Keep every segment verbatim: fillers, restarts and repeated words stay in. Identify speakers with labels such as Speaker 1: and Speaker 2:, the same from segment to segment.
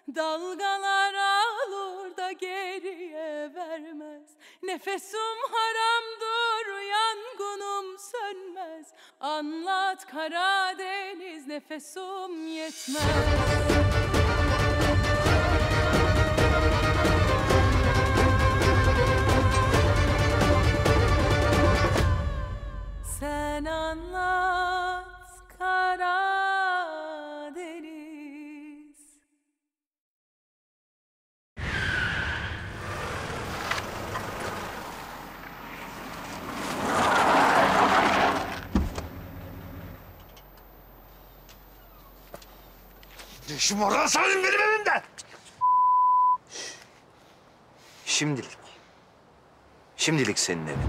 Speaker 1: Dalgalar alır da geriye vermez. Nefesim haramdır, yangınım sönmez. Anlat Karadeniz, nefesim yetmez. Sen anlat Karadeniz.
Speaker 2: Ne işin var lan senin benim evimde?
Speaker 3: Şimdilik. Şimdilik senin evin.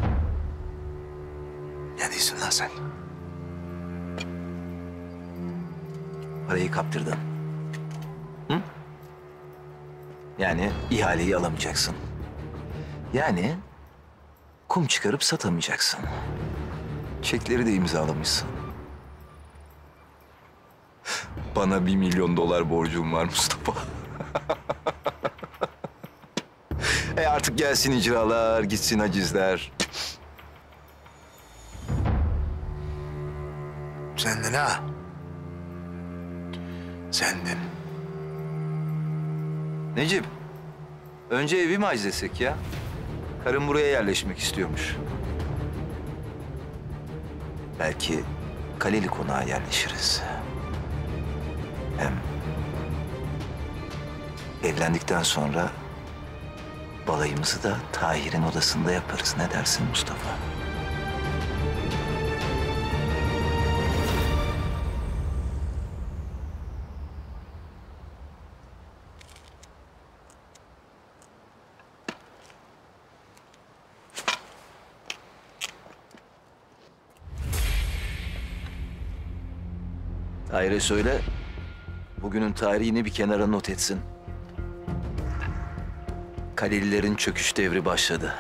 Speaker 2: Ne diyorsun lan sen?
Speaker 3: Parayı kaptırdın. Hı? Yani ihaleyi alamayacaksın. Yani kum çıkarıp satamayacaksın. Çekleri de imzalamışsın. Bana bir milyon dolar borcum var Mustafa. e artık gelsin icralar, gitsin hacizler.
Speaker 2: Sendin ha? Sendin.
Speaker 3: Necip, önce evi mi hacizlesek ya? Karım buraya yerleşmek istiyormuş. Belki Kaleli Konağa yerleşiriz. Hem evlendikten sonra balayımızı da Tahir'in odasında yaparız. Ne dersin Mustafa? Tahir'e söyle, bugünün tarihini bir kenara not etsin. Kalelilerin çöküş devri başladı.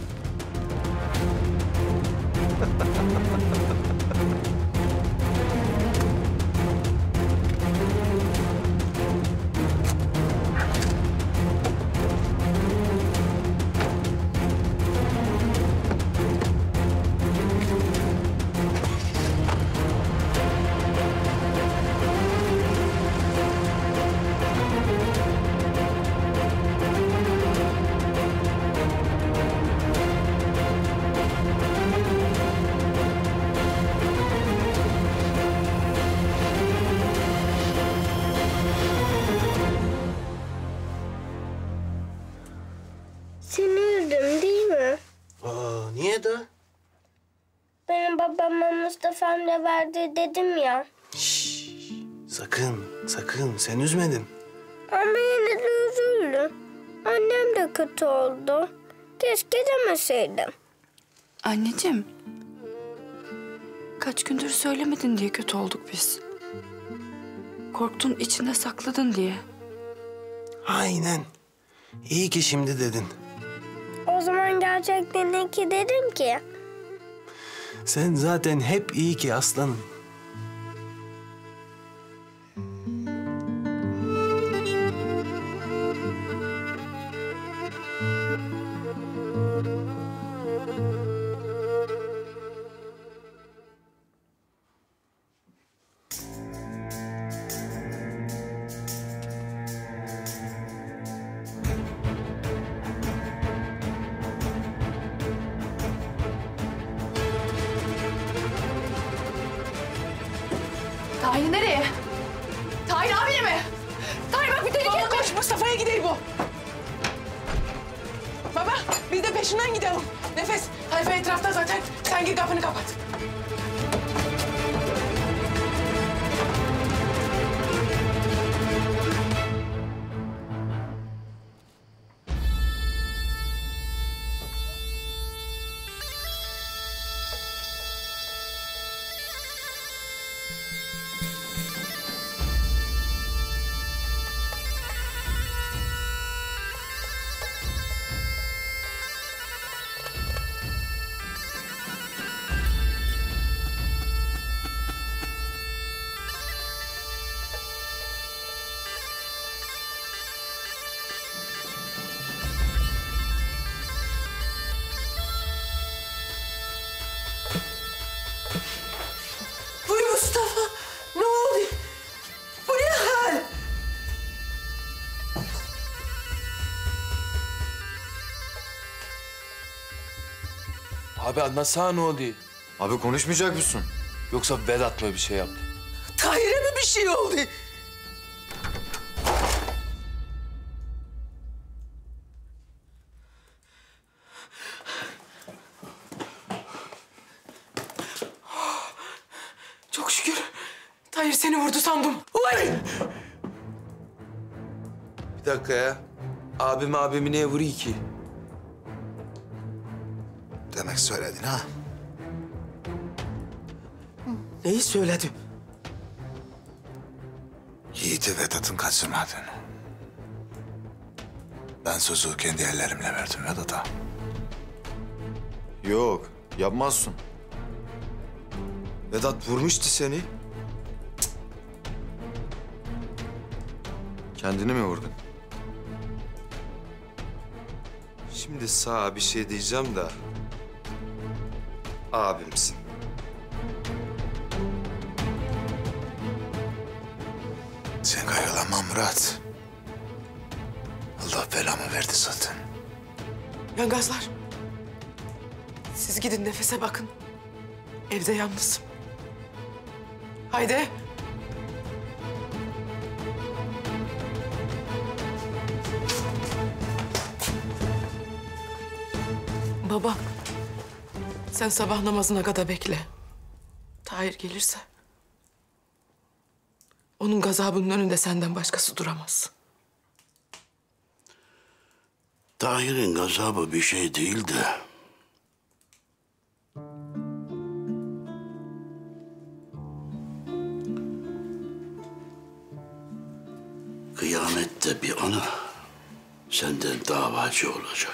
Speaker 4: Seni üzdüm değil mi?
Speaker 2: Aa, niye de?
Speaker 4: Benim babama Mustafa amca verdi dedim ya.
Speaker 2: Şşş, sakın, sakın. Sen üzmedin.
Speaker 4: Ama yine de üzüldüm. Annem de kötü oldu. Keşke demeseydim.
Speaker 5: Anneciğim. Kaç gündür söylemedin diye kötü olduk biz. Korktun, içinde sakladın diye.
Speaker 2: Aynen. İyi ki şimdi dedin.
Speaker 4: O zaman gerçekten iyi ki dedim ki.
Speaker 2: Sen zaten hep iyi ki aslanım.
Speaker 5: Tahir nereye? Tahir abine mi? Tahir bak bir tehlike.
Speaker 6: Baba koş, Mustafa'ya gidelim bu. Baba biz de peşinden gidelim. Nefes, Tayfa etrafta zaten. Sen gir kapını kapat.
Speaker 7: Abi anlatsana ne oldu?
Speaker 8: Abi konuşmayacak mısın?
Speaker 7: Yoksa Vedat mı bir şey yaptı?
Speaker 6: Tahir'e mi bir şey oldu? Çok şükür. Tahir seni vurdu sandım. Uy!
Speaker 7: Bir dakika ya. Abim abimi niye vuruyor ki?
Speaker 8: Demek söyledin ha?
Speaker 6: Neyi söyledim?
Speaker 8: Yiğit'i Vedat'ın kaçırmadın. Ben sözü kendi ellerimle verdim Vedat'a. Yok, yapmazsın. Vedat vurmuştu seni. Cık. Kendini mi vurdun? Şimdi sana bir şey diyeceğim de... abimsin. Sen kaygılanma Murat. Allah belamı verdi zaten.
Speaker 6: Yangazlar. Siz gidin Nefes'e bakın. Evde yalnızım. Haydi. Baba. Sen sabah namazına kadar bekle. Tahir gelirse... onun gazabının önünde senden başkası duramaz.
Speaker 9: Tahir'in gazabı bir şey değildi. Kıyamette bir ana senden davacı olacak.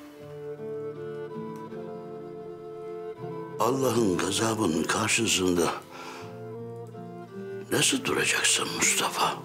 Speaker 9: Allah'ın gazabının karşısında nasıl duracaksın Mustafa?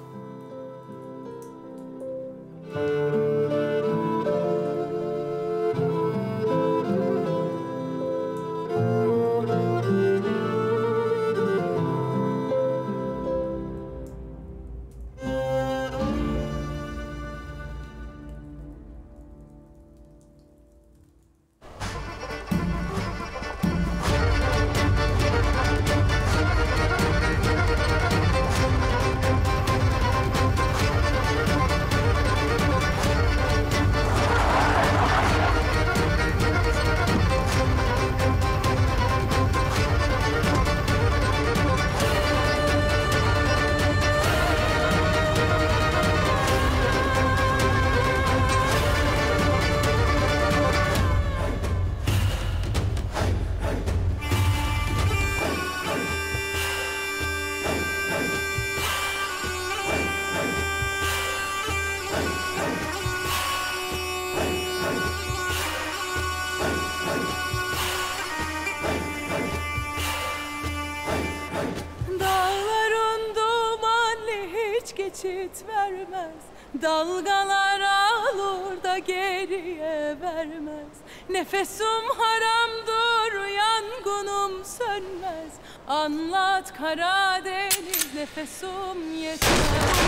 Speaker 1: geçit vermez, dalgalar alır da geriye vermez. Nefesum haramdır, yangınım sönmez. Anlat Karadeniz, nefesum yetmez.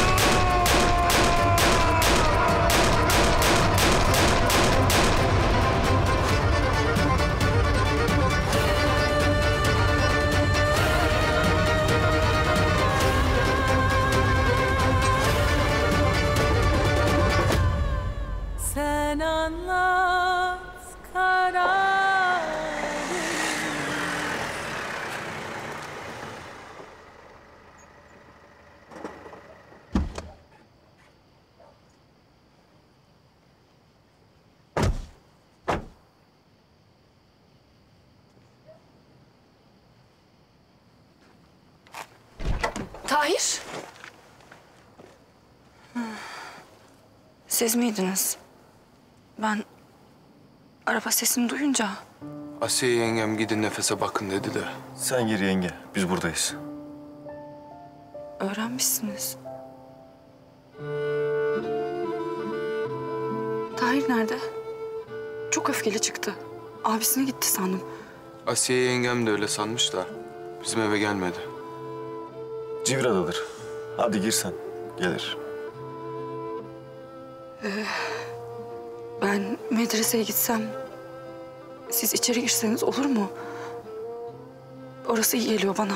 Speaker 1: Sen anlat Karadeniz.
Speaker 5: Tahir. Siz miydiniz? Ben araba sesini duyunca...
Speaker 7: Asiye yengem gidin nefese bakın dedi de.
Speaker 8: Sen gir yenge, biz buradayız.
Speaker 5: Öğrenmişsiniz. Tahir nerede? Çok öfkeli çıktı. Abisine gitti sandım.
Speaker 7: Asiye yengem de öyle sanmış da bizim eve gelmedi.
Speaker 8: Civra'dadır. Hadi gir sen, gelir.
Speaker 5: Ee, ben medreseye gitsem Siz içeri girseniz olur mu? Orası iyi geliyor bana.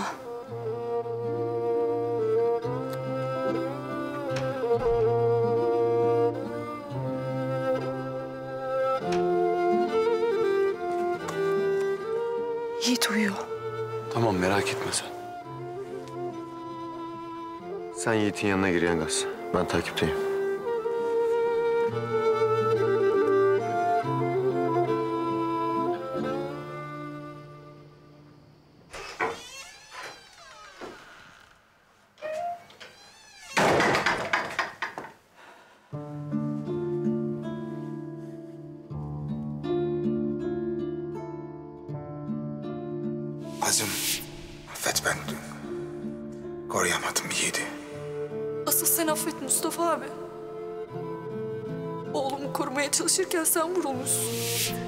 Speaker 5: Yiğit uyuyor.
Speaker 7: Tamam, merak etme sen.
Speaker 2: Sen Yiğit'in yanına gir Yengaz. Ben takipteyim.
Speaker 10: Azim, affet ben koruyamadım Yiğit'i.
Speaker 5: Asıl sen affet Mustafa abi. Oğlumu korumaya çalışırken sen vurulmuşsun.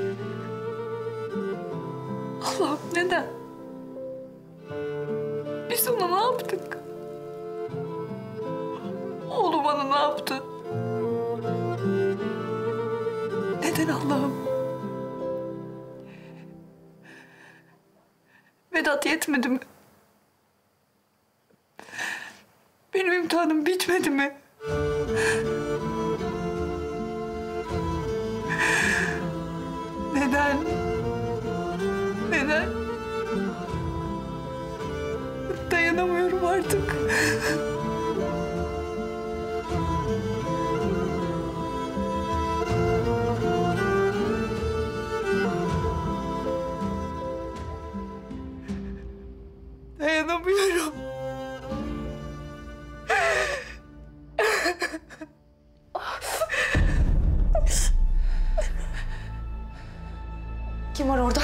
Speaker 5: Allah'ım neden? Biz ona ne yaptık? Oğlum bana ne yaptı? Neden Allah'ım? Vedat yetmedi mi? Benim imtihanım bitmedi mi? Neden? Neden? Dayanamıyorum artık. Dayanamıyorum. Kim var orada?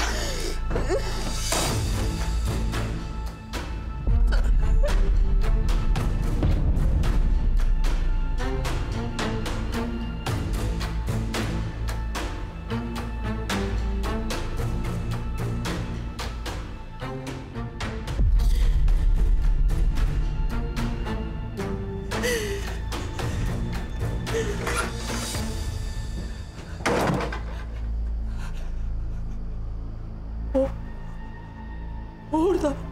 Speaker 5: O. Orada.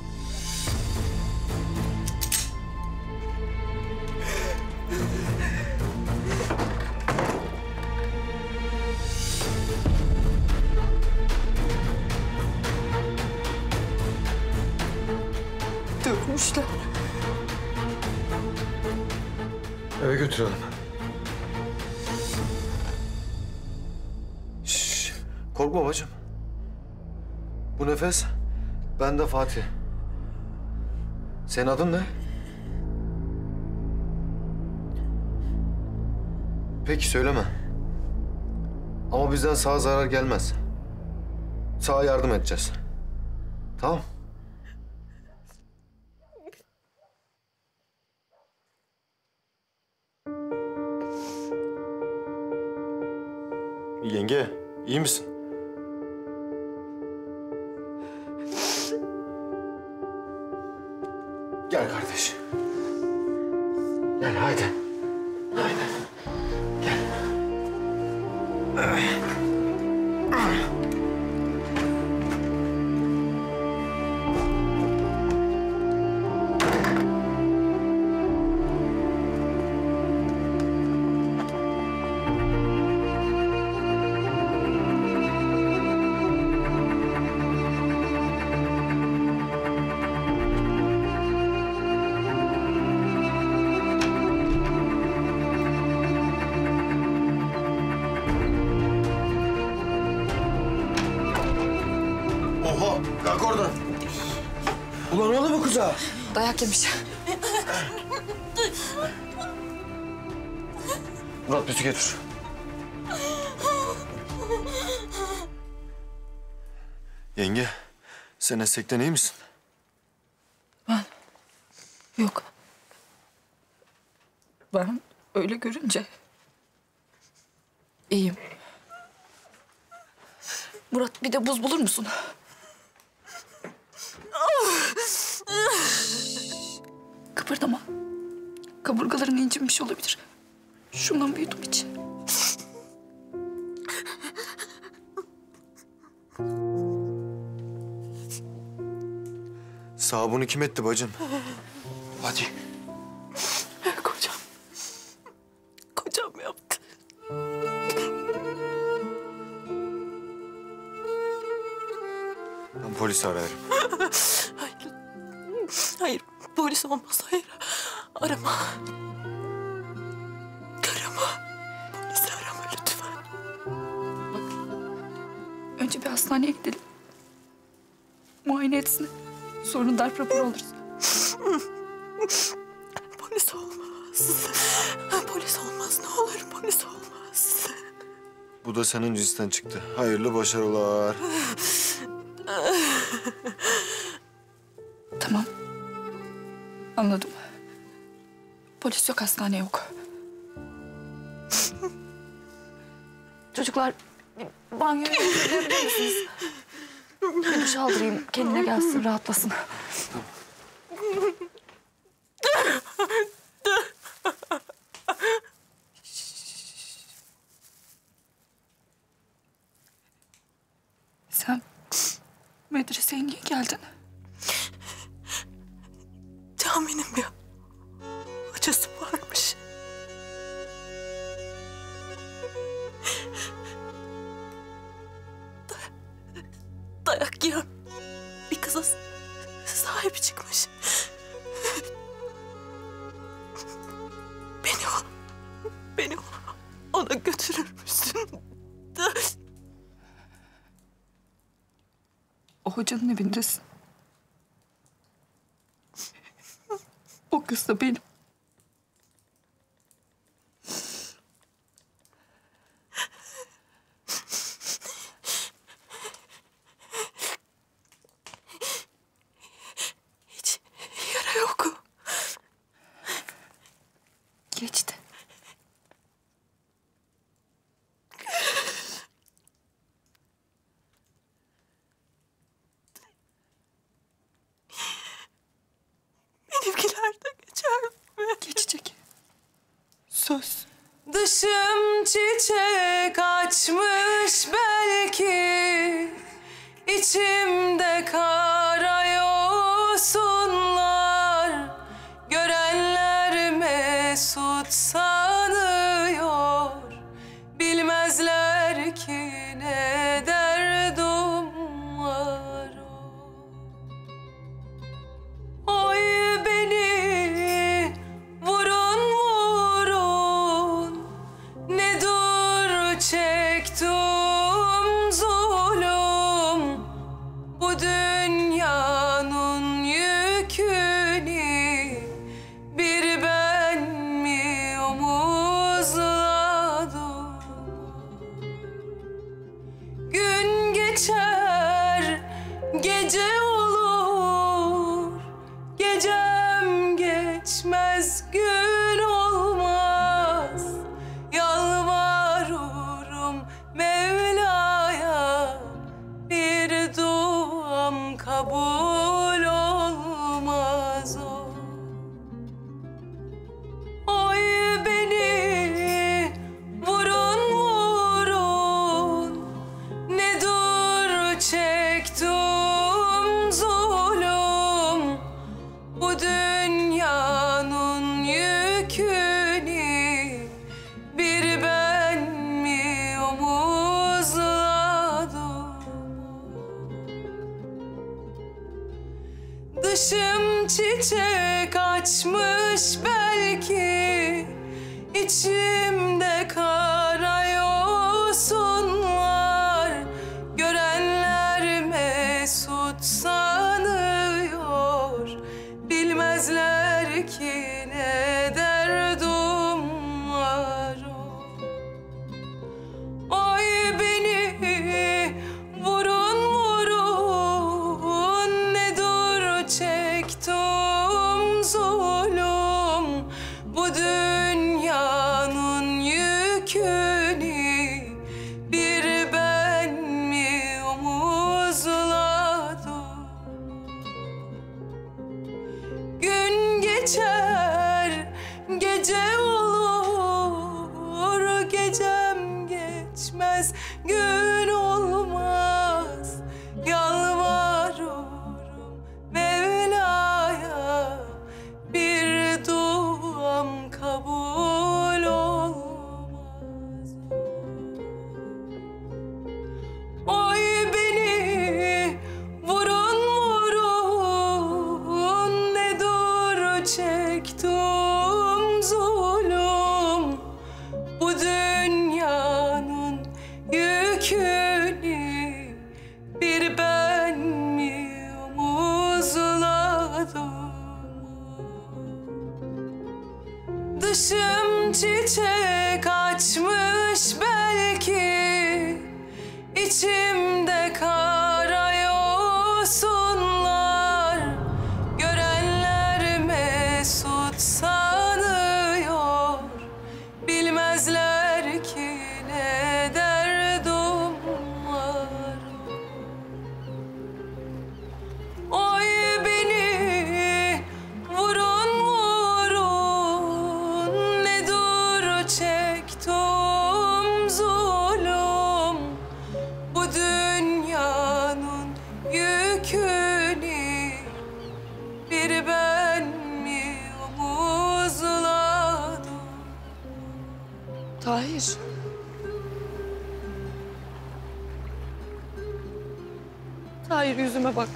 Speaker 5: Dövmüşler.
Speaker 2: Eve götürelim. Şşş, korkma bacım. Bu Nefes, ben de Fatih. Senin adın ne? Peki söyleme. Ama bizden sağa zarar gelmez. Sağa yardım edeceğiz. Tamam. Yenge, iyi misin? Gel kardeş. Gel haydi. Haydi. Gel. Oha! Kalk oradan. Ulan oğlum bu kıza.
Speaker 5: Dayak yemiş.
Speaker 2: Murat bizi götür. Yenge, sen Essek'ten iyi misin?
Speaker 5: Ben... Yok. Ben öyle görünce... iyiyim. Murat bir de buz bulur musun? Kıpırdama. Kaburgaların incinmiş olabilir. Şundan bir yudum iç.
Speaker 8: Sağ bunu kim etti bacım?
Speaker 10: Hadi.
Speaker 1: Kocam. Kocam yaptı.
Speaker 8: Ben polisi ararım.
Speaker 1: Hayır. Hayır. Polis olmaz. Hayır. Arama. Arama. Polisi arama lütfen.
Speaker 5: Önce bir hastaneye gidelim. Muayene etsin. Sonra darp raporu alırız.
Speaker 1: Polis olmaz. Polis olmaz. Ne olur polis olmaz.
Speaker 8: Bu da senin cinsten çıktı. Hayırlı başarılar.
Speaker 5: Tamam. Anladım. Polis yok, hastane yok. Çocuklar, bir banyoya gidebilir misiniz? Bir duş aldırayım, kendine gelsin, rahatlasın. Sen medreseye niye geldin?
Speaker 1: Caminin bir hocası varmış. Day- dayak yiyen bir kıza sahip çıkmış. Beni o, beni ona götürür müsün?
Speaker 5: O hocanın evindesin. O kız da benim.
Speaker 1: Hiç yara yok.
Speaker 5: Geçti.
Speaker 1: Benimkiler de geçer mi?
Speaker 5: Geçecek. Söz.
Speaker 1: Dışım çiçek açmış belki, içimde kara yosunlar. Görenler mesut sanıyor, bilmezler ki ne derdim var. Oy beni vurun vurun, ne dur çektim zulüm. Bu dünyanın yükünü bir ben mi omuzladım? Gün geçer, gece olur, gecem geçmez, gün olmaz. Yalvarırım Mevla'ya, bir duam kabul olmaz o. Oy beni vurun vurun, ne dur çektim zulüm. Bu dünyanın yükünü bir ben mi omuzladım? Dışım çiçek açmış belki, içimde kara yosunlar. Görenler mesut sanıyor, bilmezler ki ne derdim var. Oy beni vurun vurun, ne dur çektim zulüm. Bu dünyanın yükünü bir ben mi omuzladım? Gün geçer, gece olur, gecem geçmez, gün olmaz. Yalvarırım Mevla
Speaker 6: Bakışım çiçek açmış belki, içimde kara yosunlar, görenler mesut sanıyor, bilmezler ki ne derdim var. Oy beni vurun vurun, ne dur çektim zulüm, bu dünyanın yükünü bir ben mi omuzladım?
Speaker 5: Tahir. Tahir yüzüme bak.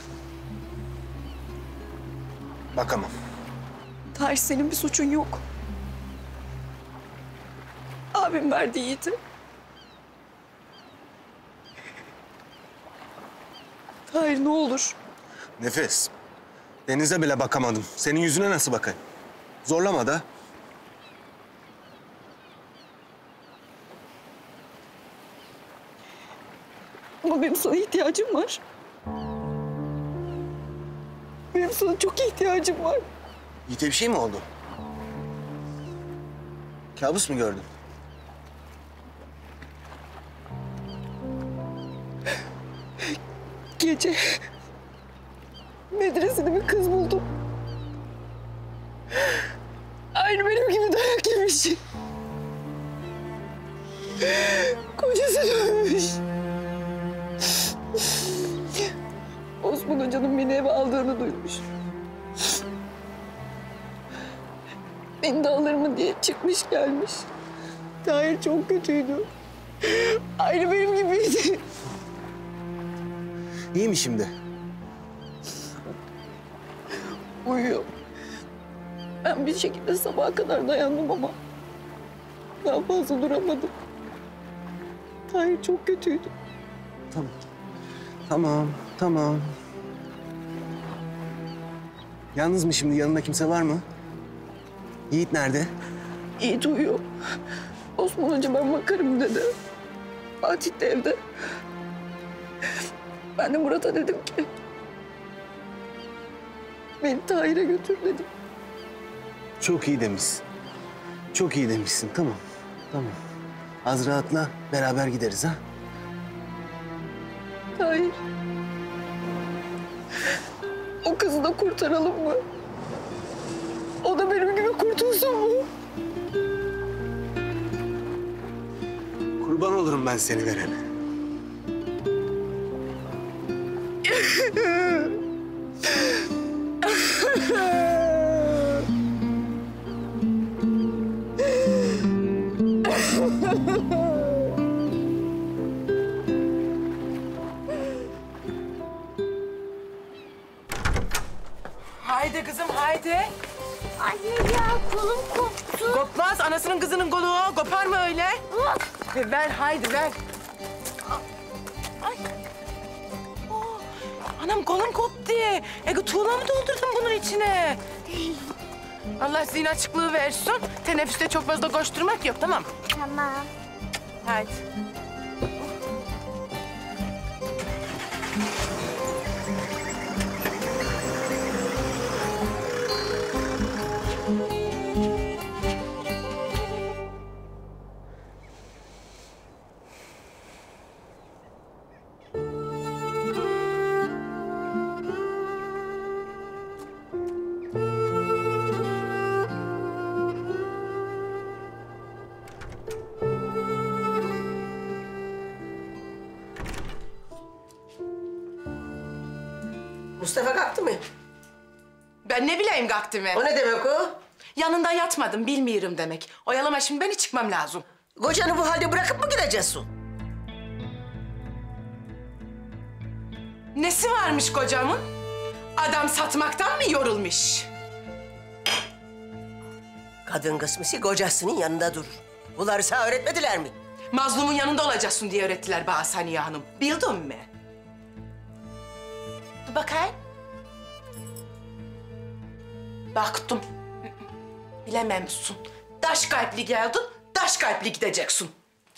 Speaker 2: Bakamam.
Speaker 5: Tahir senin bir suçun yok. Abim verdi Yiğit'i. Tahir ne olur.
Speaker 2: Nefes. Denize bile bakamadım. Senin yüzüne nasıl bakayım? Zorlama da.
Speaker 5: Ama benim sana ihtiyacım var. Benim sana çok ihtiyacım var.
Speaker 2: Yiğit'e bir şey mi oldu? Kabus mu gördün?
Speaker 5: Gece medresede bir kız buldum. Aynı benim gibi dayak yemiş. Kocası dövmüş. Osman Hoca'nın beni eve aldığını duymuş. Beni de alır mı diye çıkmış gelmiş. Tahir çok kötüydü. Aynı benim gibiydi.
Speaker 2: İyi mi şimdi?
Speaker 5: Uyuyor. Ben bir şekilde sabaha kadar dayandım ama daha fazla duramadım. Tahir çok kötüydü.
Speaker 2: Tamam. Tamam, tamam. Yalnız mı şimdi? Yanında kimse var mı? Yiğit nerede?
Speaker 5: Yiğit uyuyor. Osman Hoca ben bakarım dedi. Fatih de evde. Ben de Murat'a dedim ki beni Tahir'e götür dedim.
Speaker 2: Çok iyi demişsin. Çok iyi demişsin. Tamam, tamam. Az rahatla, beraber gideriz ha?
Speaker 5: Tahir. O kızı da kurtaralım mı? O da benim gibi kurtulsun mu?
Speaker 2: Kurban olurum ben seni verene.
Speaker 6: Haydi kızım haydi.
Speaker 4: Anne ya kolum koptu.
Speaker 6: Kopmaz, anasının kızının kolu o. Kopar mı öyle? Ver, ver haydi ver. Ay. Oh, anam kolum koptu. Ege tuğla mı doldurdun bunun içine? Allah zihin açıklığı versin. Teneffüste çok fazla koşturmak yok, tamam?
Speaker 4: Tamam.
Speaker 6: Haydi.
Speaker 11: Mustafa kalktı mı?
Speaker 6: Ben ne bileyim kalktı mı?
Speaker 11: O ne demek o?
Speaker 6: Yanında yatmadım, bilmiyorum demek. Oyalama şimdi, beni çıkmam lazım.
Speaker 11: Kocanı bu halde bırakıp mı gideceksin?
Speaker 6: Nesi varmış kocamın? Adam satmaktan mı yorulmuş?
Speaker 11: Kadın kısmısı kocasının yanında durur. Bunları sana öğretmediler mi?
Speaker 6: Mazlumun yanında olacaksın diye öğrettiler bana Saniye Hanım. Bildin mi? Dur bakayım. Baktım. Bilememsin. Taş kalpli geldin, taş kalpli gideceksin.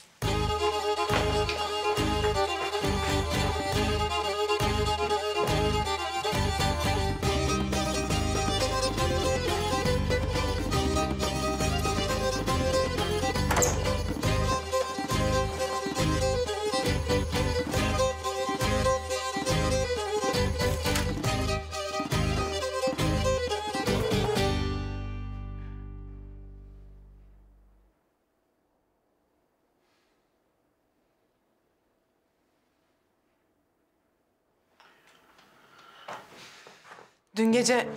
Speaker 6: Dün gece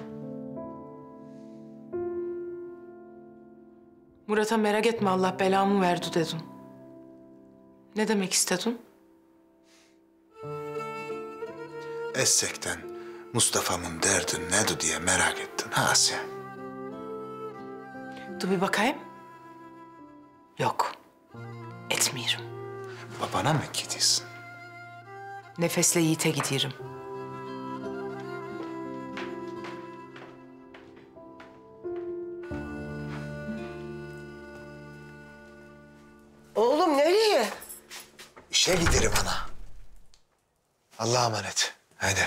Speaker 6: Murat'a merak etme Allah belamı verdi dedin. Ne demek istedin?
Speaker 10: Essekten Mustafa'mın derdi nedir diye merak ettin ha Asiye?
Speaker 6: Dur bir bakayım. Yok. Etmiyorum.
Speaker 10: Babana mı gidiyorsun?
Speaker 6: Nefesle Yiğit'e gidiyorum.
Speaker 11: Oğlum nereye?
Speaker 10: İşe giderim ana. Allah'a emanet. Haydi.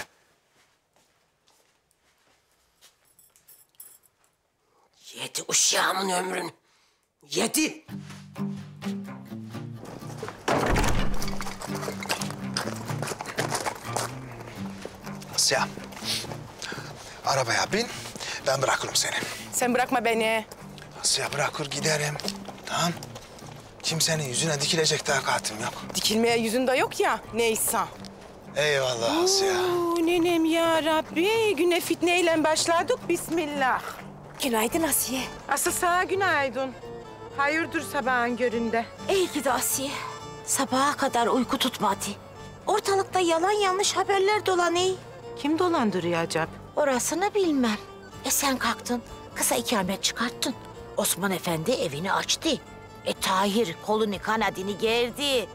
Speaker 11: Yedi uşağımın ömrün. Yedi.
Speaker 10: Asiye. Arabaya bin. Ben bırakırım seni.
Speaker 6: Sen bırakma beni.
Speaker 10: Asiye bırakır giderim. Tamam. Kimsenin yüzüne dikilecek takatim yok.
Speaker 6: Dikilmeye yüzünde yok ya, neyse.
Speaker 10: Eyvallah Asiye.
Speaker 6: Oo, nenem ya Rabbi, güne fitneyle başladık, bismillah.
Speaker 1: Günaydın Asiye.
Speaker 6: Asıl sana günaydın. Hayırdır sabahın göründe?
Speaker 1: İyi gidi Asiye. Sabaha kadar uyku tutmadı. Ortalıkta yalan yanlış haberler dolanıyor.
Speaker 6: Kim dolandırıyor acaba?
Speaker 1: Orasını bilmem. E sen kalktın, kısa ikamet çıkarttın. Osman Efendi evini açtı. E Tahir kolunu kanadını gerdi.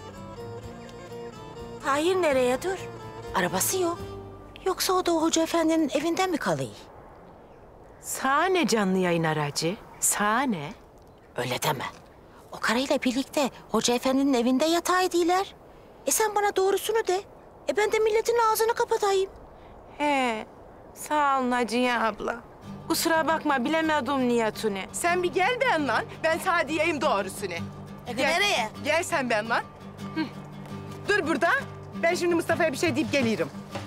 Speaker 1: Tahir nereye dur? Arabası yok. Yoksa o da o Hoca Efendi'nin evinde mi kalıyor?
Speaker 6: Sahne canlı yayın aracı, sahne.
Speaker 1: Öyle deme. O karıyla birlikte Hoca Efendi'nin evinde yataydılar. E sen bana doğrusunu de. E ben de milletin ağzını kapatayım.
Speaker 6: He, sağ ol Naciye abla. Kusura bakma bilemedim niyetini. Sen bir gel benimle, ben sana diyeyim doğrusunu.
Speaker 1: E nereye?
Speaker 6: Gel sen benimle. Hı. Dur burada, ben şimdi Mustafa'ya bir şey deyip gelirim.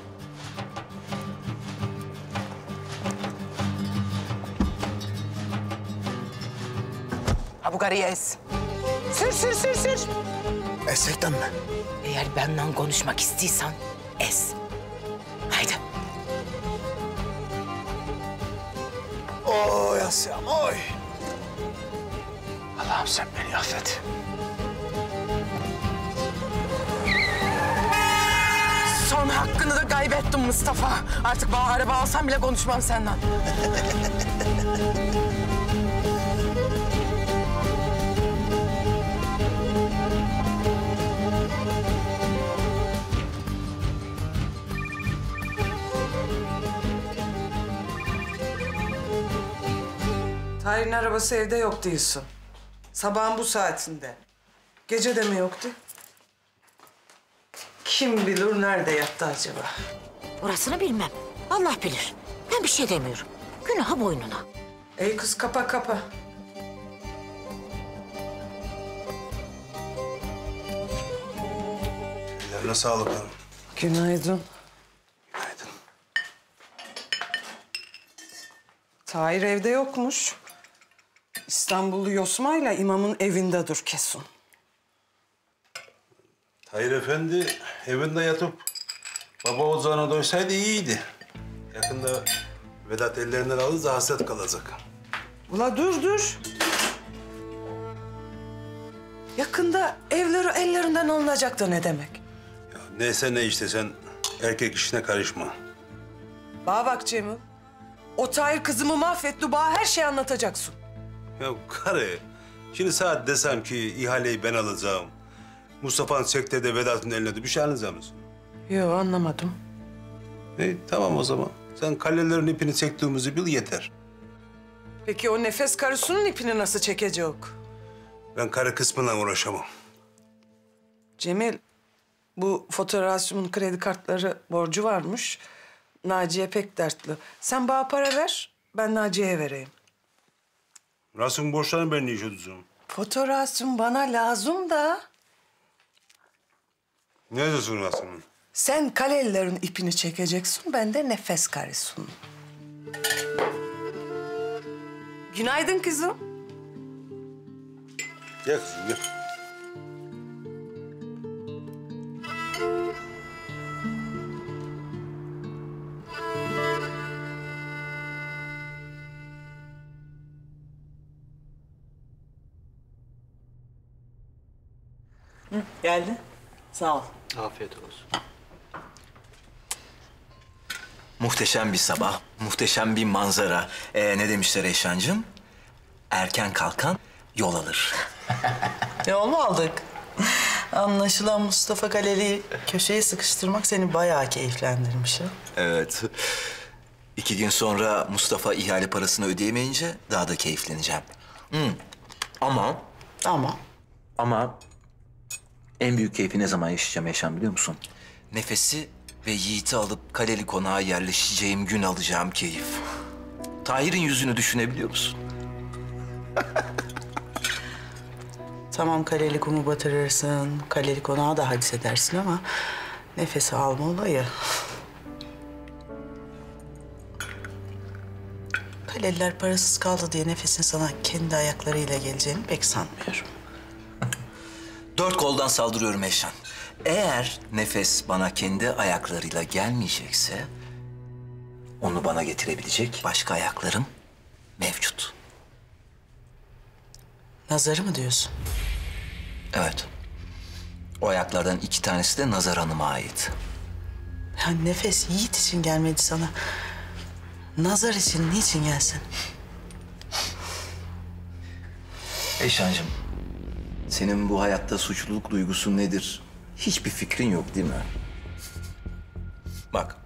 Speaker 6: Ha bu karıyı ez. Sür, sür, sür, sür.
Speaker 10: Essekten mi?
Speaker 6: Eğer benimle konuşmak istiyorsan ez. Haydi.
Speaker 10: Oy Asiyem, oy. Allah'ım sen beni affet.
Speaker 6: Son hakkını da kaybettim Mustafa. Artık bana araba alsam bile konuşmam seninle.
Speaker 12: Tahir'in arabası evde yok diyorsun. Sabahın bu saatinde. Gece de mi yoktu? Kim bilir nerede yattı acaba?
Speaker 1: Orasını bilmem. Allah bilir. Ben bir şey demiyorum. Günaha boynuna.
Speaker 12: Ey kız kapa kapa.
Speaker 10: Ellerine sağlık hanım.
Speaker 12: Günaydın.
Speaker 10: Günaydın.
Speaker 12: Tahir evde yokmuş. İstanbullu Yosma'yla imamın evindedir kesin.
Speaker 13: Tahir Efendi evinde yatıp baba ocağına doysaydı iyiydi. Yakında Vedat ellerinden alırsa hasret kalacak.
Speaker 12: Ula dur dur. Yakında evleri ellerinden alınacak da ne demek?
Speaker 13: Ya neyse ne işte sen erkek işine karışma.
Speaker 12: Bana bak Cemil. O Tahir kızımı mahvetti. Bana her şeyi anlatacaksın.
Speaker 13: Ya karı, şimdi saat desem ki ihaleyi ben alacağım. Mustafa'nın sektede Vedat'ın eline de bir şey anlayacak mısın?
Speaker 12: Yok anlamadım.
Speaker 13: İyi tamam o zaman. Sen kalelerin ipini çektiğimizi bil yeter.
Speaker 12: Peki o nefes karısının ipini nasıl çekecek?
Speaker 13: Ben karı kısmına uğraşamam.
Speaker 12: Cemil, bu fotoğrafçımın kredi kartları borcu varmış. Naciye pek dertli. Sen bana para ver, ben Naciye'ye vereyim.
Speaker 13: Rasım borçlarını ben ne iş ödeyeceğim?
Speaker 12: Fotoğrafçım bana lazım da.
Speaker 13: Ne diyorsun Rasım'ın?
Speaker 12: Sen kalelilerin ipini çekeceksin, ben de nefes karısının. Günaydın kızım.
Speaker 13: Gel kızım gel.
Speaker 14: Hı, geldi. Sağ ol.
Speaker 3: Afiyet olsun. Muhteşem bir sabah, muhteşem bir manzara. Ee, ne demişler Eyşancığım? Erken kalkan yol alır.
Speaker 14: Yol mu aldık? Anlaşılan Mustafa Kaleli'yi köşeye sıkıştırmak seni bayağı keyiflendirmiş ha.
Speaker 3: Evet. İki gün sonra Mustafa ihale parasını ödeyemeyince daha da keyifleneceğim. Hmm. Ama...
Speaker 14: Ama?
Speaker 3: Ama en büyük keyfi ne zaman yaşayacağım Eyşan biliyor musun? Nefesi ve Yiğit'i alıp Kaleli konağa yerleşeceğim gün alacağım keyif. Tahir'in yüzünü düşünebiliyor musun?
Speaker 14: Tamam, Kaleli kumu batırırsın, Kaleli konağı da hadis edersin ama... nefesi alma olayı... Kaleliler parasız kaldı diye nefesin sana kendi ayaklarıyla geleceğini pek sanmıyorum.
Speaker 3: Dört koldan saldırıyorum Eyşan. Eğer nefes bana kendi ayaklarıyla gelmeyecekse... onu bana getirebilecek başka ayaklarım mevcut.
Speaker 14: Nazarı mı diyorsun?
Speaker 3: Evet. O ayaklardan iki tanesi de Nazar Hanım'a ait.
Speaker 14: Ya nefes Yiğit için gelmedi sana. Nazar için niçin gelsin?
Speaker 3: Eyşancığım, senin bu hayatta suçluluk duygusu nedir? Hiçbir fikrin yok değil mi? Bak,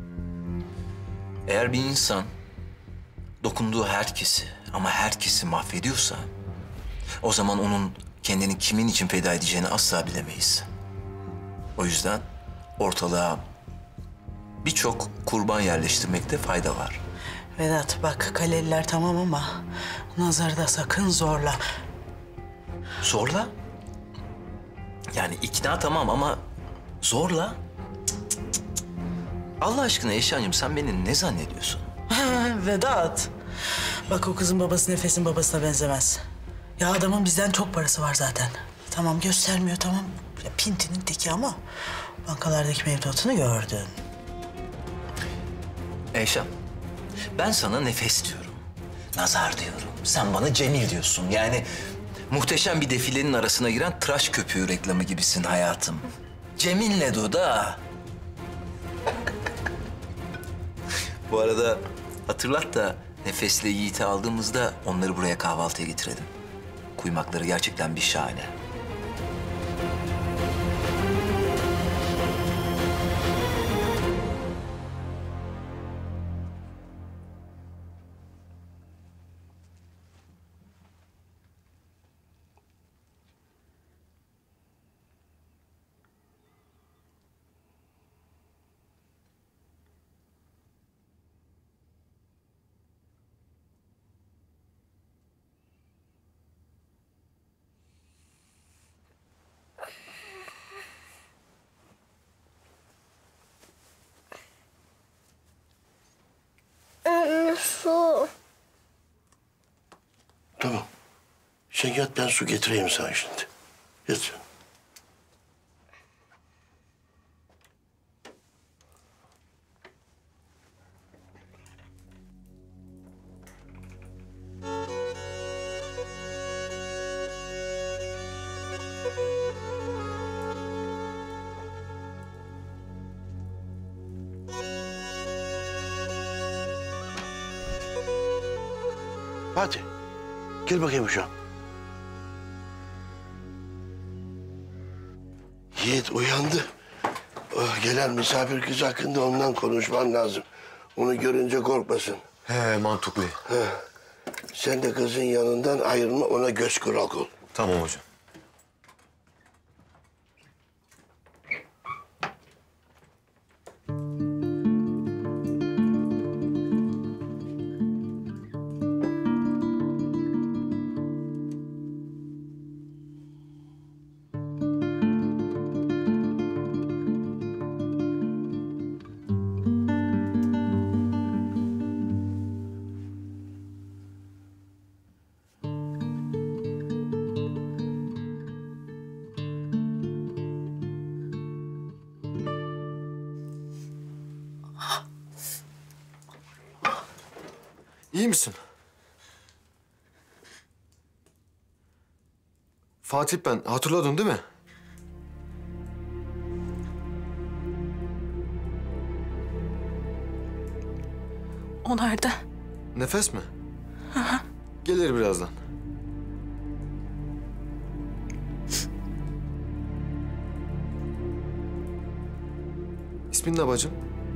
Speaker 3: eğer bir insan dokunduğu herkesi ama herkesi mahvediyorsa... o zaman onun kendini kimin için feda edeceğini asla bilemeyiz. O yüzden ortalığa birçok kurban yerleştirmekte fayda var.
Speaker 14: Vedat bak, Kaleliler tamam ama Nazar'ı da sakın zorla.
Speaker 3: Zorla? Yani ikna tamam ama zorla? Cık cık cık. Allah aşkına Eyşancığım sen beni ne zannediyorsun?
Speaker 14: Vedat, bak o kızın babası Nefes'in babasına benzemez. Ya adamın bizden çok parası var zaten. Tamam göstermiyor tamam. Ya, pintinin teki ama bankalardaki mevduatını gördün.
Speaker 3: Eyşan, ben sana nefes diyorum. Nazar diyorum. Sen bana Cemil diyorsun. Yani muhteşem bir defilenin arasına giren tıraş köpüğü reklamı gibisin hayatım. Cemil'le Duda. Bu arada hatırlat da Nefes'le Yiğit'i aldığımızda onları buraya kahvaltıya getirelim. Kuymakları gerçekten bir şahane.
Speaker 4: Anne su.
Speaker 9: Tamam. Sen yat, ben su getireyim sana şimdi. Yat sen. Hadi. Gel bakayım uşağım. Yiğit uyandı. Oh, gelen misafir kız hakkında ondan konuşman lazım. Onu görünce korkmasın.
Speaker 7: He mantıklı.
Speaker 9: He. Sen de kızın yanından ayrılma, ona göz kulak ol.
Speaker 8: Tamam hocam. İyi misin? Fatih ben. Hatırladın değil mi?
Speaker 5: O nerede?
Speaker 8: Nefes mi? Gelir birazdan. İsmin ne bacım?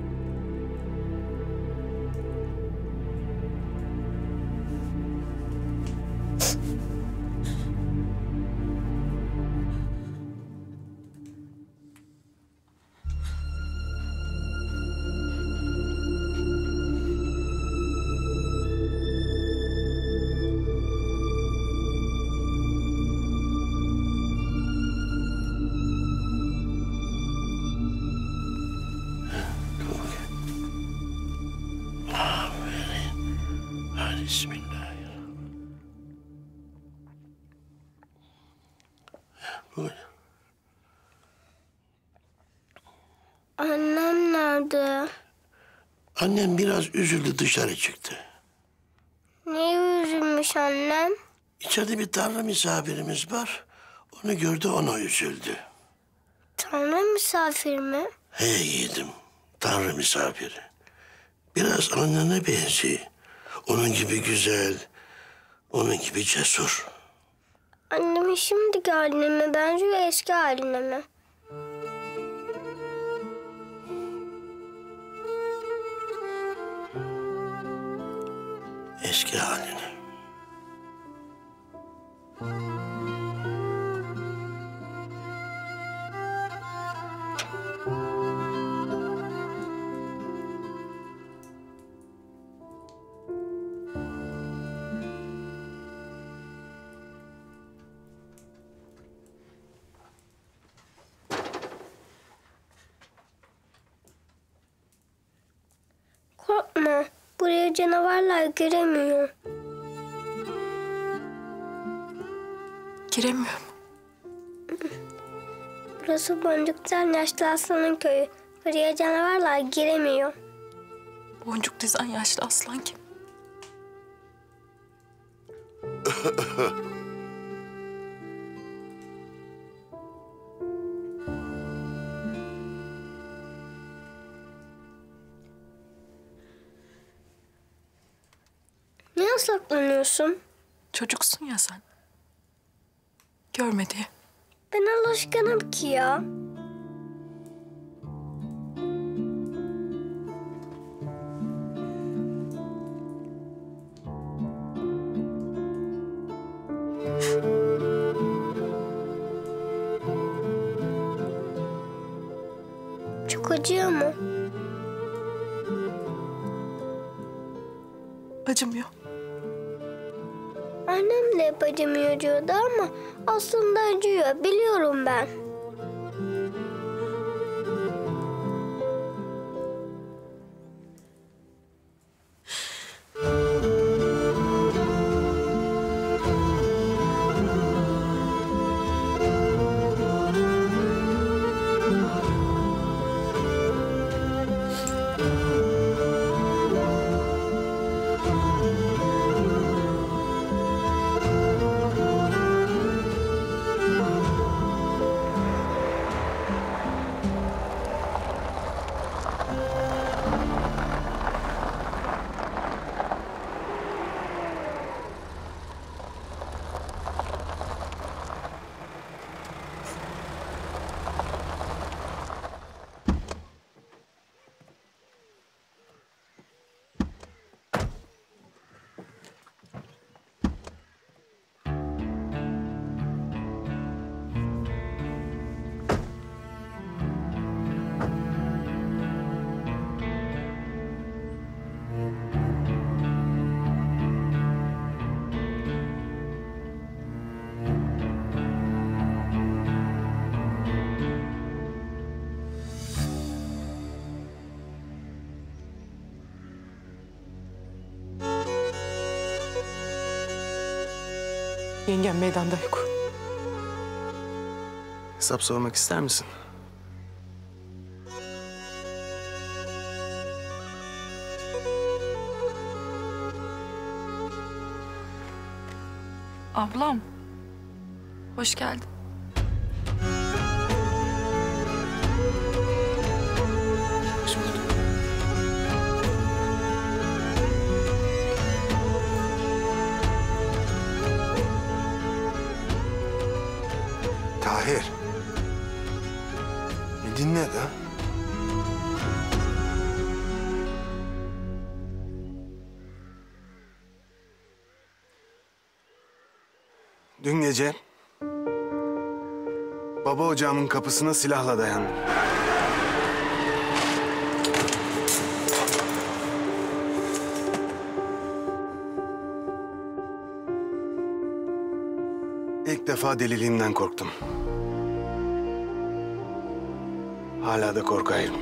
Speaker 9: Bismillahirrahmanirrahim. Buyur.
Speaker 4: Annem nerede?
Speaker 9: Annem biraz üzüldü, dışarı çıktı.
Speaker 4: Niye üzülmüş annem?
Speaker 9: İçeride bir tanrı misafirimiz var. Onu gördü, ona üzüldü.
Speaker 4: Tanrı misafir mi?
Speaker 9: He yiğidim, tanrı misafiri. Biraz annene benziyor. Onun gibi güzel, onun gibi cesur.
Speaker 4: Annemin şimdiki haline mi benziyor, eski haline mi?
Speaker 9: Eski haline.
Speaker 4: Korkma, buraya canavarlar giremiyor.
Speaker 5: Giremiyor mu?
Speaker 4: Burası Boncuk'tan yaşlı aslanın köyü. Buraya canavarlar giremiyor.
Speaker 5: Boncuk dizen yaşlı aslan kim?
Speaker 4: Niye saklanıyorsun?
Speaker 5: Çocuksun ya sen. Görme diye.
Speaker 4: Ben alışkınım ki ya. Çok acıyor mu?
Speaker 5: Acımıyor.
Speaker 4: Annem de hep acımıyor diyordu ama aslında acıyor. Biliyorum ben.
Speaker 6: Yengem meydanda yok.
Speaker 2: Hesap sormak ister misin?
Speaker 15: Ablam, hoş geldin.
Speaker 2: Hoş bulduk.
Speaker 10: Tahir. Bir dinle de. Dün gece baba ocağımın kapısına silahla dayandım. İlk defa deliliğimden korktum. Hala da korkayım.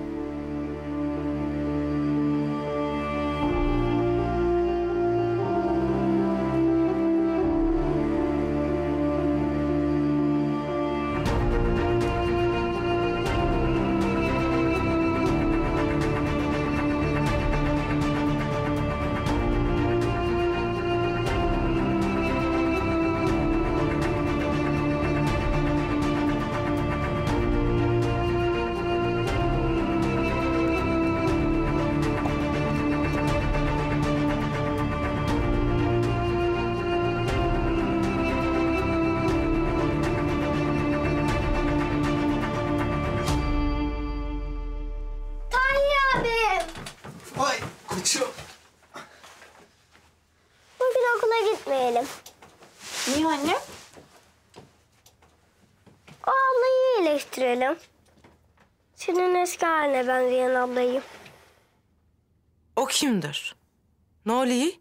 Speaker 4: Bugün okula gitmeyelim.
Speaker 15: Niye anne?
Speaker 4: O ablayı iyileştirelim. Senin eski haline benzeyen ablayı.
Speaker 6: O kimdir? Ne oluyor?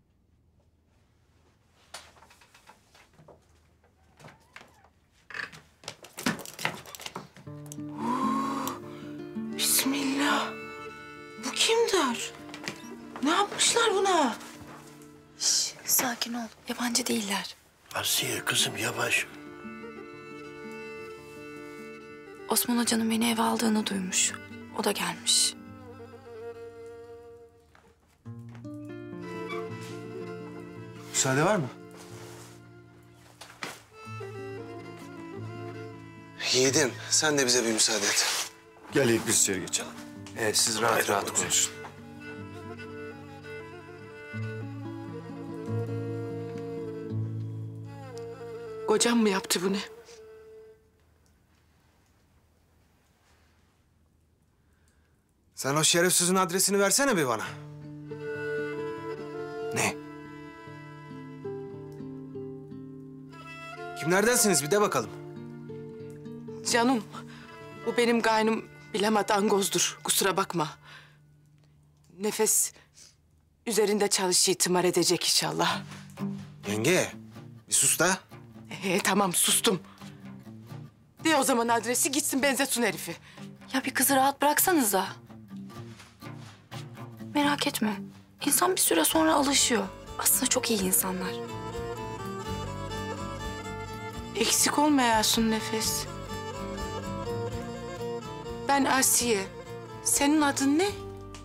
Speaker 6: Bismillah. Bu kimdir? Ne yapmışlar buna?
Speaker 15: Şş, sakin ol. Yabancı değiller.
Speaker 9: Asiye kızım yavaş.
Speaker 15: Osman Hoca'nın beni eve aldığını duymuş. O da gelmiş.
Speaker 2: Müsaade var mı? Yiğidim, sen de bize bir müsaade et.
Speaker 8: Gel ilk biz içeri geçelim.
Speaker 3: Evet, siz rahat rahat konuşun.
Speaker 6: Kocam mı yaptı bunu?
Speaker 2: Sen o şerefsizin adresini versene bir bana. Ne? Kimlerdensiniz bir de bakalım.
Speaker 6: Canım, bu benim kaynım Bilemat Angoz'dur. Kusura bakma. Nefes üzerinde çalışıyor, tımar edecek inşallah.
Speaker 2: Yenge, bir sus da.
Speaker 6: Ee, tamam, sustum. De o zaman adresi gitsin benzetsin herifi.
Speaker 15: Ya bir kızı rahat bıraksanıza. Merak etme. İnsan bir süre sonra alışıyor. Aslında çok iyi insanlar.
Speaker 6: Eksik olmayasın Nefes. Ben Asiye. Senin adın ne?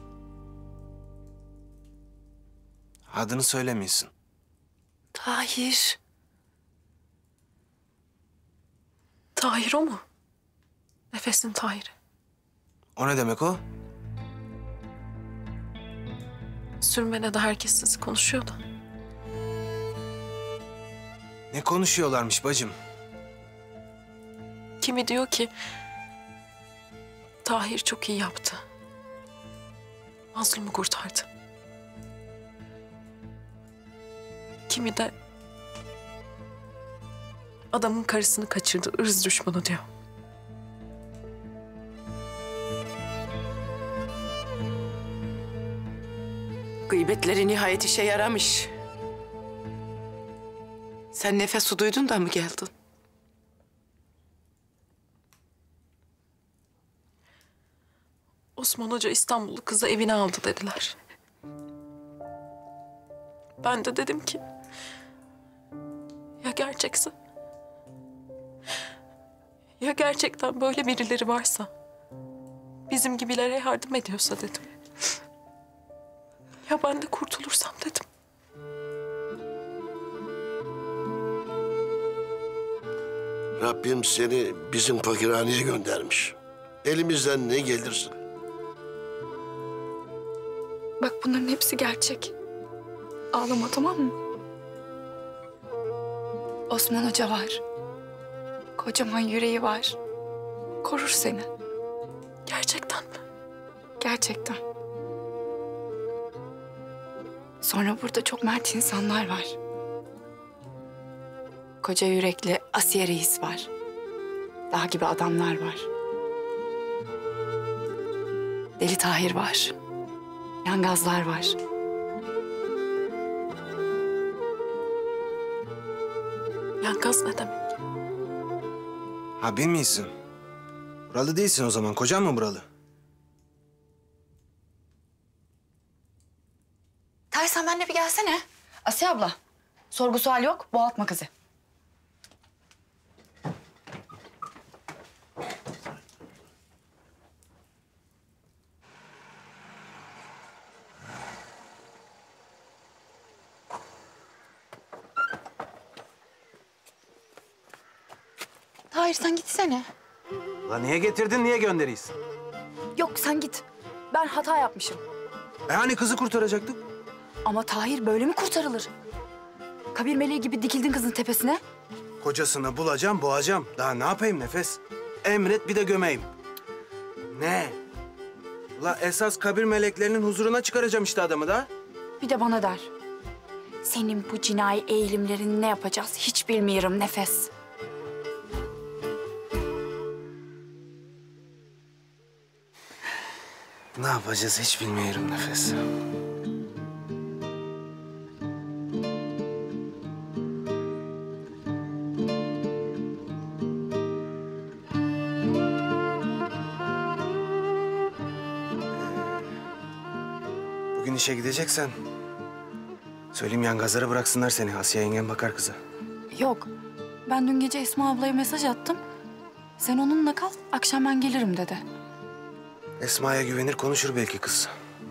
Speaker 2: Adını söylemeyesin.
Speaker 15: Tahir. Tahir o mu? Nefes'in Tahir'i.
Speaker 2: O ne demek o?
Speaker 15: Sürmenede herkes sizi konuşuyordu.
Speaker 2: Ne konuşuyorlarmış bacım?
Speaker 15: Kimi diyor ki Tahir çok iyi yaptı. Mazlumu kurtardı. Kimi de adamın karısını kaçırdı, ırz düşmanı diyor.
Speaker 6: Gıybetleri nihayet işe yaramış. Sen nefesi duydun da mı geldin?
Speaker 16: Osman Hoca İstanbullu kızı evine aldı dediler. Ben de dedim ki... Ya gerçekse? Ya gerçekten böyle birileri varsa? Bizim gibilere yardım ediyorsa dedim. Ya ben de kurtulursam dedim.
Speaker 9: Rabbim seni bizim fakirhaneye göndermiş. Elimizden ne gelirse.
Speaker 15: Bak bunların hepsi gerçek. Ağlama, tamam mı? Osman Hoca var. Kocaman yüreği var. Korur seni.
Speaker 16: Gerçekten mi?
Speaker 15: Gerçekten. Sonra burada çok mert insanlar var. Koca yürekli Asiye Reis var. Dağ gibi adamlar var. Deli Tahir var. Yangazlar var.
Speaker 16: Yangaz ne demek?
Speaker 17: Ha bilmiyorsun. Buralı değilsin o zaman. Kocan mı buralı?
Speaker 15: Tahir sen benimle bir gelsene. Asiye abla. Sorgu sual yok. Boğaltma kızı. Tahir sen gitsene.
Speaker 17: Ulan niye getirdin, niye gönderiyorsun?
Speaker 15: Yok sen git. Ben hata yapmışım.
Speaker 17: E hani kızı kurtaracaktık?
Speaker 15: Ama Tahir böyle mi kurtarılır? Kabir meleği gibi dikildin kızın tepesine.
Speaker 17: Kocasını bulacağım, boğacağım. Daha ne yapayım Nefes? Emret bir de gömeyim. Ne? Ula esas kabir meleklerinin huzuruna çıkaracağım işte adamı da.
Speaker 15: Bir de bana der. Senin bu cinayi eğilimlerini ne yapacağız hiç bilmiyorum Nefes.
Speaker 17: Ne yapacağız hiç bilmiyorum Nefes. Bugün işe gideceksen söyleyeyim yangazlara bıraksınlar seni. Asiye yengem bakar kıza.
Speaker 15: Yok. Ben dün gece Esma ablaya mesaj attım. Sen onunla kal, akşam ben gelirim dedi.
Speaker 17: Esma'ya güvenir konuşur belki kız.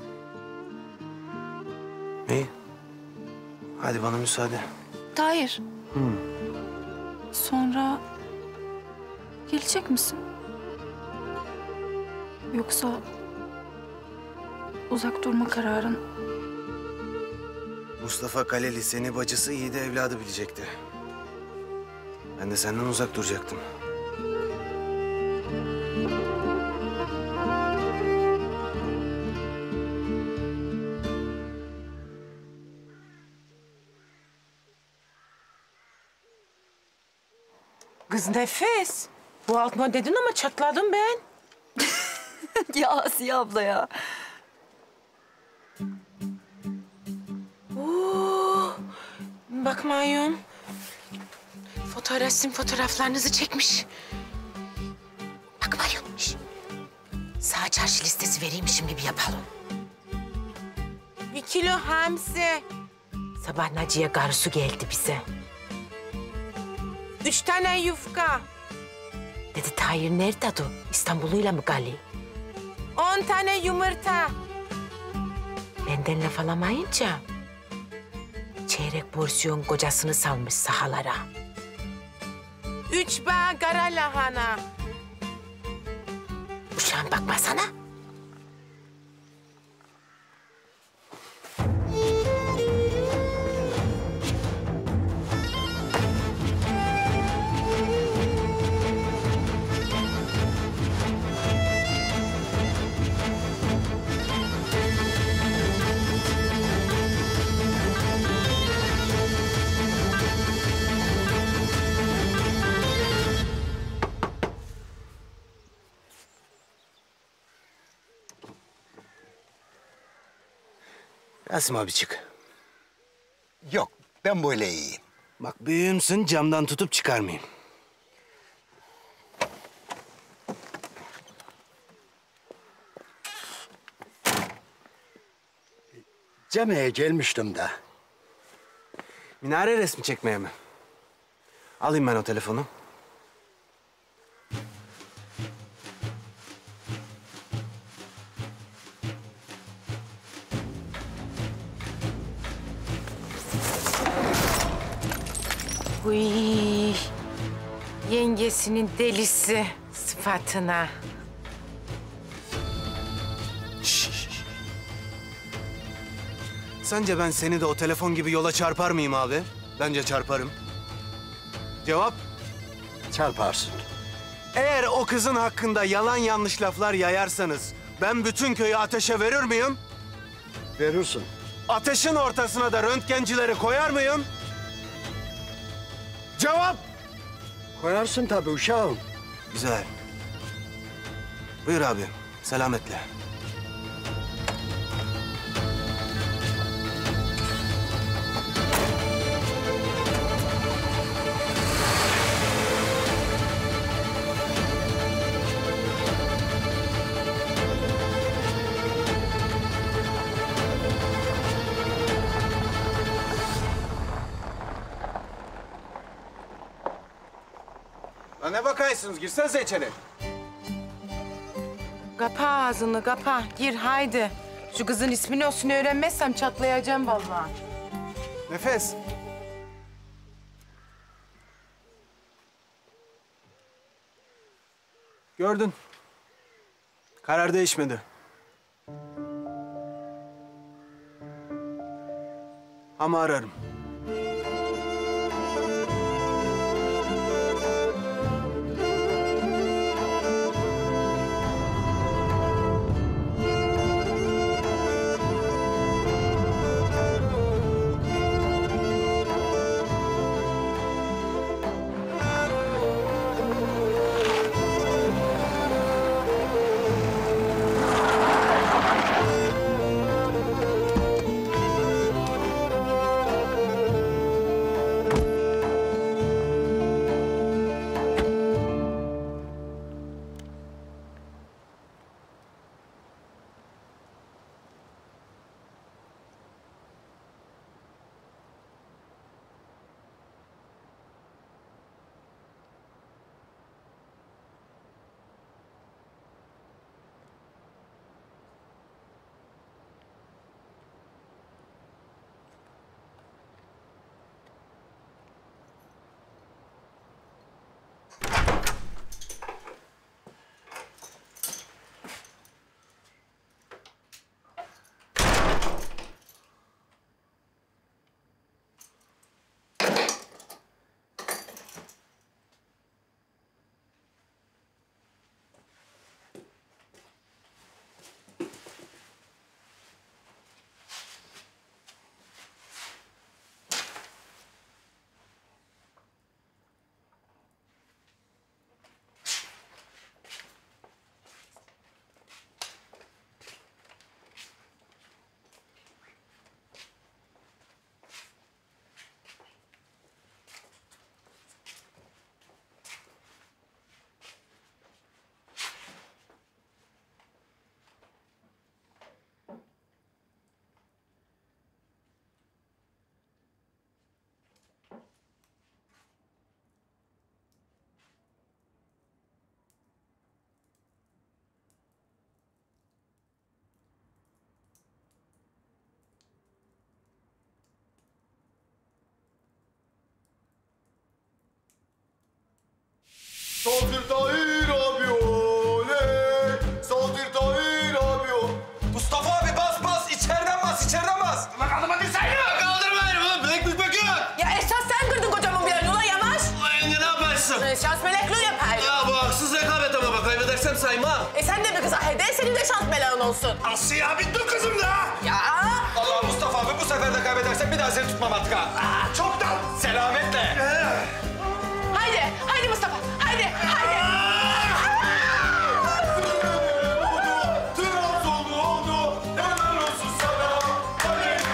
Speaker 17: İyi. Hadi bana müsaade.
Speaker 15: Tahir.
Speaker 17: Hı.
Speaker 15: Sonra gelecek misin? Yoksa uzak durma kararın...
Speaker 17: Mustafa Kaleli seni bacısı iyi de evladı bilecekti. Ben de senden uzak duracaktım.
Speaker 6: Kız Nefes. Boğaltma dedin ama çatladım ben.
Speaker 15: Ya Asiye abla ya.
Speaker 6: Oo, bak Mayun. Fotoğrafın fotoğraflarınızı çekmiş.
Speaker 1: Bak Mayun. şş. Sağ çarşı listesi vereyim şimdi bir yapalım.
Speaker 6: Bir kilo hamsi.
Speaker 1: Sabah Naciye garsu geldi bize.
Speaker 6: Üç tane yufka.
Speaker 1: Dedi Tahir nerede o? İstanbul'uyla mı Gali?
Speaker 6: On tane yumurta.
Speaker 1: Benden laf alamayınca çeyrek porsiyon kocasını salmış sahalara.
Speaker 6: Üç bağ kara lahana.
Speaker 1: Uşağım bakmasana.
Speaker 17: Rasim abi çık.
Speaker 10: Yok, ben böyle iyiyim.
Speaker 17: Bak büyüğümsün, camdan tutup çıkarmayayım.
Speaker 10: Camiye gelmiştim de.
Speaker 17: Minare resmi çekmeye mi? Alayım ben o telefonu.
Speaker 6: Uy, yengesinin delisi sıfatına.
Speaker 17: Sence ben seni de o telefon gibi yola çarpar mıyım abi? Bence çarparım. Cevap?
Speaker 10: Çarparsın.
Speaker 17: Eğer o kızın hakkında yalan yanlış laflar yayarsanız ben bütün köyü ateşe verir miyim?
Speaker 10: Verirsin.
Speaker 17: Ateşin ortasına da röntgencileri koyar mıyım? Cevap?
Speaker 10: Koyarsın tabii uşağım.
Speaker 17: Güzel. Buyur abi, selametle. Lan ne bakaysınız? Girsenize içeri.
Speaker 6: Kapa ağzını, kapa. Gir haydi. Şu kızın ismini olsun öğrenmezsem çatlayacağım vallahi.
Speaker 17: Nefes. Gördün. Karar değişmedi. Ama ararım.
Speaker 18: Saldır Tahir abi oley! Saldır Tahir abi o.
Speaker 19: Mustafa abi bas bas içeriden bas içeriden bas.
Speaker 18: Ulan kaldırma dirseğini!
Speaker 19: Kaldırmayın ulan bilek büyük bakıyor.
Speaker 6: Ya esas sen kırdın kocamın bir yanına yavaş.
Speaker 19: Ulan yenge ne yaparsın?
Speaker 6: Ee, şans melekliği yapayım.
Speaker 19: Ya bu haksız rekabet ama bak kaybedersem saymam.
Speaker 6: E sen de bir kıza hede senin de şans meleğin olsun.
Speaker 19: Asya abi dur kızım da.
Speaker 6: Ya.
Speaker 19: Allah Mustafa abi bu sefer de kaybedersen bir daha seni tutmam artık ha. Aa, çoktan. Selametle.
Speaker 6: Haydi, haydi Mustafa, haydi, haydi.
Speaker 18: Trabzonlu oldu, helal olsun sana. Hayır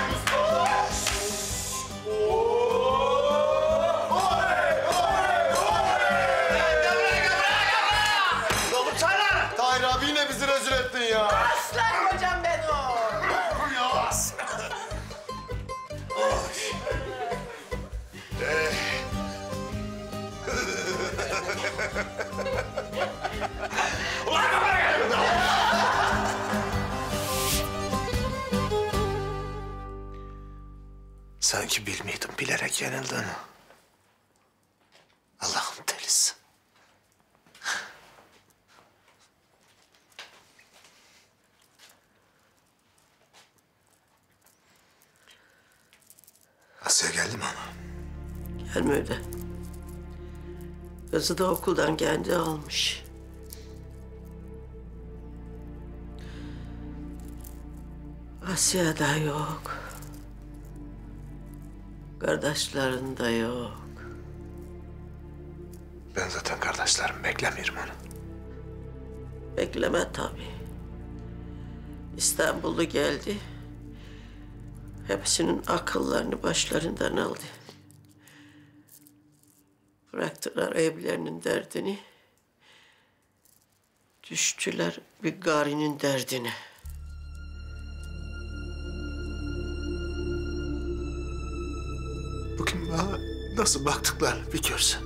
Speaker 10: Sanki bilmiyordum, bilerek yenildin. Allah'ın delisi. Asya geldi mi ana?
Speaker 11: Gelmedi. Kızı da okuldan kendi almış. Asya da yok. Kardeşlerin de yok.
Speaker 10: Ben zaten kardeşlerimi beklemiyorum onu.
Speaker 11: Bekleme tabii. İstanbul'u geldi. Hepsinin akıllarını başlarından aldı. Bıraktılar evlerinin derdini. Düştüler bir garinin derdine.
Speaker 10: Bugün bana nasıl baktıklarını bir görsen.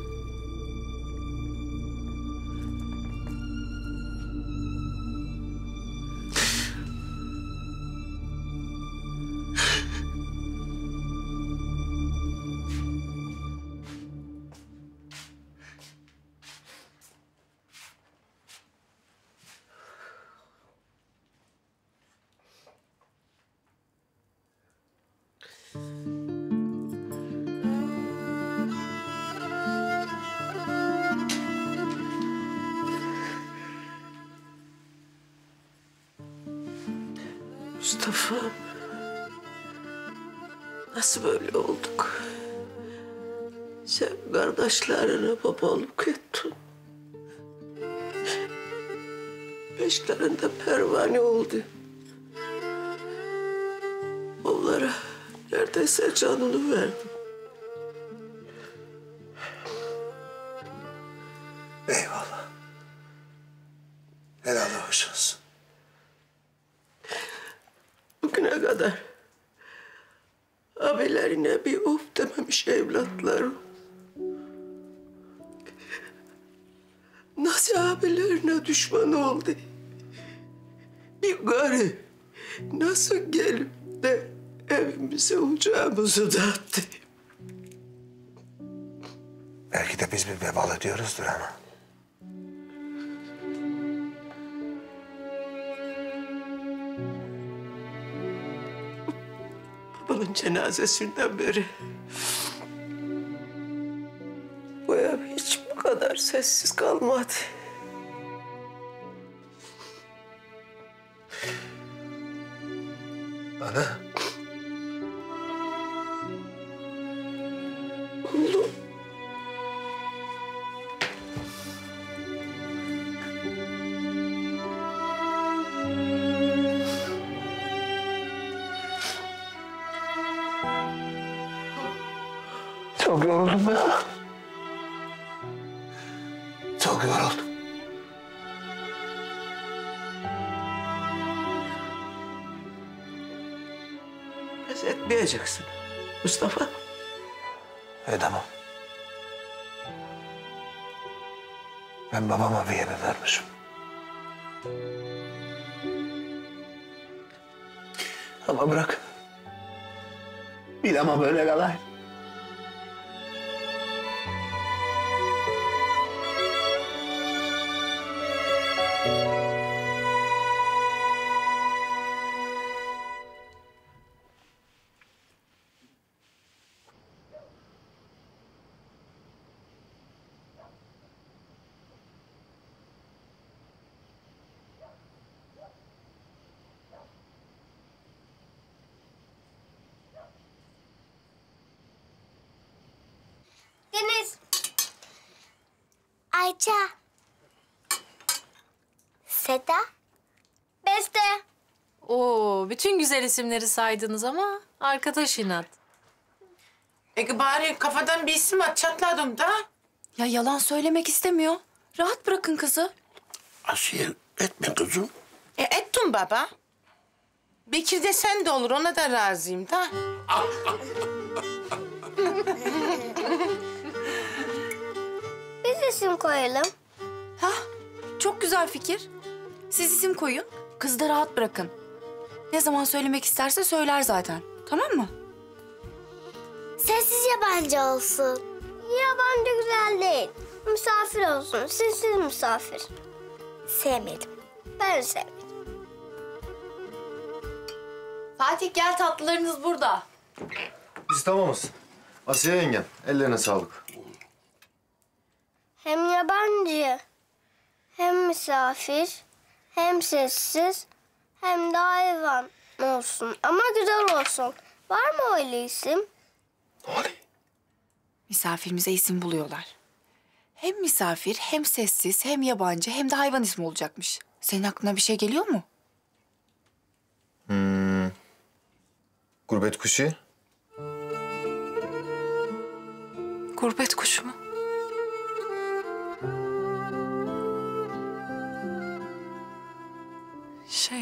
Speaker 11: Mustafa, nasıl böyle olduk? Sen kardeşlerine babalık ettin. Beşlerinde pervane oldu. Onlara neredeyse canını verdin.
Speaker 10: Eyvallah. Helal hoş olsun.
Speaker 11: Bugüne kadar abilerine bir of dememiş evlatlarım. Nasıl abilerine düşman oldu? Bir garı nasıl gelip de evimize ocağımızı dağıttı?
Speaker 10: Belki de biz bir vebal ediyoruzdur ama.
Speaker 11: Babamın cenazesinden beri bu ev hiç bu kadar sessiz kalmadı.
Speaker 10: Ana.
Speaker 11: Oğlum.
Speaker 10: Çok yoruldum ben. Çok yoruldum.
Speaker 11: Pes etmeyeceksin Mustafa.
Speaker 10: Edemem. Ben babama bir yemin vermişim. Ama bırak. Bil ama böyle kalay.
Speaker 4: Deniz. Ayça. Seda. Beste.
Speaker 20: Oo, bütün güzel isimleri saydınız ama arkadaş inat.
Speaker 6: E bari kafadan bir isim at, çatladım da.
Speaker 15: Ya yalan söylemek istemiyor. Rahat bırakın kızı.
Speaker 9: Asiye etme kızım.
Speaker 6: E ettim baba. Bekir de sen de olur, ona da razıyım da.
Speaker 4: Biz isim koyalım.
Speaker 15: Hah, çok güzel fikir. Siz isim koyun, kızı da rahat bırakın. Ne zaman söylemek isterse söyler zaten. Tamam mı?
Speaker 4: Sessiz yabancı olsun. Yabancı güzel değil. Misafir olsun. Sessiz misafir. Sevmedim. Ben sevmedim.
Speaker 20: Fatih gel, tatlılarınız burada.
Speaker 18: Biz tamamız. Asiye yengem, ellerine sağlık.
Speaker 4: Hem yabancı, hem misafir, hem sessiz, hem de hayvan olsun. Ama güzel olsun. Var mı öyle isim?
Speaker 15: Misafirimize isim buluyorlar. Hem misafir, hem sessiz, hem yabancı, hem de hayvan ismi olacakmış. Senin aklına bir şey geliyor mu?
Speaker 18: Hmm. Gurbet kuşu.
Speaker 16: Gurbet kuşu mu? Şey...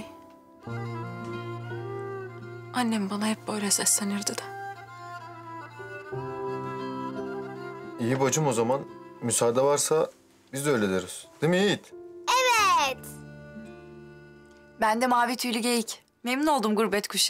Speaker 16: Annem bana hep böyle seslenirdi de.
Speaker 18: İyi bacım o zaman. Müsaade varsa biz de öyle deriz. Değil mi Yiğit?
Speaker 4: Evet.
Speaker 15: Ben de mavi tüylü geyik. Memnun oldum gurbet kuşu.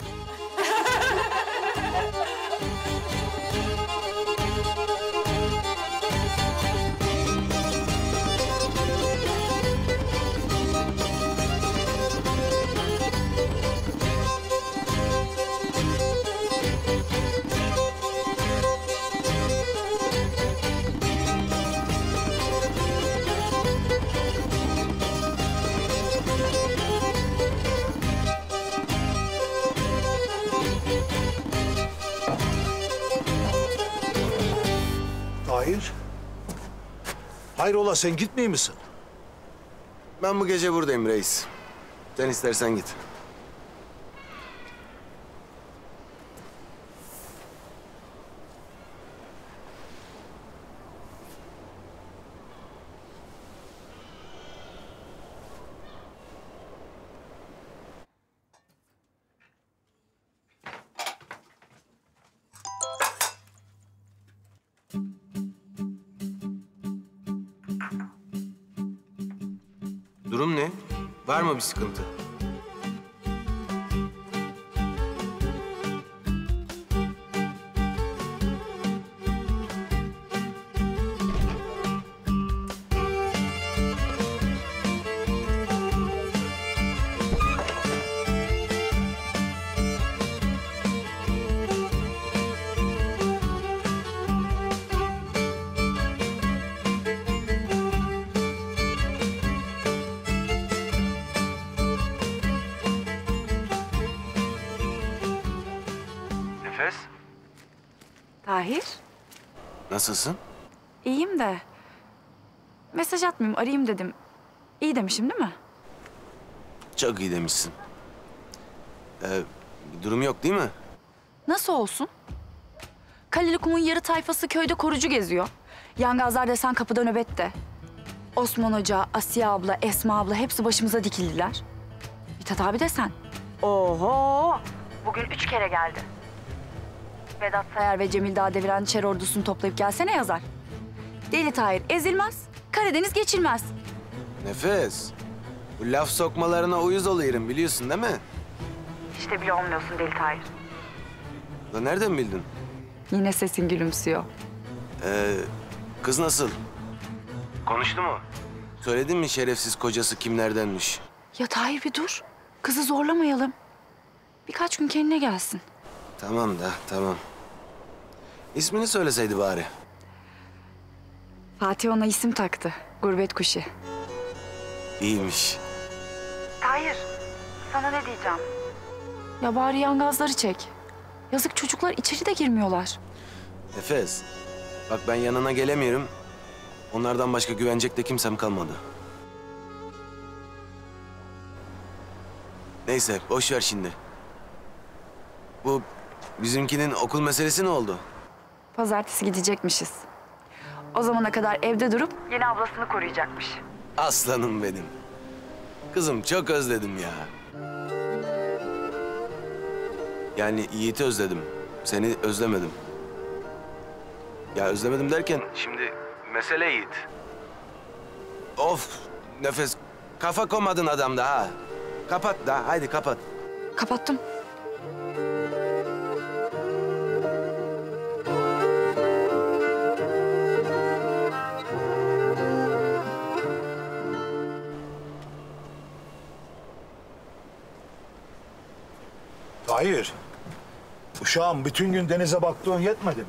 Speaker 9: Tahir. Hayrola sen gitmeyeyim misin?
Speaker 17: Ben bu gece buradayım reis. Sen istersen git. Durum ne? Var mı bir sıkıntı? Nefes?
Speaker 15: Tahir,
Speaker 17: Nasılsın?
Speaker 15: iyiyim de... Mesaj atmayayım, arayayım dedim. İyi demişim değil mi?
Speaker 17: Çok iyi demişsin. Ee, bir durum yok değil mi?
Speaker 15: Nasıl olsun? Kalilikum'un yarı tayfası köyde korucu geziyor. Yangazlar desen kapıda nöbette. Osman Hoca, Asiye abla, Esma abla hepsi başımıza dikildiler. Mithat abi desen. Oho! Bugün üç kere geldi. Vedat Sayar ve Cemil Dağ deviren Çer ordusunu toplayıp gelsene yazar. Deli Tahir ezilmez, Karadeniz geçilmez.
Speaker 17: Nefes. Bu laf sokmalarına uyuz oluyorum biliyorsun değil mi?
Speaker 15: İşte bile olmuyorsun Deli Tahir.
Speaker 17: Da nereden bildin?
Speaker 15: Yine sesin gülümsüyor.
Speaker 17: Ee, kız nasıl? Konuştu mu? Söyledin mi şerefsiz kocası kimlerdenmiş?
Speaker 15: Ya Tahir bir dur. Kızı zorlamayalım. Birkaç gün kendine gelsin.
Speaker 17: Tamam da tamam. İsmini söyleseydi bari.
Speaker 15: Fatih ona isim taktı. Gurbet kuşu.
Speaker 17: İyiymiş.
Speaker 15: Tahir, sana ne diyeceğim? Ya bari yangazları çek. Yazık çocuklar içeri de girmiyorlar.
Speaker 17: Nefes. Bak ben yanına gelemiyorum. Onlardan başka güvenecek de kimsem kalmadı. Neyse boş ver şimdi. Bu bizimkinin okul meselesi ne oldu?
Speaker 15: Pazartesi gidecekmişiz. O zamana kadar evde durup yeni ablasını koruyacakmış.
Speaker 17: Aslanım benim. Kızım çok özledim ya. Yani Yiğit'i özledim. Seni özlemedim. Ya özlemedim derken şimdi mesele Yiğit. Of Nefes kafa komadın adamda ha. Kapat da haydi kapat.
Speaker 15: Kapattım.
Speaker 10: Tahir, uşağım bütün gün denize baktığın yetmedi mi?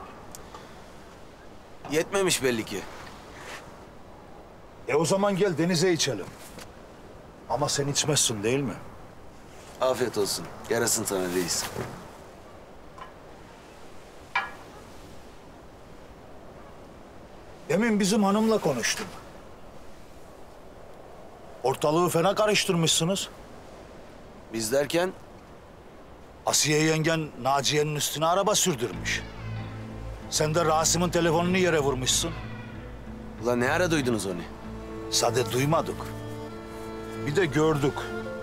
Speaker 17: Yetmemiş belli ki.
Speaker 10: E o zaman gel denize içelim. Ama sen içmezsin değil mi?
Speaker 17: Afiyet olsun. Yarasın sana reis.
Speaker 10: Demin bizim hanımla konuştum. Ortalığı fena karıştırmışsınız.
Speaker 17: Biz derken?
Speaker 10: Asiye yengen Naciye'nin üstüne araba sürdürmüş. Sen de Rasim'in telefonunu yere vurmuşsun.
Speaker 17: Ulan ne ara duydunuz onu?
Speaker 10: Sade duymadık. Bir de gördük.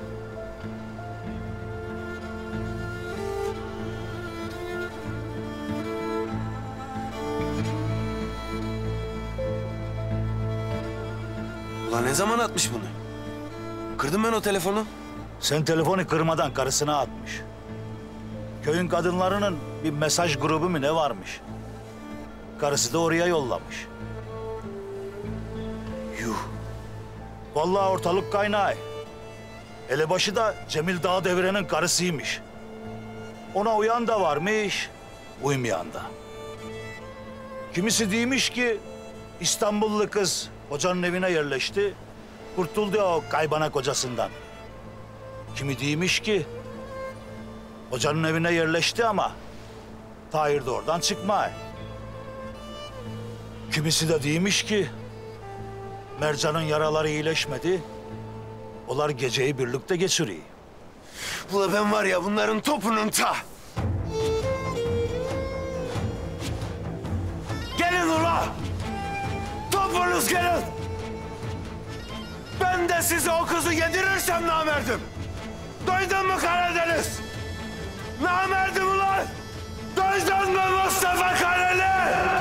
Speaker 17: Ulan ne zaman atmış bunu? Kırdım ben o telefonu.
Speaker 10: Sen telefonu kırmadan karısına atmış. Köyün kadınlarının bir mesaj grubu mu ne varmış? Karısı da oraya yollamış. Yuh. Vallahi ortalık kaynağı. Elebaşı da Cemil Dağdeviren'in karısıymış. Ona uyan da varmış, uymayan da. Kimisi demiş ki İstanbullu kız hocanın evine yerleşti, kurtuldu o kaybana kocasından. Kimi demiş ki hocanın evine yerleşti ama Tahir de oradan çıkmay. Kimisi de demiş ki Mercan'ın yaraları iyileşmedi, onlar geceyi birlikte geçiriyor.
Speaker 17: Ula ben var ya bunların topunun ta. Gelin ula! Topunuz gelin! Ben de size o kızı yedirirsem namerdim. Duydun mu Karadeniz? Namerdim ulan! Duydun mu Mustafa Kareli?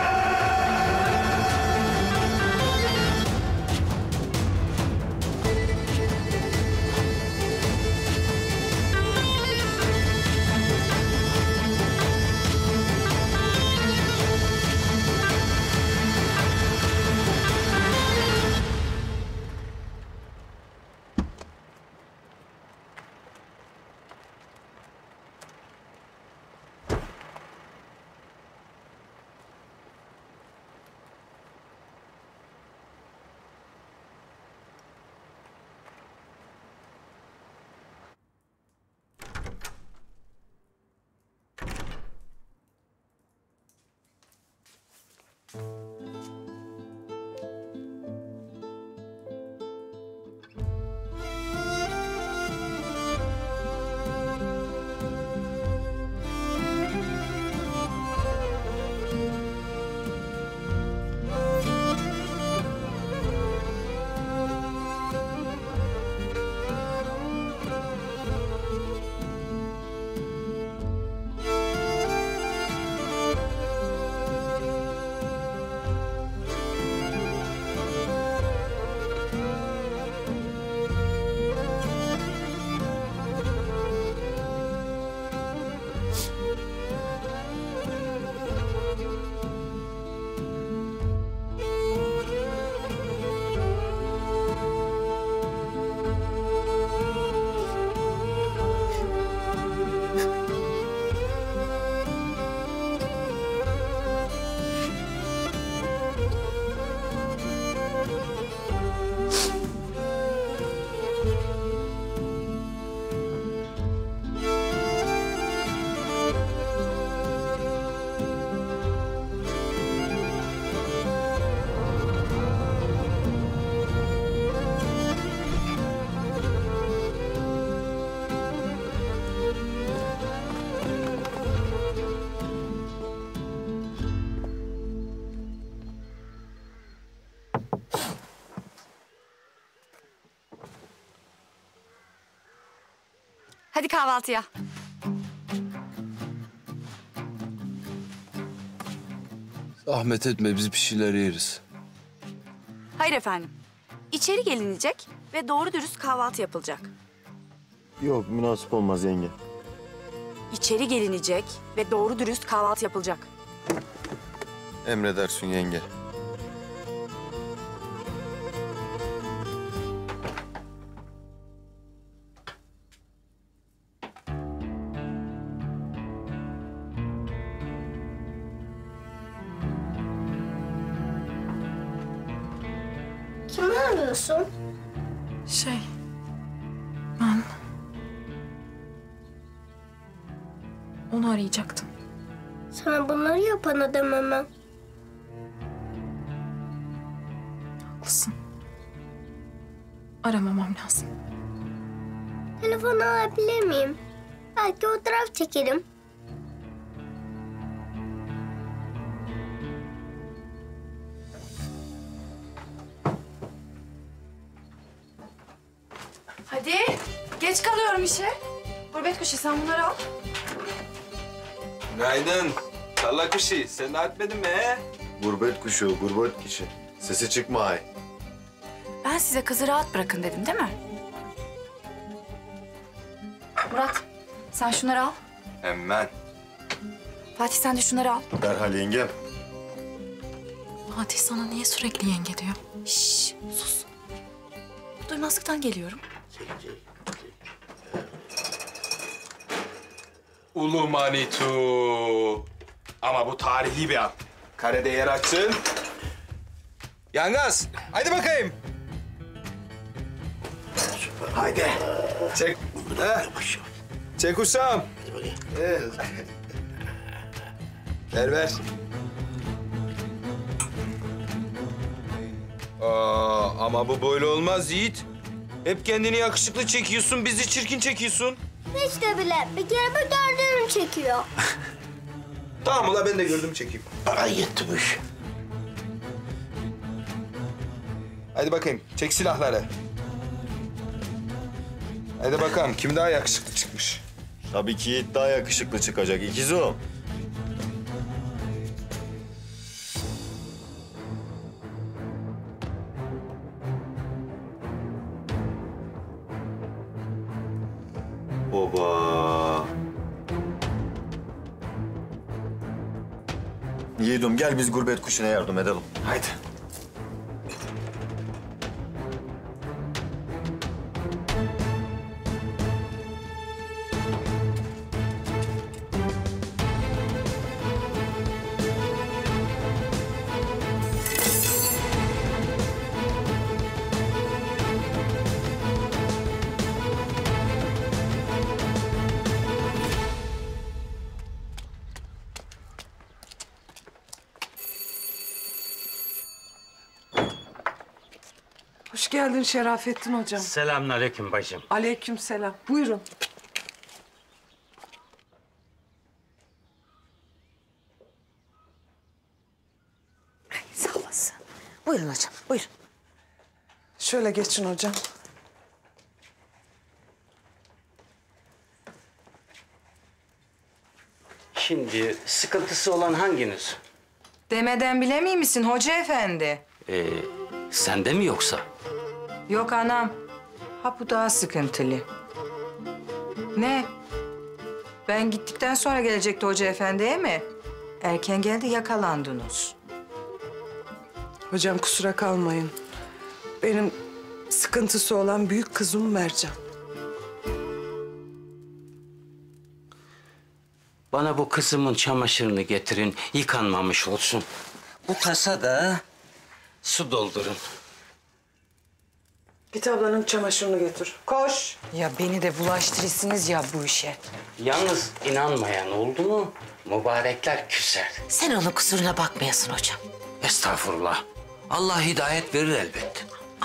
Speaker 15: Hadi kahvaltıya.
Speaker 7: Zahmet etme, biz bir şeyler yeriz.
Speaker 15: Hayır efendim. İçeri gelinecek ve doğru dürüst kahvaltı yapılacak.
Speaker 18: Yok, münasip olmaz yenge.
Speaker 15: İçeri gelinecek ve doğru dürüst kahvaltı yapılacak.
Speaker 8: Emredersin yenge.
Speaker 4: arıyorsun?
Speaker 16: Şey, ben... Onu arayacaktım.
Speaker 4: Sana bunları yapan adam hemen.
Speaker 16: Haklısın. Aramamam lazım.
Speaker 4: Telefonu alabilir miyim? Belki fotoğraf çekerim.
Speaker 15: Hadi. Geç kalıyorum işe. Gurbet kuşu sen bunları al.
Speaker 8: Günaydın. Tarla kuşu, sen de etmedin mi he?
Speaker 18: Gurbet kuşu, gurbet kişi. Sesi çıkma ay.
Speaker 15: Ben size kızı rahat bırakın dedim değil mi? Murat sen şunları al.
Speaker 8: Hemen.
Speaker 15: Fatih sen de şunları al.
Speaker 18: Derhal yengem.
Speaker 16: Fatih sana niye sürekli yenge diyor?
Speaker 15: Şşş sus. Duymazlıktan geliyorum.
Speaker 19: Ulu Manitu. Ama bu tarihi bir an. Karede yer açsın. Yangaz, haydi bakayım. Haydi. Çek. Heh. Çek Hüsam. Evet. Ver ver. Aa, ama bu böyle olmaz Yiğit. Hep kendini yakışıklı çekiyorsun, bizi çirkin çekiyorsun.
Speaker 4: Hiç de bile. Bir kere bu gördüğünü çekiyor.
Speaker 19: Tamam ula ben de gördüm çekeyim.
Speaker 9: Ay yetti bu iş.
Speaker 19: Hadi bakayım, çek silahları. Hadi bakalım, kim daha yakışıklı çıkmış?
Speaker 18: Tabii ki Yiğit daha yakışıklı çıkacak ikizo. Oba. Yiğidim gel biz gurbet kuşuna yardım edelim.
Speaker 19: Haydi.
Speaker 12: Hoş geldin Şerafettin hocam.
Speaker 21: Selamünaleyküm bacım.
Speaker 12: Aleykümselam. Buyurun.
Speaker 1: Sağ olasın. Buyurun hocam, buyurun.
Speaker 12: Şöyle geçin hocam.
Speaker 21: Şimdi sıkıntısı olan hanginiz?
Speaker 22: Demeden bilemey misin hoca efendi?
Speaker 21: Ee, sende mi yoksa?
Speaker 22: Yok anam. Ha bu daha sıkıntılı. Ne? Ben gittikten sonra gelecekti hoca efendiye mi? Erken geldi yakalandınız.
Speaker 12: Hocam kusura kalmayın. Benim sıkıntısı olan büyük kızım Mercan.
Speaker 21: Bana bu kızımın çamaşırını getirin, yıkanmamış olsun. Bu tasa da su doldurun.
Speaker 12: Git ablanın çamaşırını getir. Koş.
Speaker 22: Ya beni de bulaştırırsınız ya bu işe.
Speaker 21: Yalnız inanmayan oldu mu mübarekler küser.
Speaker 1: Sen onun kusuruna bakmayasın hocam.
Speaker 21: Estağfurullah. Allah hidayet verir elbet.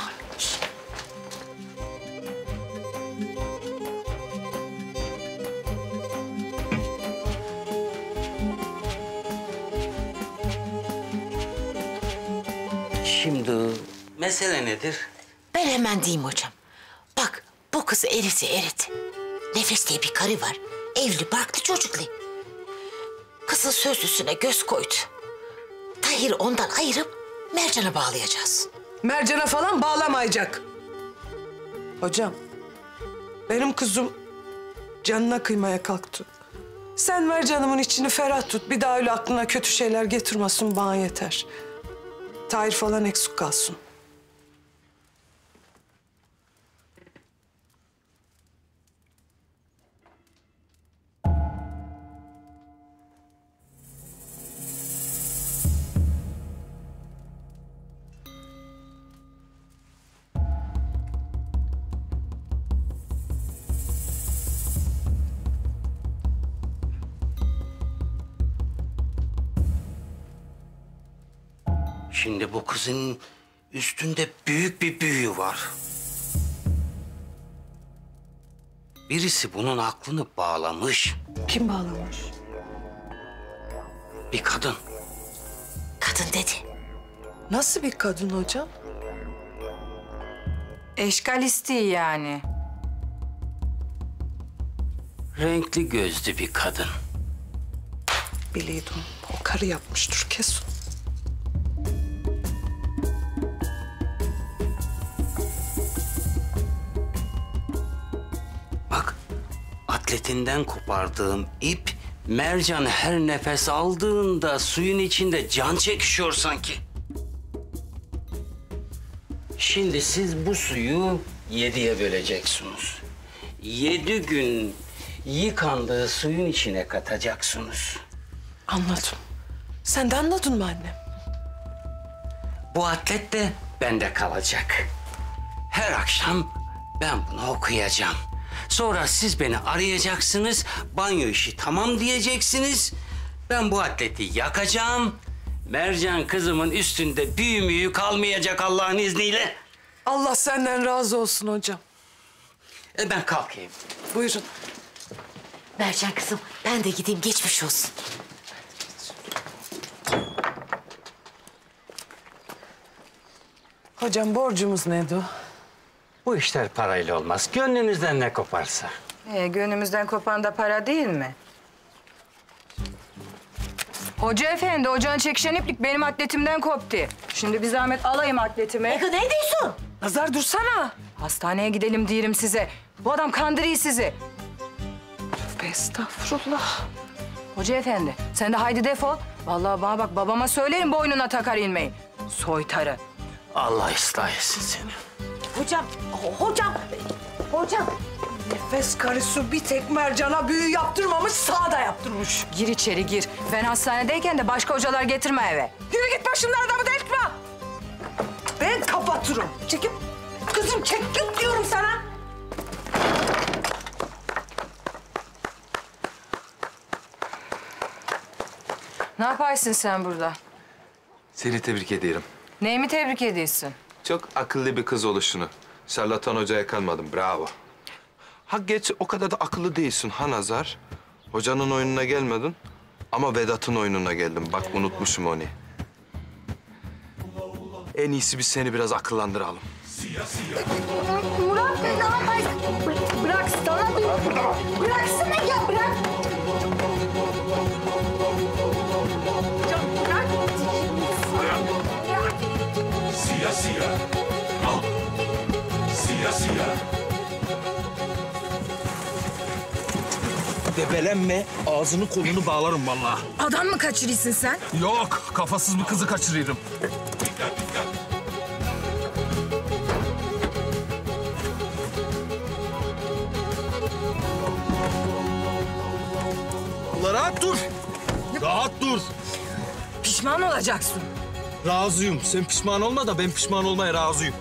Speaker 21: Şimdi mesele nedir?
Speaker 1: Ben hemen diyeyim hocam. Bak bu kızı eriti eriti. Nefes diye bir karı var. Evli, barklı, çocuklu. Kızın sözlüsüne göz koydu. Tahir ondan ayırıp Mercan'a bağlayacağız.
Speaker 12: Mercan'a falan bağlamayacak. Hocam, benim kızım canına kıymaya kalktı. Sen Mercan'ımın içini ferah tut. Bir daha öyle aklına kötü şeyler getirmesin bana yeter. Tahir falan eksik kalsın.
Speaker 21: Şimdi bu kızın üstünde büyük bir büyü var. Birisi bunun aklını bağlamış.
Speaker 12: Kim bağlamış?
Speaker 21: Bir kadın.
Speaker 1: Kadın dedi.
Speaker 12: Nasıl bir kadın hocam?
Speaker 22: Eşkal isteği yani.
Speaker 21: Renkli gözlü bir kadın.
Speaker 12: Biliyordum. O karı yapmıştır kesin.
Speaker 21: Bak, atletinden kopardığım ip Mercan her nefes aldığında suyun içinde can çekişiyor sanki. Şimdi siz bu suyu yediye böleceksiniz. Yedi gün yıkandığı suyun içine katacaksınız.
Speaker 12: Anladım. Sen de anladın mı annem?
Speaker 21: Bu atlet de bende kalacak. Her akşam ben bunu okuyacağım. Sonra siz beni arayacaksınız, banyo işi tamam diyeceksiniz. Ben bu atleti yakacağım. Mercan kızımın üstünde büyü müyü kalmayacak Allah'ın izniyle.
Speaker 12: Allah senden razı olsun hocam.
Speaker 21: E ben kalkayım.
Speaker 12: Buyurun.
Speaker 1: Mercan kızım ben de gideyim geçmiş olsun.
Speaker 12: Hocam borcumuz neydi o?
Speaker 21: Bu işler parayla olmaz. Gönlünüzden ne koparsa.
Speaker 22: Ee, gönlümüzden kopan da para değil mi? Hoca efendi, ocağın çekişen iplik benim atletimden koptu. Şimdi bir zahmet alayım atletimi.
Speaker 1: Ego ne diyorsun?
Speaker 22: Nazar dursana. Hastaneye gidelim diyelim size. Bu adam kandırıyor sizi. Tövbe estağfurullah. Hoca efendi, sen de haydi defol. Vallahi bana bak, babama söylerim boynuna takar ilmeği. Soytarı.
Speaker 21: Allah ıslah etsin seni.
Speaker 1: Hocam, hocam, hocam.
Speaker 12: Nefes karısı bir tek Mercan'a büyü yaptırmamış, sağa da yaptırmış.
Speaker 22: Gir içeri gir. Ben hastanedeyken de başka hocalar getirme eve.
Speaker 12: Yürü git başımdan adamı delirtme. Ben kapatırım. Çekip, kızım çek git diyorum sana.
Speaker 22: Ne yaparsın sen burada?
Speaker 7: Seni tebrik ederim.
Speaker 22: Neyimi tebrik ediyorsun?
Speaker 7: Çok akıllı bir kız oluşunu. Şarlatan hocaya kalmadın, bravo. Ha geç o kadar da akıllı değilsin ha Nazar. Hocanın oyununa gelmedin ama Vedat'ın oyununa geldin. Bak unutmuşum onu. En iyisi biz seni biraz akıllandıralım.
Speaker 4: Murat ne yaparsın? Bırak sana bir. Bıraksana ya bırak.
Speaker 13: Siyah siyah. Al. Siyah siyah.
Speaker 14: Debelenme, ağzını kolunu bağlarım vallahi.
Speaker 22: Adam mı kaçırıyorsun sen?
Speaker 14: Yok, kafasız bir kızı kaçırıyorum. Allah rahat dur. Rahat dur.
Speaker 22: Pişman olacaksın.
Speaker 14: Razıyım. Sen pişman olma da ben pişman olmaya razıyım.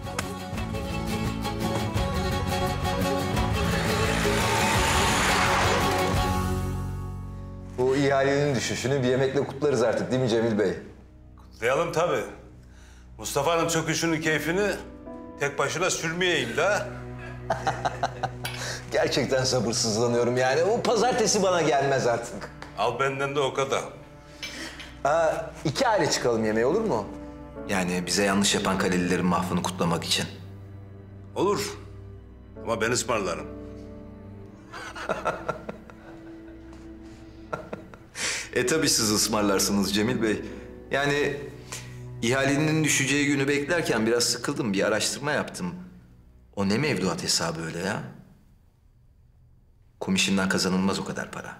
Speaker 23: Bu ihalenin düşüşünü bir yemekle kutlarız artık değil mi Cemil Bey?
Speaker 18: Kutlayalım tabii. Mustafa'nın çöküşünün keyfini tek başına sürmeyeyim de.
Speaker 23: Gerçekten sabırsızlanıyorum yani. O pazartesi bana gelmez artık.
Speaker 18: Al benden de o kadar.
Speaker 23: Ha, iki aile çıkalım yemeğe olur mu?
Speaker 3: Yani bize yanlış yapan Kalelilerin mahvını kutlamak için.
Speaker 18: Olur. Ama ben ısmarlarım.
Speaker 3: E tabii siz ısmarlarsınız Cemil Bey. Yani ihalenin düşeceği günü beklerken biraz sıkıldım. Bir araştırma yaptım. O ne mevduat hesabı öyle ya? Komisyondan kazanılmaz o kadar para.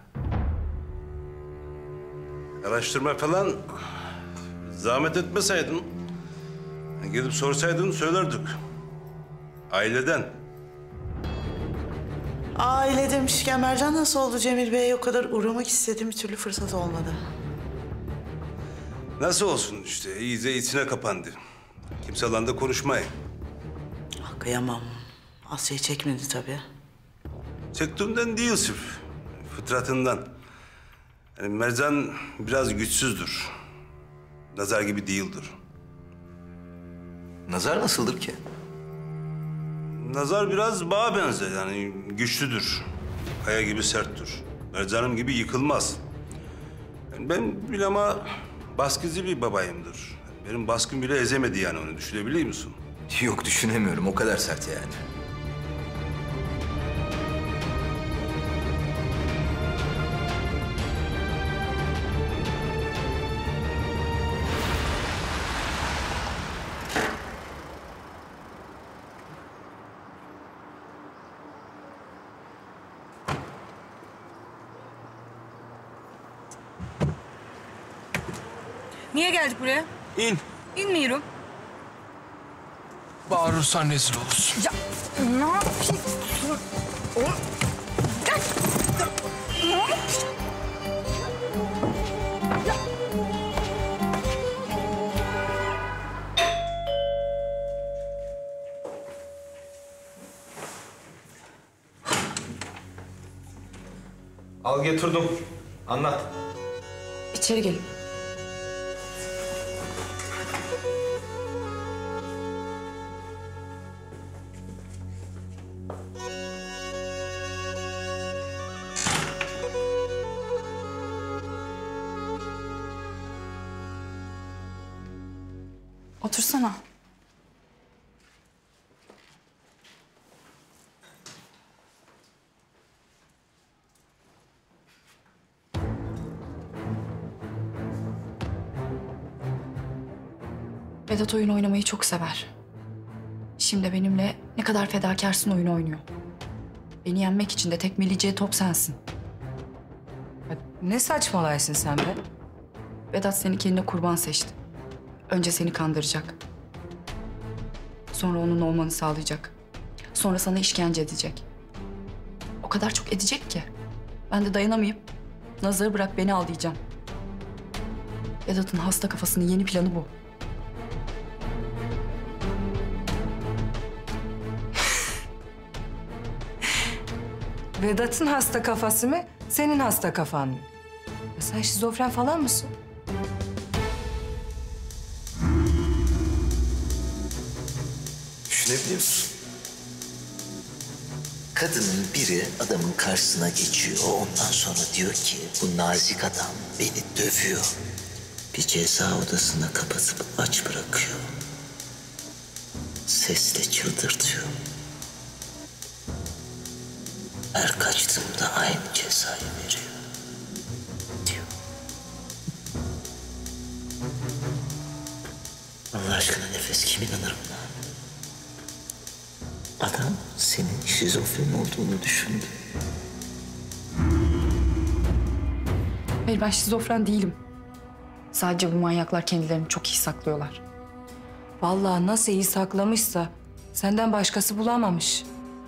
Speaker 18: Araştırma falan zahmet etmeseydin, gidip sorsaydın söylerdik. Aileden.
Speaker 24: Aile demişken Mercan nasıl oldu Cemil Bey'e o kadar uğramak istedim bir türlü fırsat olmadı.
Speaker 18: Nasıl olsun işte iyice içine kapandı. Kimseyle de konuşmayın.
Speaker 24: Ah, kıyamam. Asya'yı çekmedi tabii.
Speaker 18: Çektiğimden değil sırf. Fıtratından. Yani Mercan biraz güçsüzdür. Nazar gibi değildir.
Speaker 3: Nazar nasıldır ki?
Speaker 2: Nazar biraz bağa benzer yani güçlüdür. Kaya gibi serttir. Mercanım gibi yıkılmaz. Yani ben bile ama baskıcı bir babayımdır. Benim baskım bile ezemedi yani onu. Düşünebiliyor musun?
Speaker 3: Yok düşünemiyorum. O kadar sert yani.
Speaker 22: Niye geldik buraya?
Speaker 14: İn.
Speaker 22: İnmiyorum.
Speaker 14: Bağırırsan rezil olursun.
Speaker 22: Ya ne yapayım? Oğlum. Gel. Ne yapayım?
Speaker 19: Al getirdim. Anlat.
Speaker 16: İçeri gelin.
Speaker 15: Otursana. Vedat oyun oynamayı çok sever. Şimdi benimle ne kadar fedakarsın oyun oynuyor. Beni yenmek için de tekmeleyeceği top sensin.
Speaker 22: Ne saçmalaysın sen be?
Speaker 15: Vedat seni kendine kurban seçti. Önce seni kandıracak. Sonra onun olmanı sağlayacak. Sonra sana işkence edecek. O kadar çok edecek ki. Ben de dayanamayıp Nazar'ı bırak beni al diyeceğim. Vedat'ın hasta kafasının yeni planı bu.
Speaker 22: Vedat'ın hasta kafası mı, senin hasta kafan mı? Ya sen şizofren falan mısın?
Speaker 1: Düşünebiliyor musun? Kadının biri adamın karşısına geçiyor. Ondan sonra diyor ki bu nazik adam beni dövüyor. Bir ceza odasına kapatıp aç bırakıyor. Sesle çıldırtıyor. Her kaçtığımda aynı cezayı veriyor. Diyor. Allah aşkına Nefes, kim inanır buna? Adam senin şizofren olduğunu düşündü.
Speaker 15: Hayır, ben şizofren değilim. Sadece bu manyaklar kendilerini çok iyi saklıyorlar.
Speaker 22: Vallahi nasıl iyi saklamışsa senden başkası bulamamış.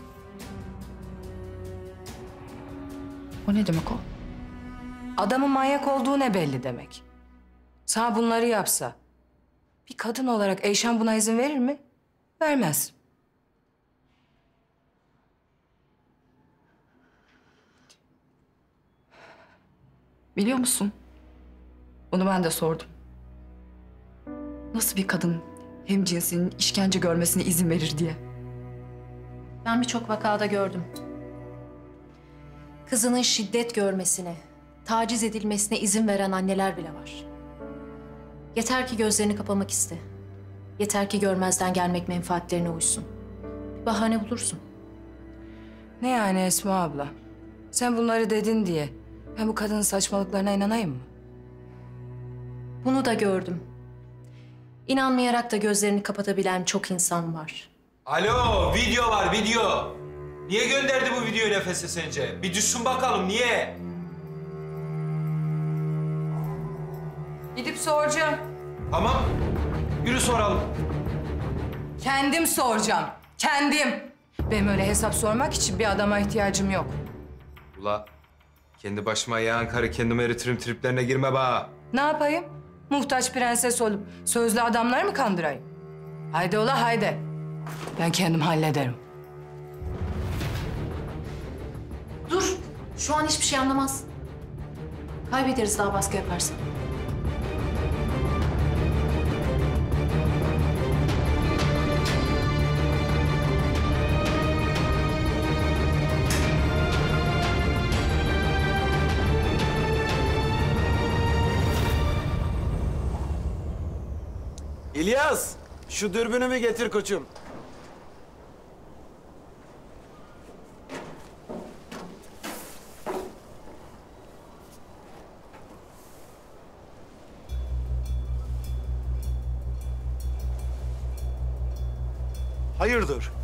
Speaker 15: O ne demek o?
Speaker 22: Adamın manyak olduğu ne belli demek. Sana bunları yapsa bir kadın olarak Eyşan buna izin verir mi? Vermez.
Speaker 15: Biliyor musun? Bunu ben de sordum. Nasıl bir kadın hemcinsinin işkence görmesine izin verir diye.
Speaker 20: Ben birçok vakada gördüm. Kızının şiddet görmesine, taciz edilmesine izin veren anneler bile var. Yeter ki gözlerini kapamak iste. Yeter ki görmezden gelmek menfaatlerine uysun. Bir bahane bulursun.
Speaker 22: Ne yani Esma abla? Sen bunları dedin diye ben bu kadının saçmalıklarına inanayım mı?
Speaker 20: Bunu da gördüm. İnanmayarak da gözlerini kapatabilen çok insan var.
Speaker 19: Alo, video var, video. Niye gönderdi bu videoyu Nefes'e sence? Bir düşün bakalım, niye?
Speaker 22: Gidip soracağım.
Speaker 19: Tamam, yürü soralım.
Speaker 22: Kendim soracağım. Kendim. Benim öyle hesap sormak için bir adama ihtiyacım yok.
Speaker 19: Ula, kendi başıma yağan karı kendime eritirim triplerine girme bana.
Speaker 22: Ne yapayım? Muhtaç prenses olup sözlü adamlar mı kandırayım? Haydi ola haydi. Ben kendim hallederim.
Speaker 20: Dur, şu an hiçbir şey anlamaz. Kaybederiz daha baskı yaparsan.
Speaker 17: İlyas, şu dürbünümü getir koçum.
Speaker 5: Hayırdır?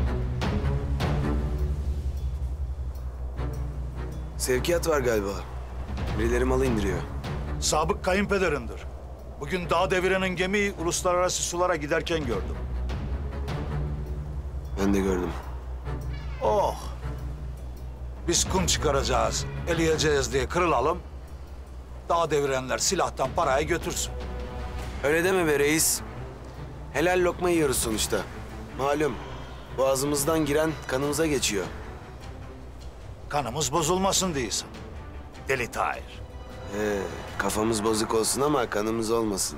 Speaker 17: Sevkiyat var galiba. Birileri malı indiriyor.
Speaker 5: Sabık kayınpederindir. Bugün dağ devirenin gemiyi uluslararası sulara giderken gördüm.
Speaker 17: Ben de gördüm.
Speaker 5: Oh! Biz kum çıkaracağız, eleyeceğiz diye kırılalım. Dağ devirenler silahtan parayı götürsün.
Speaker 17: Öyle deme be reis. Helal lokma yiyoruz sonuçta. Malum, boğazımızdan giren kanımıza geçiyor.
Speaker 5: Kanımız bozulmasın diyorsun. Deli Tahir.
Speaker 17: He, kafamız bozuk olsun ama kanımız olmasın.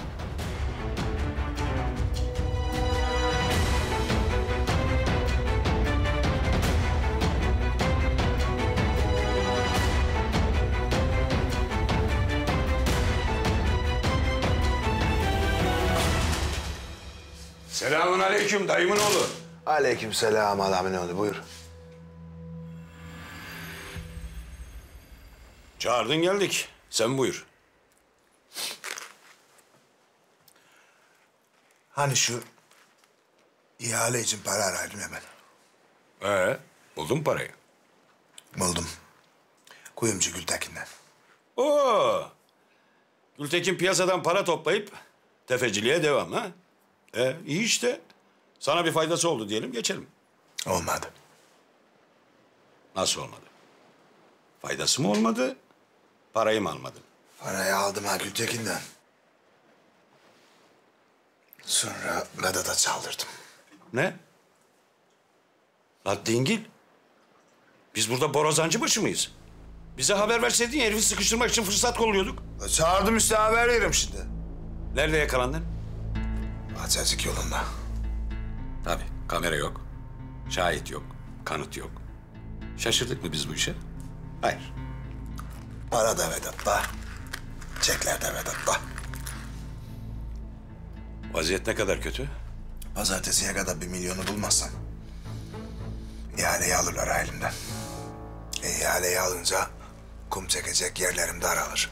Speaker 2: Selamun aleyküm dayımın oğlu.
Speaker 6: Aleyküm selam adamın oğlu, buyur.
Speaker 2: Çağırdın geldik. Sen buyur.
Speaker 6: Hani şu ihale için para arıyordum hemen.
Speaker 2: Ee, buldun mu parayı?
Speaker 6: Buldum. Kuyumcu Gültekin'den.
Speaker 2: Oo. Gültekin piyasadan para toplayıp tefeciliğe devam ha? Ee, iyi işte. Sana bir faydası oldu diyelim, geçelim.
Speaker 6: Olmadı.
Speaker 2: Nasıl olmadı? Faydası mı olmadı, parayı mı almadın?
Speaker 6: Parayı aldım ha Gültekin'den. Sonra Vedat'a çaldırdım.
Speaker 2: Ne? La dingil. Biz burada borazancı başı mıyız? Bize haber verseydin herifi sıkıştırmak için fırsat kolluyorduk.
Speaker 6: La çağırdım işte, haber veririm şimdi.
Speaker 2: Nerede yakalandın?
Speaker 6: Açacık yolunda.
Speaker 2: Tabii, kamera yok. Şahit yok, kanıt yok. Şaşırdık mı biz bu işe? Hayır.
Speaker 6: Para da Vedat'ta. Çekler de Vedat'ta.
Speaker 2: Vaziyet ne kadar kötü?
Speaker 6: Pazartesiye kadar bir milyonu bulmazsam ihaleyi alırlar elimden. E, ihaleyi alınca kum çekecek yerlerim daralır.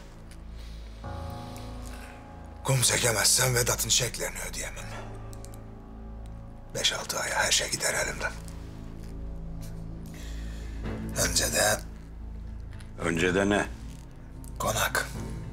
Speaker 6: Kum çekemezsem Vedat'ın çeklerini ödeyemem. Beş altı aya her şey gider elimden. Önce de...
Speaker 2: Önce de ne?
Speaker 6: Konak.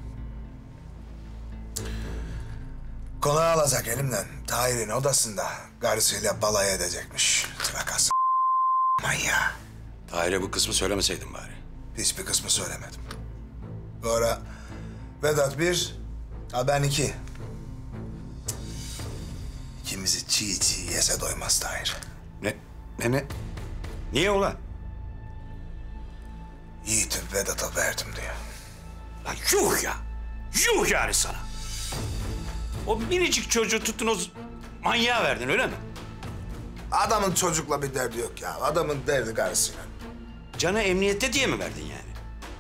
Speaker 6: Konağı alacak elimden. Tahir'in odasında karısıyla balay edecekmiş. Trakas manyağı.
Speaker 2: Tahir'e bu kısmı söylemeseydin bari.
Speaker 6: Hiçbir kısmı söylemedim. Sonra Vedat bir, ha ben iki. İkimizi çiğ çiğ yese doymaz Tahir.
Speaker 2: Ne? Ne ne? Niye ulan?
Speaker 6: Yiğit'i Vedat'a verdim diyor.
Speaker 2: Lan yuh ya! Yuh yani sana! O minicik çocuğu tuttun o manyağa verdin öyle mi?
Speaker 6: Adamın çocukla bir derdi yok ya. Adamın derdi karısıyla.
Speaker 2: Canı emniyette diye mi verdin yani?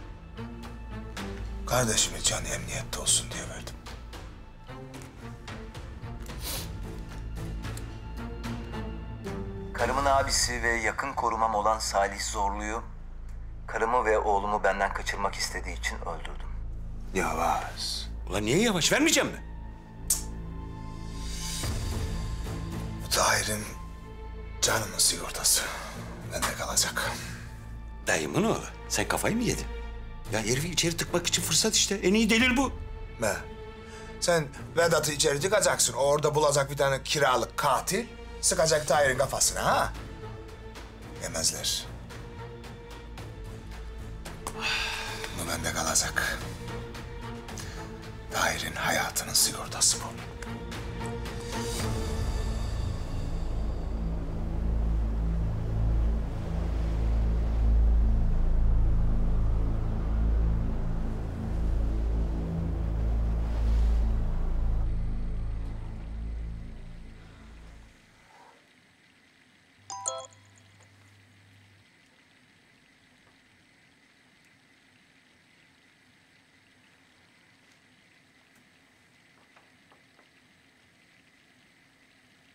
Speaker 6: Kardeşime canı emniyette olsun diye verdim.
Speaker 3: Karımın abisi ve yakın korumam olan Salih Zorlu'yu karımı ve oğlumu benden kaçırmak istediği için öldürdüm.
Speaker 6: Yavaş.
Speaker 2: Ulan niye yavaş? Vermeyeceğim mi?
Speaker 6: Bu Tahir'in canının sigortası bende kalacak.
Speaker 2: Dayımın oğlu. Sen kafayı mı yedin? Ya herifi içeri tıkmak için fırsat işte. En iyi delil bu.
Speaker 6: Ne? Sen Vedat'ı içeri tıkacaksın. Orada bulacak bir tane kiralık katil. Sıkacak Tahir'in kafasına ha? Yemezler. Bu bende kalacak. Tahir'in hayatının sigortası bu.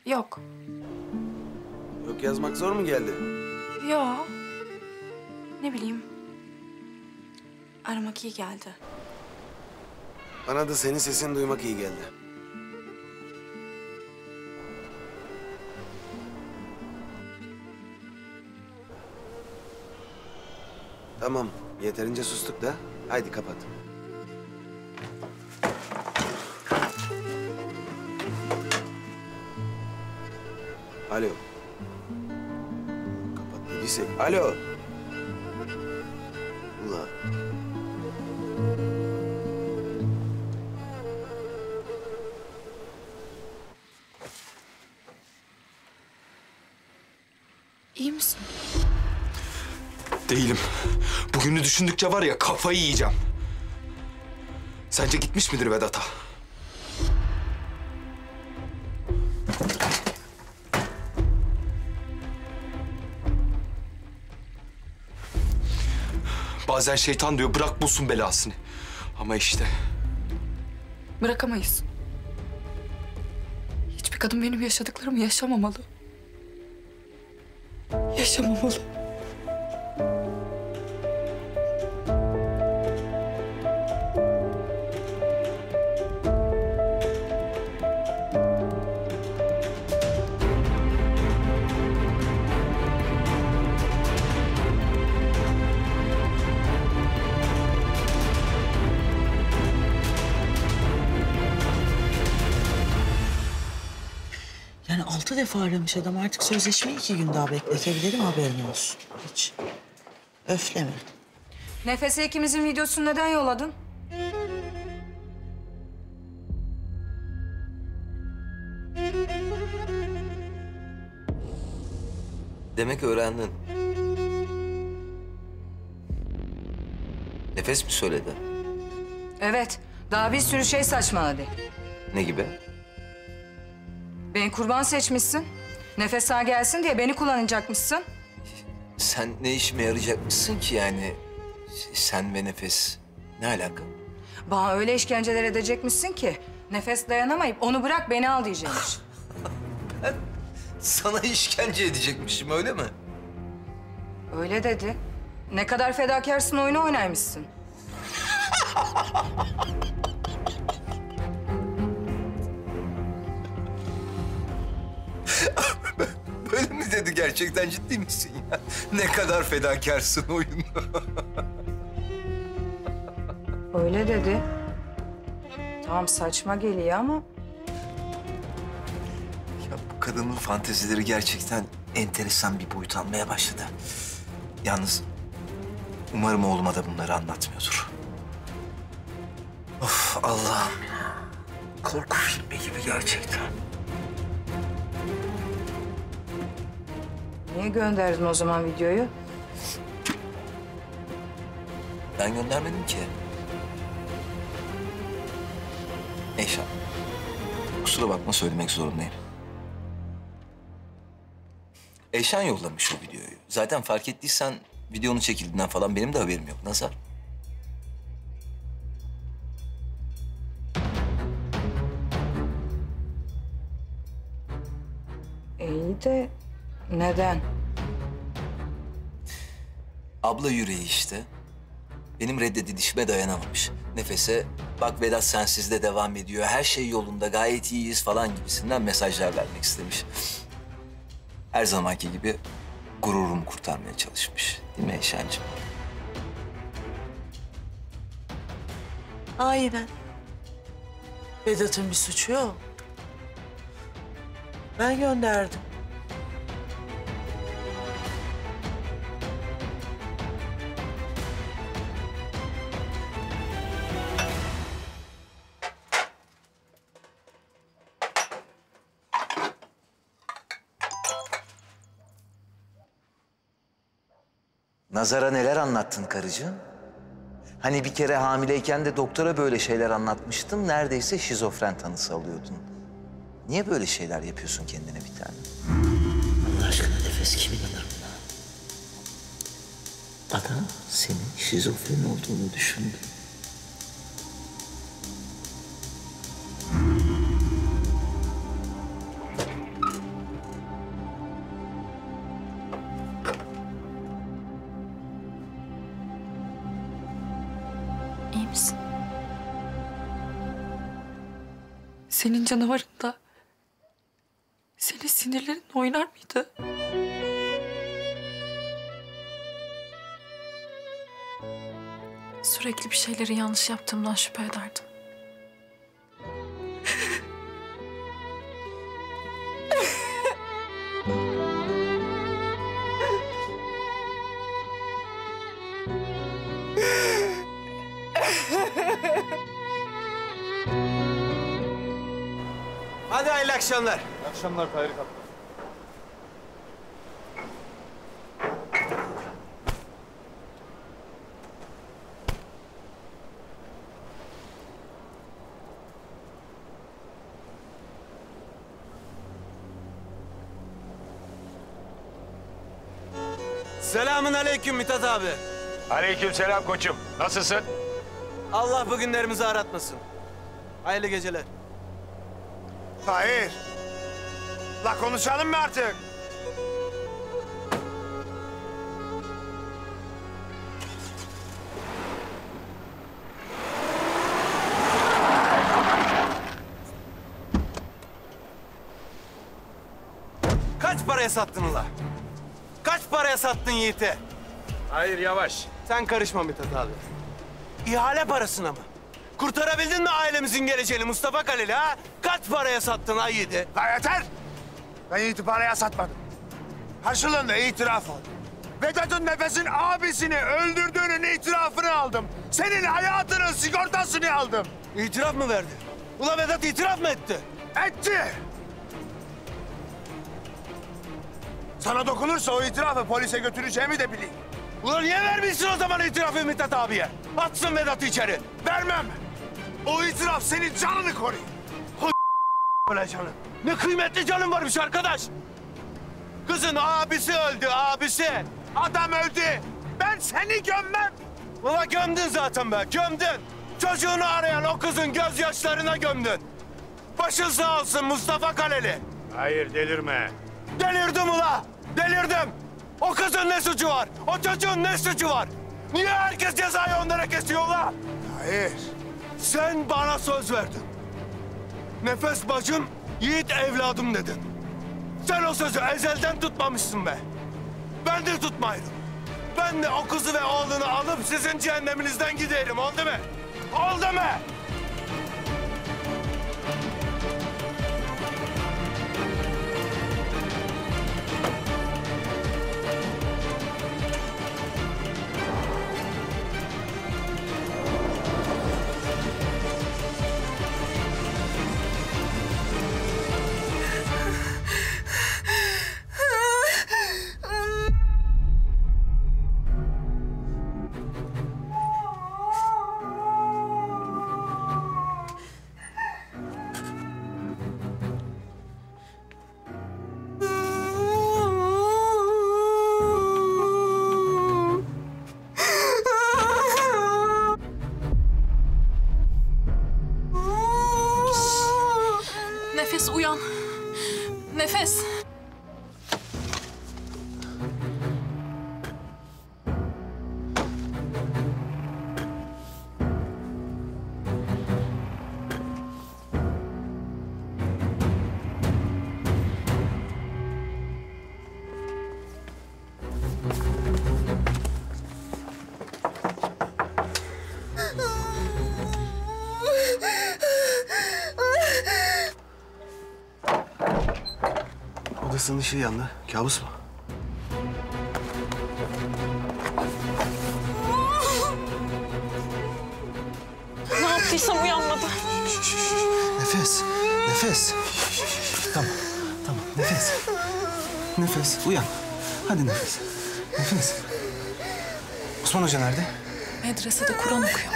Speaker 15: Yok.
Speaker 17: Yok yazmak zor mu geldi?
Speaker 15: Yok. Ne bileyim. Aramak iyi geldi.
Speaker 17: Bana da senin sesini duymak iyi geldi. Tamam, yeterince sustuk da. Haydi kapat. Alo. Kapat dediyse. Alo. Ula.
Speaker 15: İyi misin?
Speaker 7: Değilim. Bugünü düşündükçe var ya kafayı yiyeceğim. Sence gitmiş midir Vedat'a? Bazen şeytan diyor bırak bulsun belasını. Ama işte.
Speaker 15: Bırakamayız. Hiçbir kadın benim yaşadıklarımı yaşamamalı. Yaşamamalı.
Speaker 24: Yani altı defa aramış adam. Artık sözleşmeyi iki gün daha bekletebilirim, haberin olsun. Hiç öfleme.
Speaker 22: Nefes'e ikimizin videosunu neden yolladın?
Speaker 3: Demek öğrendin. Nefes mi söyledi?
Speaker 22: Evet, daha bir sürü şey saçmaladı.
Speaker 3: Ne gibi?
Speaker 22: Beni kurban seçmişsin. Nefes sağ gelsin diye beni kullanacakmışsın.
Speaker 3: Sen ne işime yarayacakmışsın ki yani? Sen ve Nefes ne alaka?
Speaker 22: Bana öyle işkenceler edecekmişsin ki Nefes dayanamayıp onu bırak beni al diyecekmiş.
Speaker 3: Ben sana işkence edecekmişim öyle mi?
Speaker 22: Öyle dedi. Ne kadar fedakarsın oyunu oynaymışsın.
Speaker 3: Böyle mi dedi gerçekten, ciddi misin ya? Ne kadar fedakarsın oyunu.
Speaker 22: Öyle dedi. Tamam saçma geliyor ama...
Speaker 3: Ya bu kadının fantezileri gerçekten enteresan bir boyut almaya başladı. Yalnız umarım oğluma da bunları anlatmıyordur. Of Allah'ım ya. Korku filmi gibi gerçekten.
Speaker 22: Niye gönderdin o zaman videoyu?
Speaker 3: Ben göndermedim ki. Eyşan, kusura bakma söylemek zorundayım. Eyşan yollamış o videoyu. Zaten fark ettiysen videonun çekildiğinden falan benim de haberim yok. Nazar.
Speaker 22: İyi de neden?
Speaker 3: Abla yüreği işte. Benim reddedilişime dayanamamış. Nefese bak Vedat sensiz de devam ediyor. Her şey yolunda, gayet iyiyiz falan gibisinden mesajlar vermek istemiş. Her zamanki gibi gururumu kurtarmaya çalışmış. Değil mi Eyşancığım?
Speaker 24: Aynen. Vedat'ın bir suçu yok. Ben gönderdim.
Speaker 23: Nazar'a neler anlattın karıcığım? Hani bir kere hamileyken de doktora böyle şeyler anlatmıştın. Neredeyse şizofren tanısı alıyordun. Niye böyle şeyler yapıyorsun kendine bir tane?
Speaker 1: Allah aşkına Nefes kim inanır buna? Adam senin şizofren olduğunu düşündü.
Speaker 16: Senin canavarında senin sinirlerin oynar mıydı? Sürekli bir şeyleri yanlış yaptığımdan şüphe ederdim.
Speaker 17: Hadi hayırlı akşamlar.
Speaker 18: İyi akşamlar Tahir Kaptan.
Speaker 17: Selamun aleyküm Mithat abi.
Speaker 5: Aleyküm selam koçum. Nasılsın?
Speaker 17: Allah bu günlerimizi aratmasın. Hayırlı geceler.
Speaker 5: Tahir. La konuşalım mı artık?
Speaker 17: Kaç paraya sattın ula? Kaç paraya sattın Yiğit'e?
Speaker 5: Hayır yavaş.
Speaker 17: Sen karışma Mithat abi. İhale parasına mı? Kurtarabildin mi ailemizin geleceğini Mustafa Kaleli ha? Kaç paraya sattın ha Yiğit'i?
Speaker 5: La yeter! Ben Yiğit'i paraya satmadım. Karşılığında itiraf aldım. Vedat'ın Nefes'in abisini öldürdüğünün itirafını aldım. Senin hayatının sigortasını aldım.
Speaker 17: İtiraf mı verdi? Ula Vedat itiraf mı etti?
Speaker 5: Etti! Sana dokunursa o itirafı polise götüreceğimi de bileyim.
Speaker 17: Ulan niye vermişsin o zaman itirafı Mithat abiye? Atsın Vedat'ı içeri.
Speaker 5: Vermem. O itiraf senin canını koruyor.
Speaker 17: Öyle canım. Ne kıymetli canım varmış arkadaş. Kızın abisi öldü, abisi.
Speaker 5: Adam öldü. Ben seni gömmem.
Speaker 17: Ulan gömdün zaten be, gömdün. Çocuğunu arayan o kızın gözyaşlarına gömdün. Başın sağ olsun Mustafa Kaleli.
Speaker 5: Hayır delirme.
Speaker 17: Delirdim ula, delirdim. O kızın ne suçu var? O çocuğun ne suçu var? Niye herkes cezayı onlara kesiyor ula?
Speaker 5: Hayır.
Speaker 17: Sen bana söz verdin. Nefes bacım, Yiğit evladım dedin. Sen o sözü ezelden tutmamışsın be. Ben de tutmayırım. Ben de o kızı ve oğlunu alıp sizin cehenneminizden giderim, oldu mu? Oldu mu?
Speaker 16: Nefes uyan. Nefes.
Speaker 17: Odasının ışığı yandı. Kabus mu?
Speaker 16: Ne yaptıysam uyanmadı.
Speaker 17: Nefes, nefes. Tamam, tamam. Nefes. Nefes, uyan. Hadi nefes. Nefes. Osman Hoca nerede?
Speaker 16: Medresede Kur'an okuyor.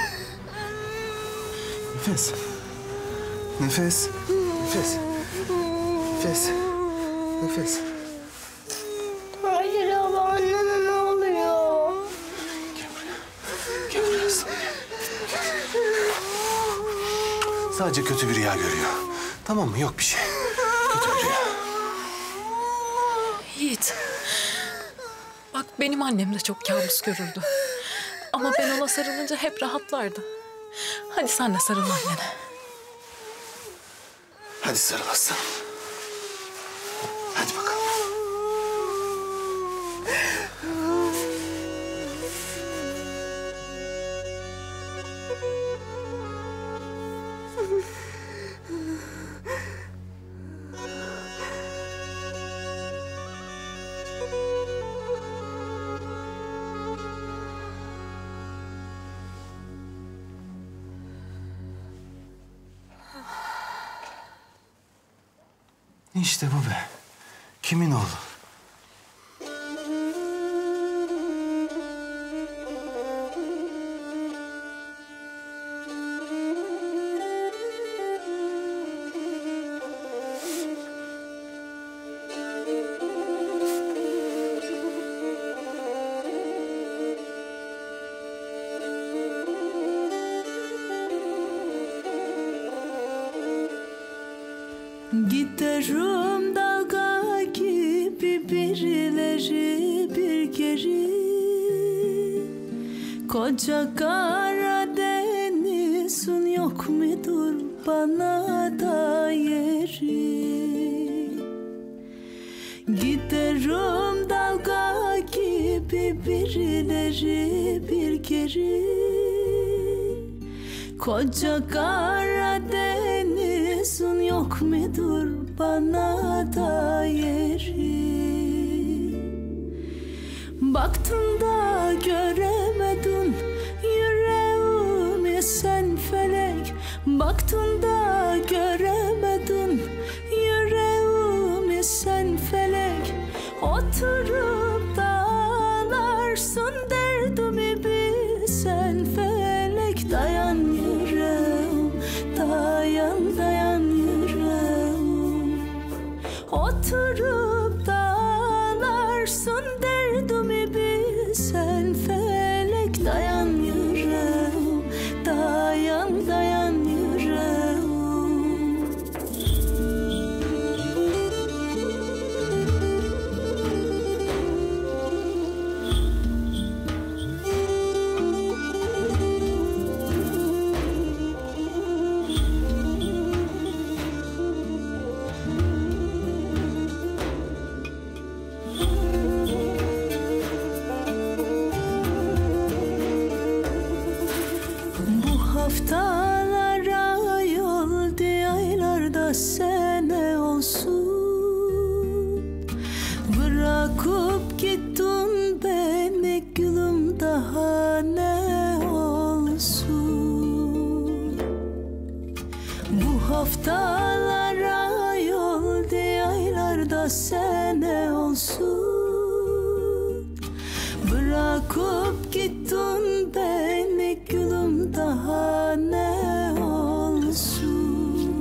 Speaker 17: Nefes. Nefes. Nefes. Nefes. Nefes.
Speaker 4: Hayır ama anneme ne oluyor?
Speaker 17: Gel buraya aslanım. Sadece kötü bir rüya görüyor. Tamam mı? Yok bir şey. Kötü bir rüya.
Speaker 16: Yiğit. Bak benim annem de çok kabus görürdü. Ama ben ona sarılınca hep rahatlardı. Hadi sen de sarıl annene.
Speaker 6: Hadi sarıl aslanım. Hadi bakalım.
Speaker 8: İşte bu be. Kimin oğlu?
Speaker 9: Giderim dalga gibi birileri bir geri. Koca Karadeniz'in yok mudur bana da yeri? Giderim dalga gibi birileri bir geri. Koca Karadeniz'in yok mudur bana da yeri? Baktın da göremedin yüreğimi sen felek. Baktın da göremedin yüreğimi sen felek. Oturup da ağlarsın derdimi bilsen felek. Dayan yüreğim, dayan dayan yüreğim. Oturup da ağlarsın derdimi bilsen felek. Dayan yüreğim, dayan dayan yüreğim. Haftalara yol aylarda sene olsun. Bırakıp gittin beni gülüm daha ne olsun. Bu haftalara yol aylarda sene olsun. Bırakıp gittin beni gülüm daha ne olsun.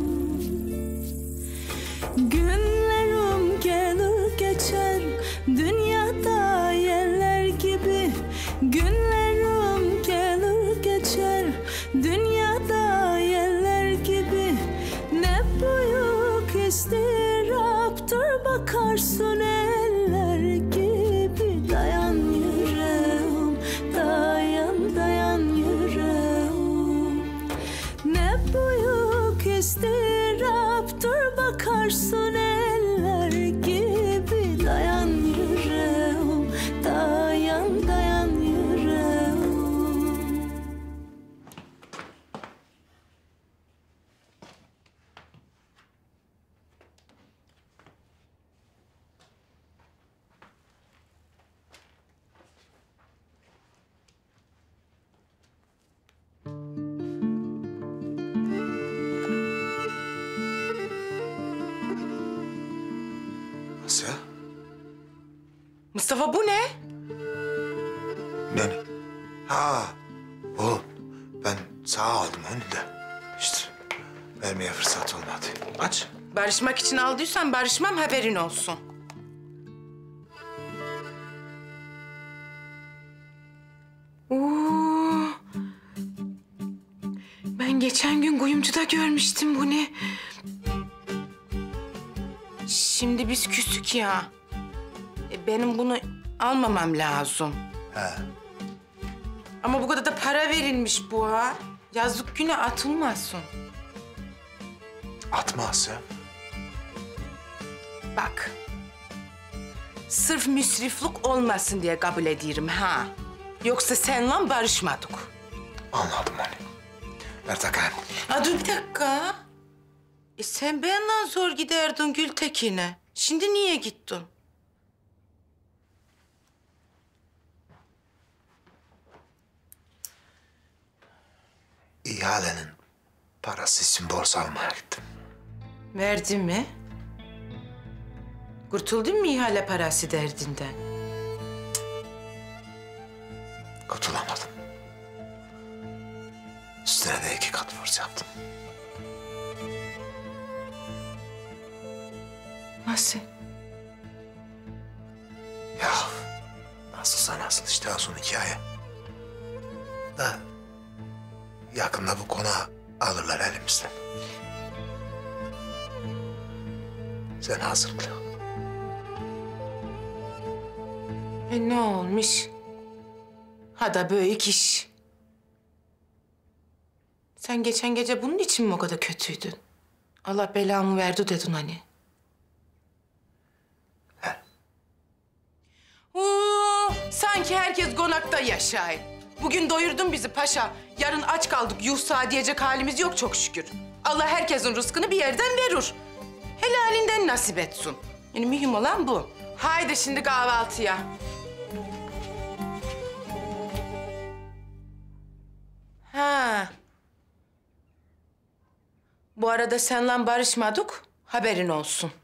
Speaker 9: Günlerim gelir geçer dünyada yerler gibi. Günlerim gelir geçer dünyada yerler gibi. Ne büyük istiraptır bakarsın eller gibi. Dayan yüreğim, dayan dayan yüreğim. Ne büyük istiraptır bakarsın eller gibi. Dayan yüreğim, dayan dayan yüreğim.
Speaker 6: Asya?
Speaker 12: Mustafa bu ne?
Speaker 6: Ne? Ha, oğlum ben sağ aldım onu da. İşte vermeye fırsat olmadı. Aç.
Speaker 12: Barışmak için aldıysan barışmam haberin olsun. Oo. Ben geçen gün kuyumcuda görmüştüm bunu. Şimdi biz küstük ya. E, benim bunu almamam lazım.
Speaker 6: He.
Speaker 12: Ama bu kadar da para verilmiş bu ha. Yazlık güne atılmasın.
Speaker 6: Atma Asya.
Speaker 12: Bak. Sırf müsriflik olmasın diye kabul ediyorum ha. Yoksa seninle barışmadık.
Speaker 6: Anladım onu. Ertakan.
Speaker 12: Ha dur bir dakika. E sen benimle zor giderdin Gültekin'e. Şimdi niye gittin?
Speaker 6: İhalenin parası için borsa almaya gittim.
Speaker 12: Verdi mi? Kurtuldun mu ihale parası derdinden?
Speaker 6: Kurtulamadım. Üstüne de iki kat borç yaptım.
Speaker 12: Nasıl?
Speaker 6: Ya nasılsa nasıl işte son hikaye. Da yakında bu konağı alırlar elimizden. Sen hazırla.
Speaker 12: E ne olmuş? Ha da büyük iş. Sen geçen gece bunun için mi o kadar kötüydün? Allah belamı verdi dedin hani. He. Oo, sanki herkes konakta yaşay. Bugün doyurdun bizi paşa. Yarın aç kaldık. Yuh sağ diyecek halimiz yok çok şükür. Allah herkesin rızkını bir yerden verir. Helalinden nasip etsin. Yani mühim olan bu. Haydi şimdi kahvaltıya. Ha. Bu arada seninle barışmadık. Haberin olsun.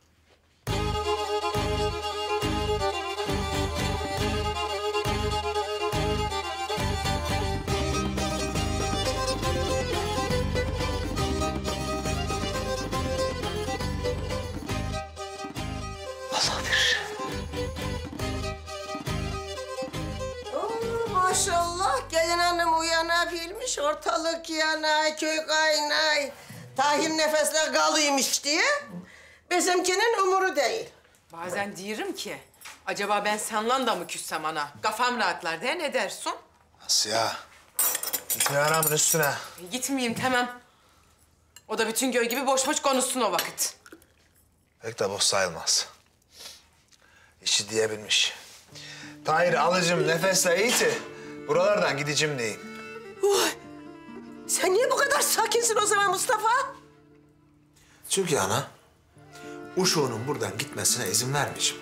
Speaker 10: Maşallah gelin hanım uyanabilmiş, ortalık yanay, köy kaynay. Tahir nefesler kalıymış diye. Bizimkinin umuru değil.
Speaker 12: Bazen diyorum ki, acaba ben seninle de mı küssem ana? Kafam rahatlar diye ne dersin?
Speaker 6: Nasıl ya? Gitme anamın üstüne.
Speaker 12: E, gitmeyeyim tamam. O da bütün göy gibi boş boş konuşsun o vakit.
Speaker 6: Pek de boş sayılmaz. İşi diyebilmiş. Tahir alıcım nefesle iyiydi. Buralardan gideceğim diyeyim.
Speaker 10: Uy, sen niye bu kadar sakinsin o zaman Mustafa?
Speaker 6: Çünkü ana, uşuğunun buradan gitmesine izin vermeyeceğim.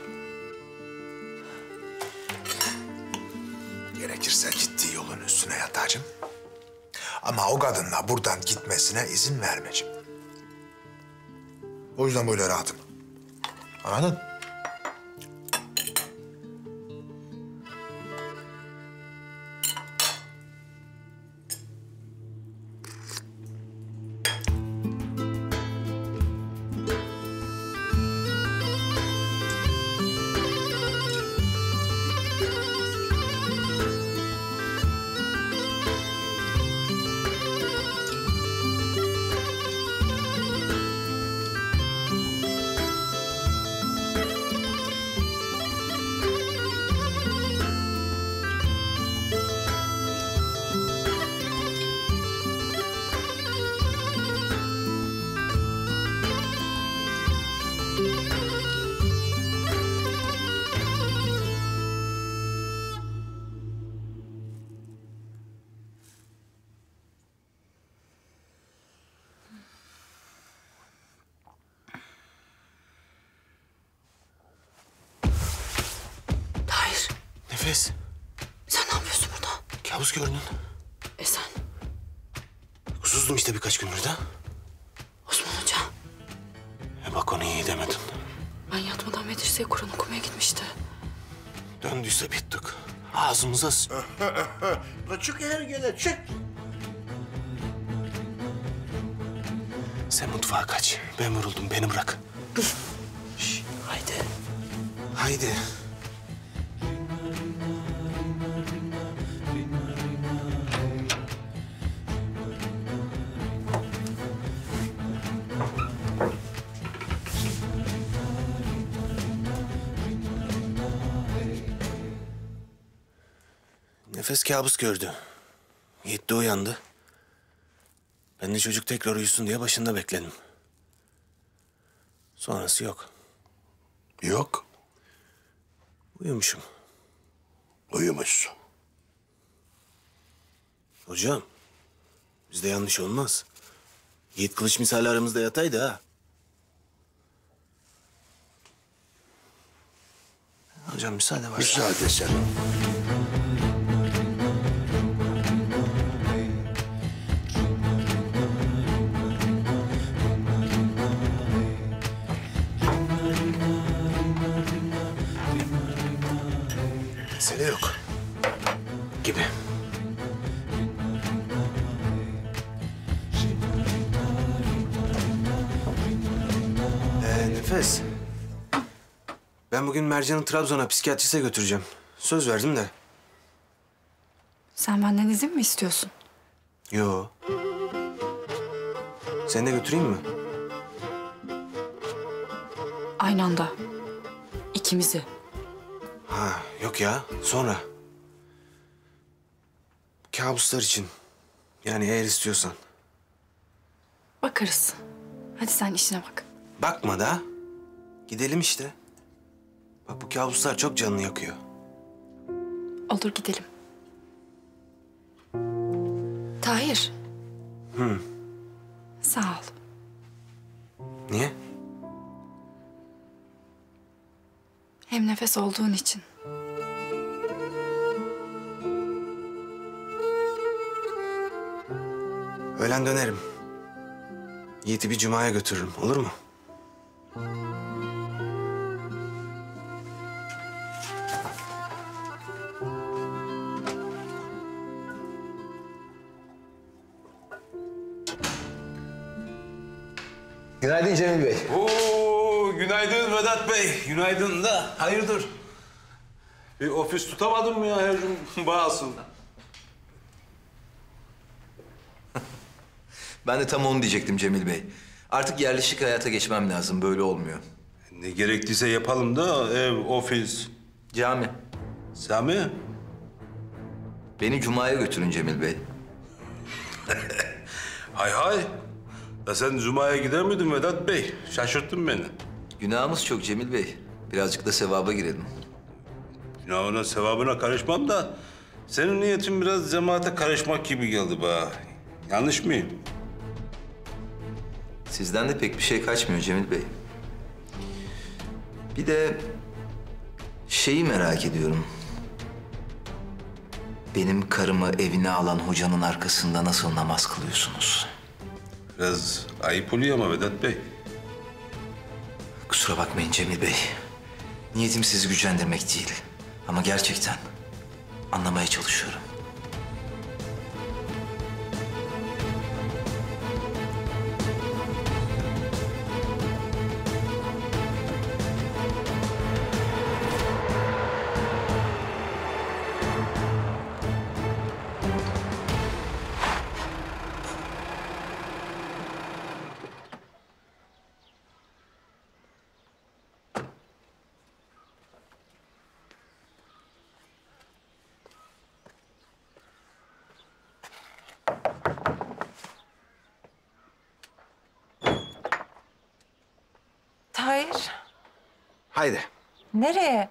Speaker 6: Gerekirse gittiği yolun üstüne yatacağım. Ama o kadınla buradan gitmesine izin vermeyeceğim. O yüzden böyle rahatım. Anladın?
Speaker 11: Nefes.
Speaker 12: Sen ne yapıyorsun burada?
Speaker 11: Kabus gördün.
Speaker 12: E sen?
Speaker 11: Uykusuzdum işte birkaç gündür de.
Speaker 12: Osman Hoca.
Speaker 11: E bak onu iyi demedin.
Speaker 15: Ben yatmadan medreseye Kur'an okumaya gitmişti.
Speaker 11: Döndüyse bittik. Ağzımıza...
Speaker 10: La çık her gele çık.
Speaker 11: Sen mutfağa kaç. Ben vuruldum. Beni bırak. Şş, haydi. Haydi. Nefes kabus gördü. Yiğit de uyandı. Ben de çocuk tekrar uyusun diye başında bekledim. Sonrası yok.
Speaker 18: Yok.
Speaker 11: Uyumuşum.
Speaker 18: Uyumuşsun.
Speaker 11: Hocam, bizde yanlış olmaz. Yiğit Kılıç misali aramızda yataydı ha. Hocam müsaade var.
Speaker 18: Müsaade sen.
Speaker 11: Mesele yok. Gibi. Ee, Nefes. Ben bugün Mercan'ı Trabzon'a psikiyatrise götüreceğim. Söz verdim de.
Speaker 15: Sen benden izin mi istiyorsun?
Speaker 11: Yo. Seni de götüreyim mi?
Speaker 15: Aynı anda. İkimizi.
Speaker 11: Ha, yok ya. Sonra. Kabuslar için. Yani eğer istiyorsan.
Speaker 15: Bakarız. Hadi sen işine bak.
Speaker 11: Bakma da. Gidelim işte. Bak bu kabuslar çok canını yakıyor.
Speaker 15: Olur gidelim. Tahir.
Speaker 11: Hı.
Speaker 15: Sağ ol.
Speaker 11: Niye?
Speaker 15: Hem nefes olduğun için.
Speaker 11: Öğlen dönerim. Yiğit'i bir cumaya götürürüm. Olur mu?
Speaker 23: Günaydın Cemil Bey.
Speaker 2: Oo, günaydın Vedat Bey. Günaydın da. Hayırdır? Bir ofis tutamadın mı ya her gün bağısın?
Speaker 3: Ben de tam onu diyecektim Cemil Bey. Artık yerleşik hayata geçmem lazım. Böyle olmuyor.
Speaker 2: Ne gerektiyse yapalım da ev, ofis.
Speaker 3: Cami.
Speaker 2: Cami?
Speaker 3: Beni Cuma'ya götürün Cemil Bey.
Speaker 2: Hay hay. Ya sen Cuma'ya gider miydin Vedat Bey? Şaşırttın beni.
Speaker 3: Günahımız çok Cemil Bey. Birazcık da sevaba girelim.
Speaker 2: Günahına, sevabına karışmam da... senin niyetin biraz cemaate karışmak gibi geldi bana. Yanlış mıyım?
Speaker 3: Sizden de pek bir şey kaçmıyor Cemil Bey. Bir de şeyi merak ediyorum. Benim karımı evine alan hocanın arkasında nasıl namaz kılıyorsunuz?
Speaker 2: Biraz ayıp oluyor ama Vedat Bey.
Speaker 3: Kusura bakmayın Cemil Bey. Niyetim sizi gücendirmek değil. Ama gerçekten anlamaya çalışıyorum.
Speaker 12: Tahir.
Speaker 11: Haydi.
Speaker 12: Nereye?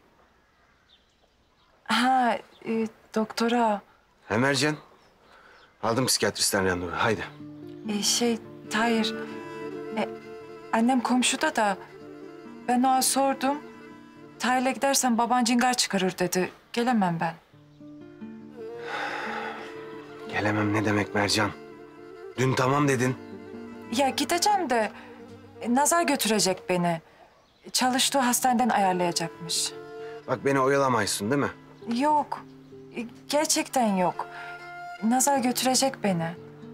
Speaker 12: Ha, e, doktora.
Speaker 11: He Mercan. Aldım psikiyatristten randevu. Haydi.
Speaker 12: E, şey, Tahir. E, annem komşuda da. Ben ona sordum. Tahir'le gidersen baban cingar çıkarır dedi. Gelemem ben.
Speaker 11: Gelemem ne demek Mercan? Dün tamam dedin.
Speaker 12: Ya gideceğim de e, Nazar götürecek beni. Çalıştığı hastaneden ayarlayacakmış.
Speaker 11: Bak beni oyalamayısın değil mi?
Speaker 12: Yok. e, Gerçekten yok. Nazar götürecek beni.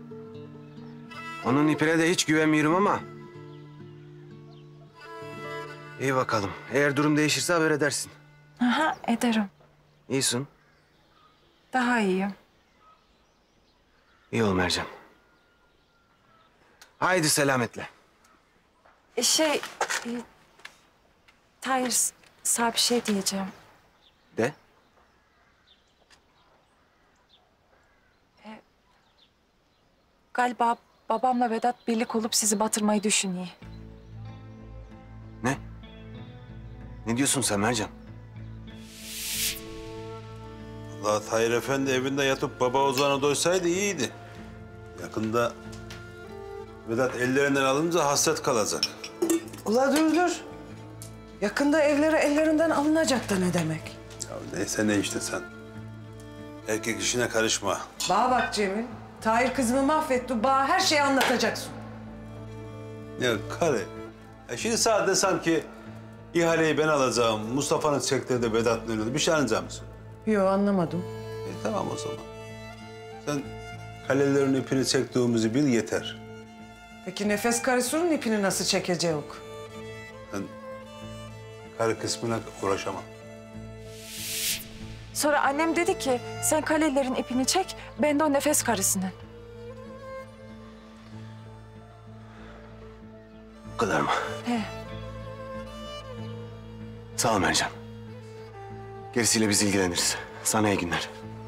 Speaker 11: Onun ipine de hiç güvenmiyorum ama. İyi bakalım. Eğer durum değişirse haber edersin.
Speaker 12: Aha, ederim.
Speaker 11: İyisin.
Speaker 12: Daha iyiyim.
Speaker 11: İyi ol Mercan. Haydi selametle.
Speaker 12: E, Şey, e, Tahir, sana bir şey diyeceğim.
Speaker 11: De.
Speaker 12: Galiba babamla Vedat birlik olup sizi batırmayı düşünüyor.
Speaker 11: Ne Ne diyorsun sen Mercan?
Speaker 2: Allah Tahir Efendi evinde yatıp baba Ozan'a doysaydı iyiydi. Yakında Vedat ellerinden alınca hasret kalacak.
Speaker 12: Ula dur dur. Yakında evleri ellerinden alınacak da ne demek?
Speaker 2: Ya neyse ne işte sen. Erkek işine karışma.
Speaker 12: Bana bak Cemil. Tahir kızımı mahvetti. Bana her şeyi anlatacaksın.
Speaker 2: Ya karı. Ya şimdi sana desem ki ihaleyi ben alacağım. Mustafa'nın çektiği de Vedat'ın önünde bir şey anlayacak mısın?
Speaker 12: Yok anlamadım.
Speaker 2: E tamam o zaman. Sen kalelerin ipini çektiğimizi bil yeter.
Speaker 12: Peki nefes karısının ipini nasıl çekecek?
Speaker 2: Ben karı kısmına uğraşamam.
Speaker 16: Sonra annem dedi ki sen kalelerin ipini çek, ben de o nefes karısının.
Speaker 11: Bu kadar mı?
Speaker 16: He.
Speaker 11: Sağ ol Mercan. Gerisiyle biz ilgileniriz. Sana iyi günler.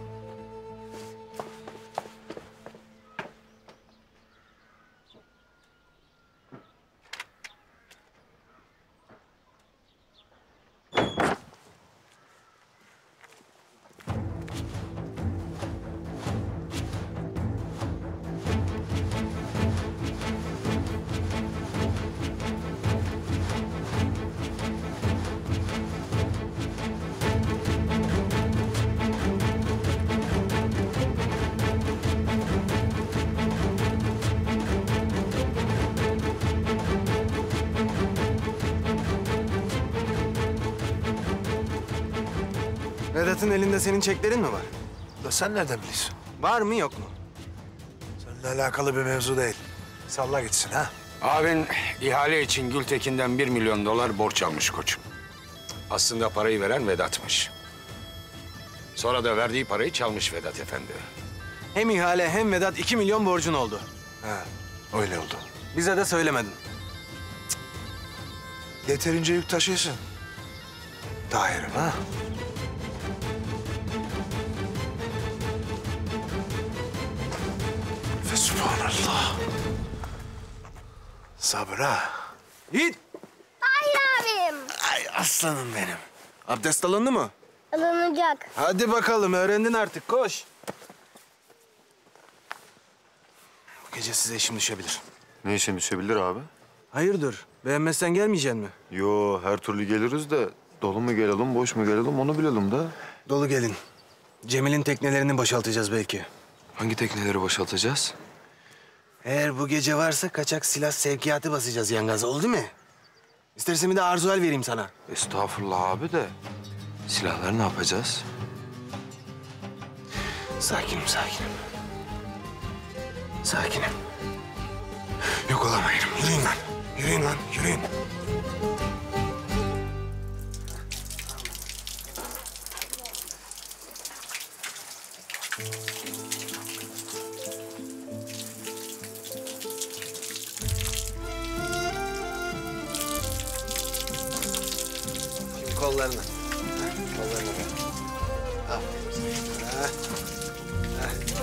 Speaker 11: Vedat'ın elinde senin çeklerin mi var?
Speaker 6: Da sen nereden biliyorsun?
Speaker 11: Var mı yok mu?
Speaker 6: Seninle alakalı bir mevzu değil. Salla gitsin ha.
Speaker 13: Abin ihale için Gültekin'den bir milyon dolar borç almış koçum. Aslında parayı veren Vedat'mış. Sonra da verdiği parayı çalmış Vedat Efendi.
Speaker 11: Hem ihale hem Vedat iki milyon borcun oldu.
Speaker 6: Ha, öyle oldu.
Speaker 11: Bize de söylemedin.
Speaker 6: Yeterince yük taşıyorsun. Tahir'im ha. Ve subhanallah. Sabır ha.
Speaker 11: Yiğit.
Speaker 4: Tahir abim.
Speaker 11: Ay aslanım benim. Abdest alındı mı?
Speaker 4: Alınacak.
Speaker 11: Hadi bakalım öğrendin artık koş. Bu gece size işim düşebilir.
Speaker 14: Ne işin düşebilir abi?
Speaker 11: Hayırdır? Beğenmezsen gelmeyeceksin mi?
Speaker 14: Yo her türlü geliriz de dolu mu gelelim boş mu gelelim onu bilelim de.
Speaker 11: Dolu gelin. Cemil'in teknelerini boşaltacağız belki.
Speaker 7: Hangi tekneleri boşaltacağız?
Speaker 11: Eğer bu gece varsa kaçak silah sevkiyatı basacağız yangaza, oldu mu? İstersen bir de arzual vereyim sana.
Speaker 7: Estağfurullah abi de silahları ne yapacağız?
Speaker 11: Sakinim, sakinim. Sakinim. Yok olamayırım. Yürüyün lan. Yürüyün lan, yürüyün. Şimdi kollarını. Heh, kollarını ver. Aferin sana. Heh.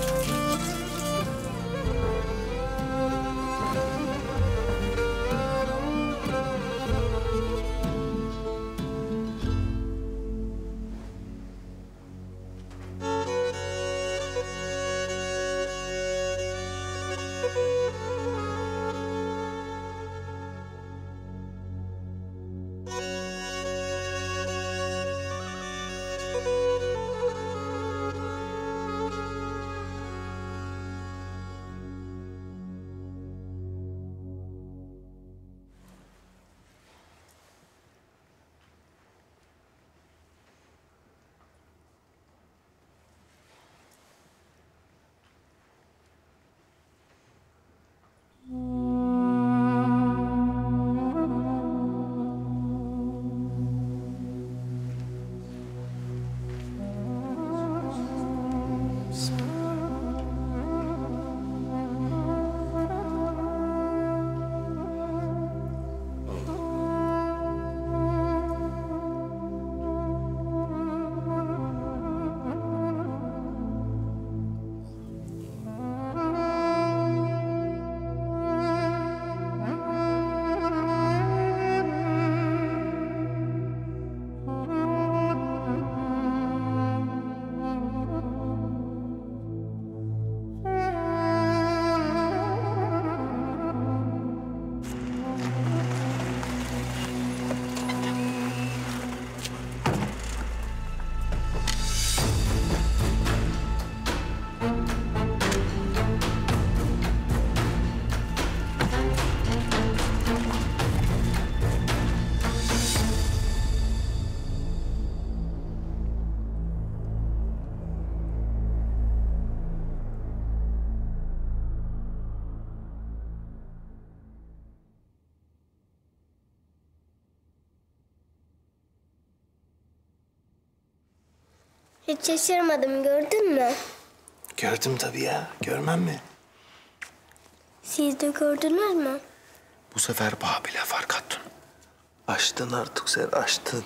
Speaker 4: Hiç şaşırmadım, gördün mü?
Speaker 11: Gördüm tabii ya. Görmem mi?
Speaker 4: Siz de gördünüz mü?
Speaker 11: Bu sefer Babil'e fark attın. Açtın artık sen, açtın.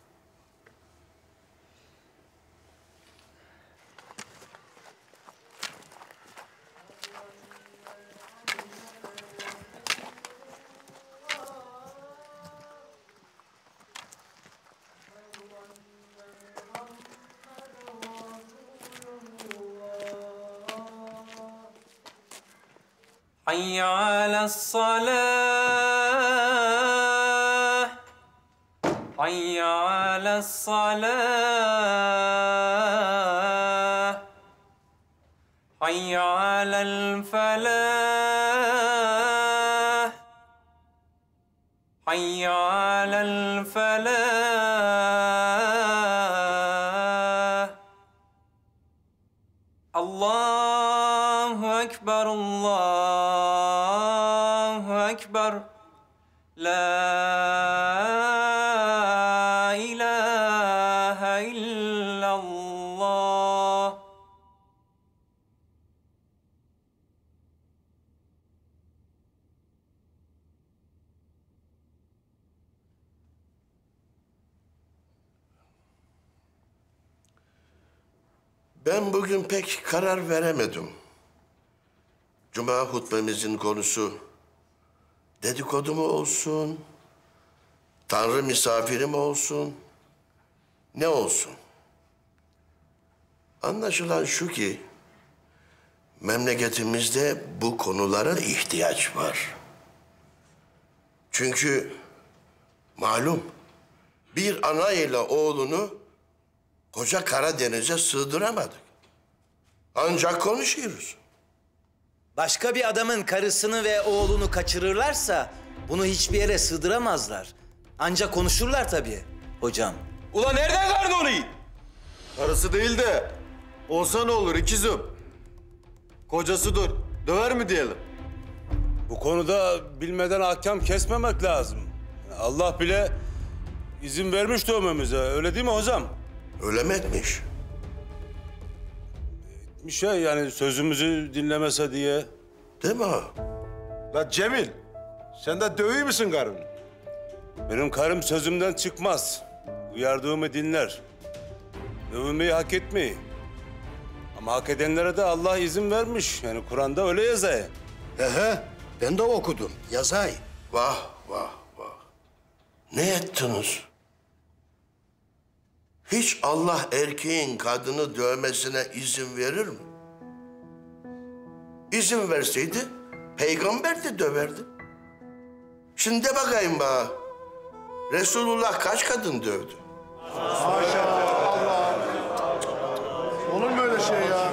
Speaker 19: حي على الصلاة حي على الصلاة حي على الفلاح حي على الفلاح الله أكبر الله أكبر لا إله إلا الله
Speaker 20: Ben bugün pek karar veremedim. Cuma hutbemizin konusu dedikodu mu olsun, Tanrı misafiri mi olsun, ne olsun? Anlaşılan şu ki, memleketimizde bu konulara ihtiyaç var. Çünkü malum bir ana ile oğlunu koca Karadeniz'e sığdıramadık. Ancak konuşuyoruz.
Speaker 23: Başka bir adamın karısını ve oğlunu kaçırırlarsa bunu hiçbir yere sığdıramazlar. Ancak konuşurlar tabii hocam.
Speaker 18: Ulan nereden karın onu? Karısı değil de olsa ne olur ikizim? Kocasıdır. Döver mi diyelim?
Speaker 2: Bu konuda bilmeden ahkam kesmemek lazım. Allah bile izin vermiş dövmemize. Öyle değil mi hocam?
Speaker 20: Öyle mi etmiş?
Speaker 2: Bir şey yani sözümüzü dinlemese diye.
Speaker 20: Değil mi?
Speaker 2: La Cemil, sen de dövüyor musun karını? Benim karım sözümden çıkmaz. Uyardığımı dinler. Dövülmeyi hak etmeyi. Ama hak edenlere de Allah izin vermiş. Yani Kur'an'da öyle yazıyor.
Speaker 20: He he, ben de okudum. Yazay. Vah vah vah. Ne ettiniz? Hiç Allah erkeğin kadını dövmesine izin verir mi? İzin verseydi peygamber de döverdi. Şimdi de bakayım bana. Resulullah kaç kadın dövdü?
Speaker 18: Maşallah Allah. Olur mu öyle şey ya?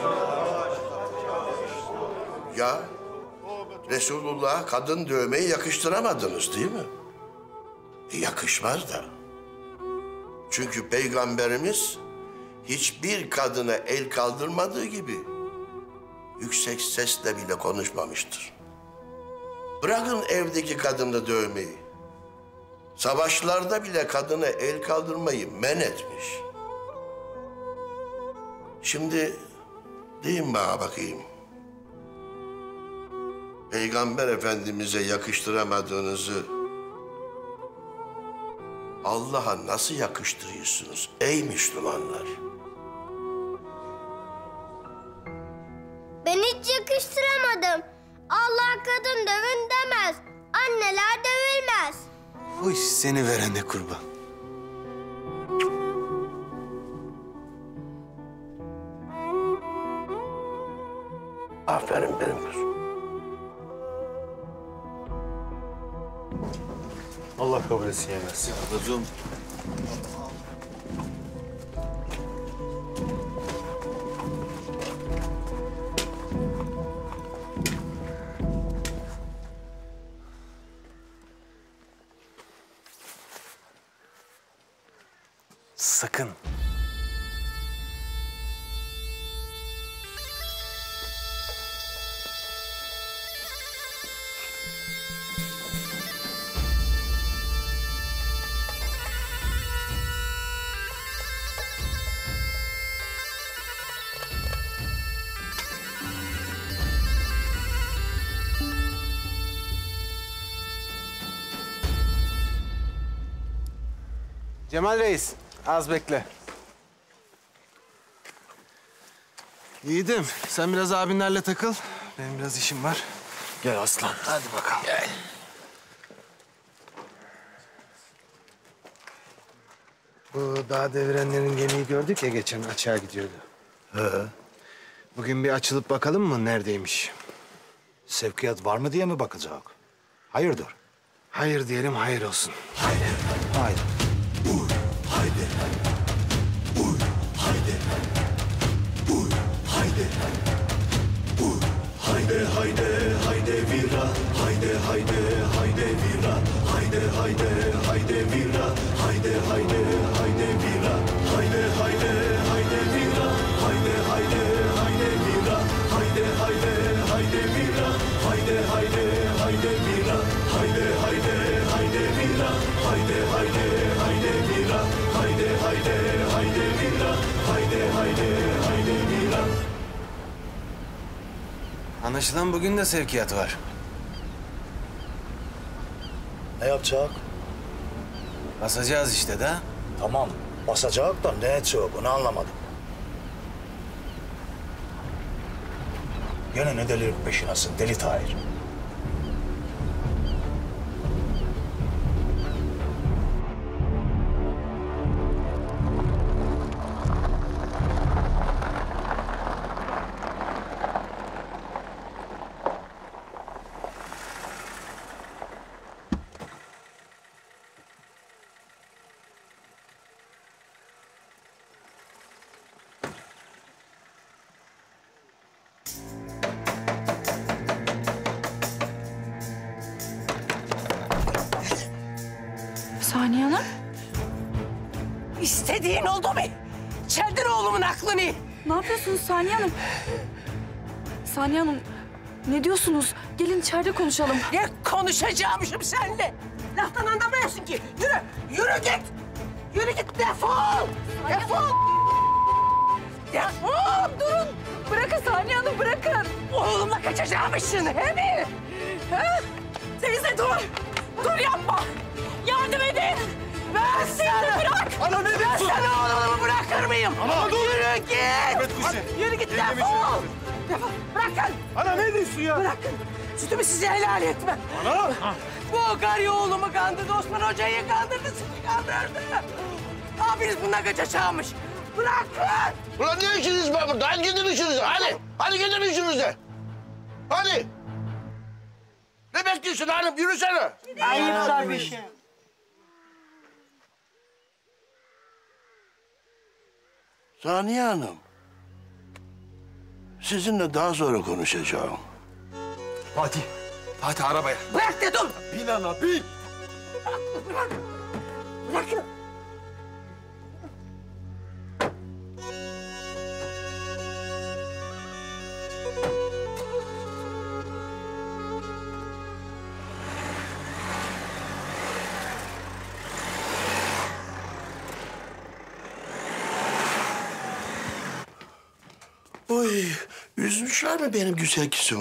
Speaker 20: Ya Resulullah'a kadın dövmeyi yakıştıramadınız değil mi? E, yakışmaz da. Çünkü Peygamberimiz hiçbir kadına el kaldırmadığı gibi yüksek sesle bile konuşmamıştır. Bırakın evdeki kadını dövmeyi. Savaşlarda bile kadına el kaldırmayı men etmiş. Şimdi deyin bana bakayım. Peygamber Efendimiz'e yakıştıramadığınızı Allah'a nasıl yakıştırıyorsunuz ey Müslümanlar?
Speaker 4: Ben hiç yakıştıramadım. Allah kadın dövün demez. Anneler dövülmez.
Speaker 11: Uy seni verene kurban.
Speaker 20: Aferin benim kızım.
Speaker 18: Allah kabul etsin yengesi.
Speaker 23: Kuzum.
Speaker 11: Sakın. Cemal Reis, az bekle. Yiğidim, sen biraz abinlerle takıl. Benim biraz işim var.
Speaker 17: Gel aslan.
Speaker 11: Hadi bakalım. Gel. Bu dağ devirenlerin gemiyi gördük ya geçen açığa gidiyordu.
Speaker 17: He.
Speaker 11: Bugün bir açılıp bakalım mı neredeymiş?
Speaker 17: Sevkiyat var mı diye mi bakacak? Hayırdır?
Speaker 11: Hayır diyelim, hayır olsun.
Speaker 17: Haydi. Uy, haydi. Uy, haydi. Uy, haydi. Uy, haydi, haydi, haydi vira. Haydi, haydi, haydi vira. Haydi, haydi, haydi vira. Haydi, haydi, haydi vira. Haydi, haydi, haydi vira. Haydi, haydi, haydi vira. Haydi, haydi, haydi vira. Haydi, haydi, haydi vira. Haydi, haydi, haydi vira. Haydi, haydi, haydi vira. Haydi, haydi, haydi vira. Haydi, haydi, haydi vira.
Speaker 11: Anlaşılan bugün de sevkiyat var.
Speaker 17: Ne yapacak?
Speaker 11: Basacağız işte de.
Speaker 17: Tamam, basacak da ne edecek onu anlamadım. Gene ne delilik peşinasın deli Tahir.
Speaker 15: Saniye Hanım.
Speaker 10: İstediğin oldu mu? Çeldin oğlumun aklını.
Speaker 15: Ne yapıyorsunuz Saniye Hanım? Saniye Hanım, ne diyorsunuz? Gelin içeride konuşalım.
Speaker 10: Ne konuşacağımışım seninle? Laftan anlamıyorsun ki. Yürü, yürü git. Yürü git, defol. Defol. Defol.
Speaker 15: Durun. Bırakın Saniye Hanım, bırakın.
Speaker 10: Oğlumla kaçacağımışsın, he mi? He? Teyze dur. Dur yapma. Yardım edin. Ben seni bırak.
Speaker 17: Ana ne diyorsun?
Speaker 10: Ben sana oğlumu bırakır mıyım?
Speaker 17: Ana dur.
Speaker 10: Yürü git.
Speaker 17: Evet kuşu.
Speaker 10: Yürü git, defol. Defol. Bırakın.
Speaker 17: Ana ne diyorsun ya?
Speaker 10: Bırakın. Sütümü size helal etmem.
Speaker 17: Ana.
Speaker 10: Bu karı oğlumu kandırdı, Osman Hoca'yı kandırdı, sizi kandırdı. Abiniz bundan kaçacakmış. Bırakın.
Speaker 20: Ulan ne işiniz var burada? Hadi gidin işinize. Hadi. Hadi gidin işinize. Hadi. Ne bekliyorsun hanım? Yürüsene.
Speaker 10: Ayıplar bir şey.
Speaker 20: Saniye Hanım. Sizinle daha sonra konuşacağım.
Speaker 17: Fatih. Fatih arabaya.
Speaker 10: Bırak dedim.
Speaker 17: Bin ana bin.
Speaker 10: Bırak. Bırakın.
Speaker 20: Oy, üzmüşler mi benim güzel kızımı?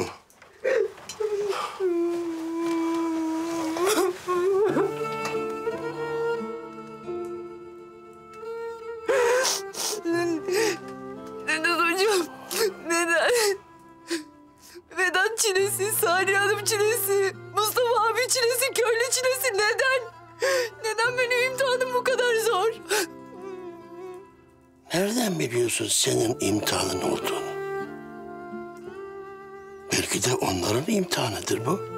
Speaker 9: Neden hocam? Neden? Vedat çilesi, Saniye Hanım çilesi, Mustafa abi çilesi, köylü çilesi neden? Neden benim imtihanım bu kadar zor?
Speaker 20: Nereden biliyorsun senin imtihanın olduğunu? Belki de onların imtihanıdır bu.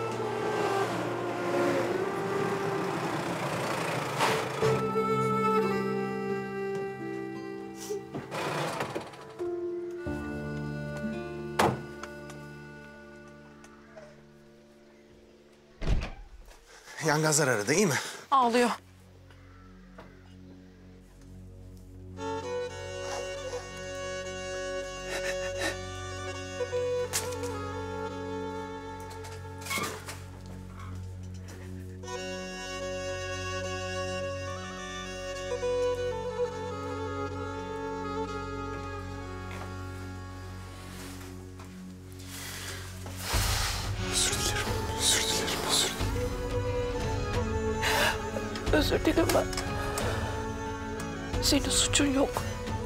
Speaker 11: Yangazlar aradı, iyi mi?
Speaker 16: Ağlıyor.
Speaker 9: Özür dilerim ben.
Speaker 16: Senin suçun yok.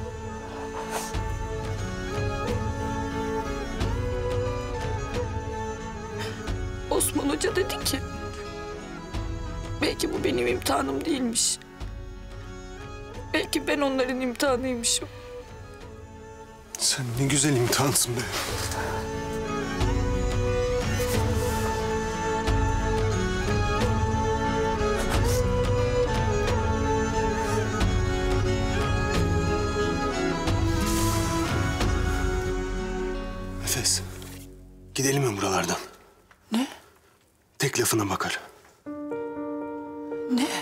Speaker 16: Osman Hoca dedi ki... belki bu benim imtihanım değilmiş. Belki ben onların imtihanıymışım.
Speaker 8: Sen ne güzel imtihansın be. Nefes. Gidelim mi buralardan?
Speaker 12: Ne?
Speaker 8: Tek lafına bakar.
Speaker 12: Ne?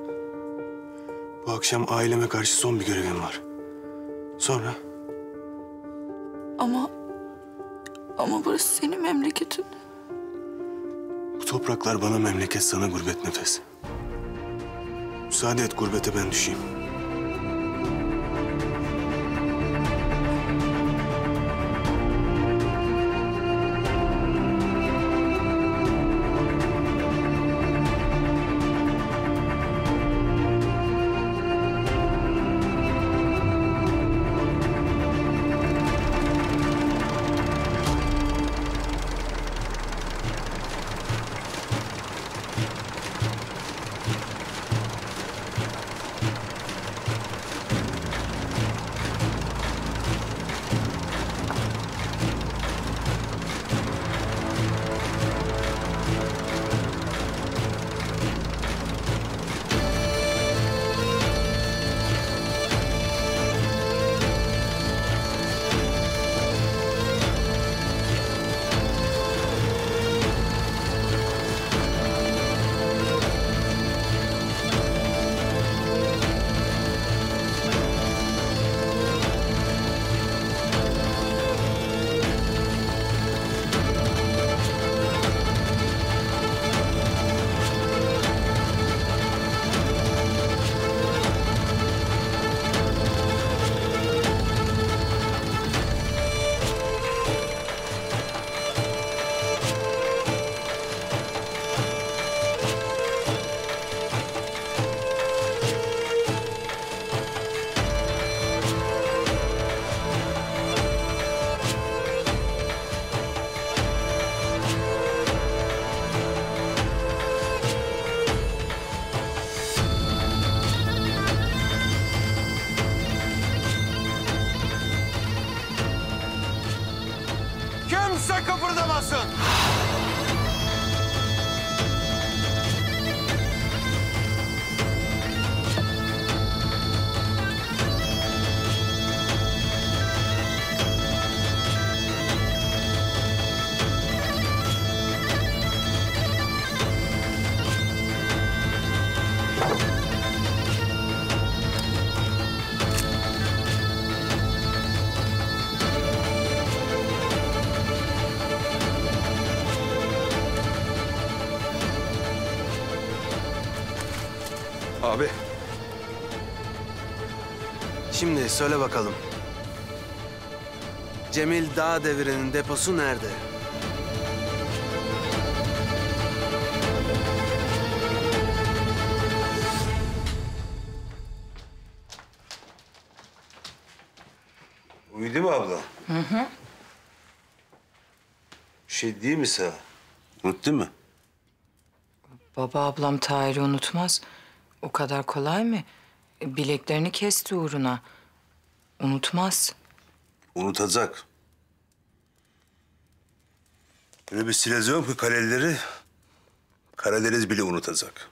Speaker 8: Bu akşam aileme karşı son bir görevim var. Sonra?
Speaker 12: Ama... ama burası senin memleketin.
Speaker 8: Bu topraklar bana memleket, sana gurbet Nefes. Müsaade et gurbete ben düşeyim.
Speaker 17: Kimse kıpırdamasın.
Speaker 8: Abi. Şimdi söyle bakalım. Cemil Dağ Devri'nin deposu nerede?
Speaker 2: Uyudu mu abla?
Speaker 12: Hı hı.
Speaker 2: Bir şey değil mi sana? Unuttun mu?
Speaker 12: Baba ablam Tahir'i unutmaz. O kadar kolay mı? E, Bileklerini kesti uğruna. Unutmaz.
Speaker 2: Unutacak. Öyle bir silezyon ki kaleleri Karadeniz bile unutacak.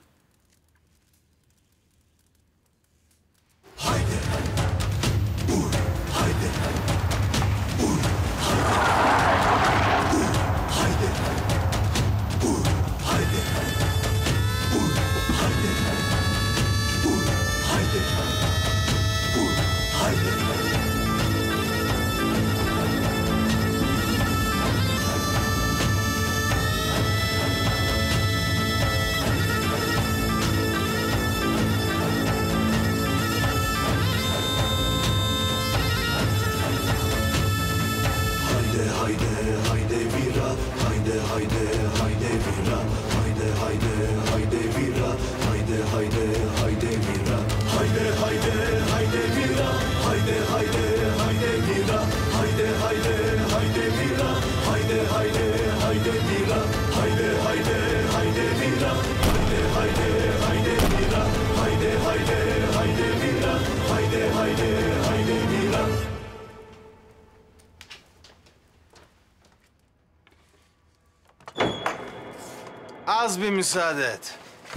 Speaker 11: Az bir müsaade et.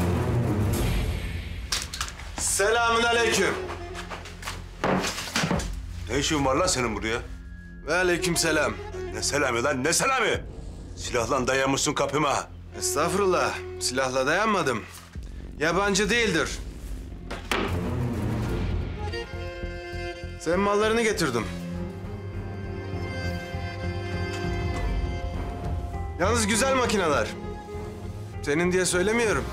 Speaker 11: Selamun aleyküm.
Speaker 2: Ne işin var lan senin buraya?
Speaker 11: Ve aleyküm selam.
Speaker 2: Ne selamı lan, ne selamı? Silahla dayanmışsın kapıma.
Speaker 11: Estağfurullah, silahla dayanmadım. Yabancı değildir. Senin mallarını getirdim. Yalnız güzel makineler. Senin diye söylemiyorum.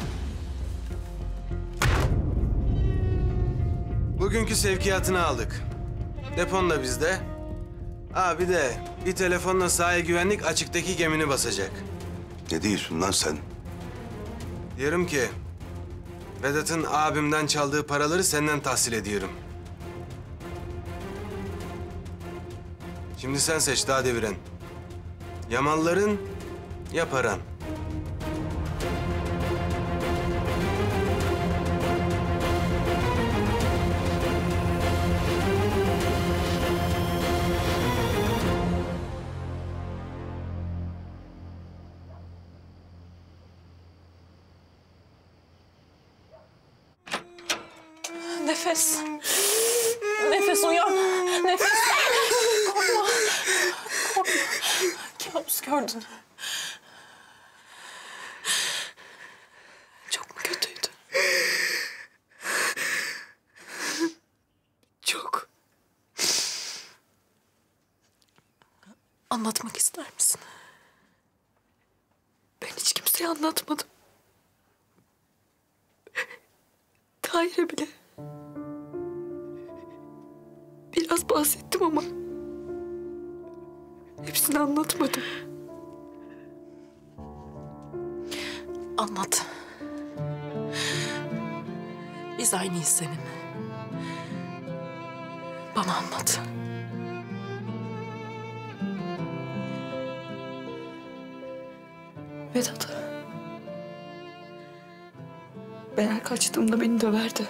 Speaker 11: Bugünkü sevkiyatını aldık. Depon da bizde. Ha bir de bir telefonla sahil güvenlik açıktaki gemini basacak.
Speaker 2: Ne diyorsun lan sen?
Speaker 11: Diyorum ki Vedat'ın abimden çaldığı paraları senden tahsil ediyorum. Şimdi sen seç daha deviren. Ya malların ya paran.
Speaker 16: Nefes. Nefes uyan. Nefes. Korkma. Korkma. Kabus gördün. Çok mu kötüydü? Çok. Anlatmak ister misin? Ben hiç kimseye anlatmadım. Tahir'e bile. Biraz bahsettim ama hepsini anlatmadım. Anlat. Biz aynıyız seninle. Bana anlat.
Speaker 15: Vedat. Ben her kaçtığımda beni döverdi.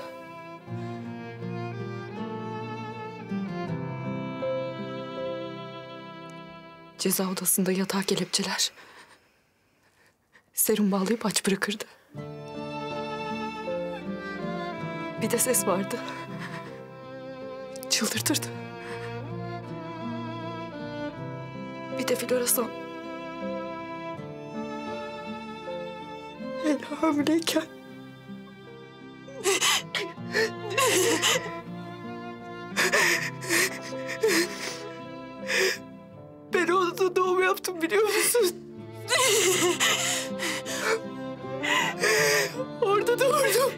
Speaker 15: Ceza odasında yatağa kelepçeler. Serum bağlayıp aç bırakırdı. Bir de ses vardı. Çıldırtırdı. Bir de floresan. Hele hamileyken. Ben orada doğum yaptım biliyor musun? Orada doğurdum.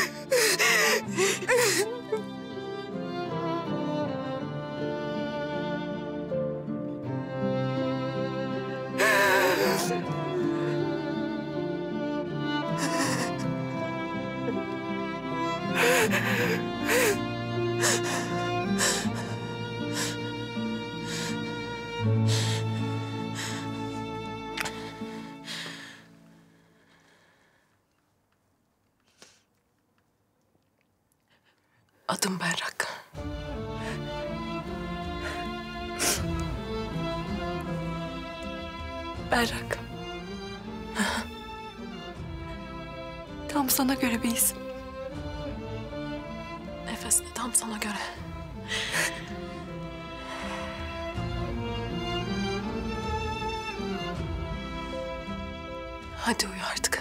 Speaker 16: Adım Berrak. Berrak. Tam sana göre bir isim. Nefes de tam sana göre. Hadi uyu artık.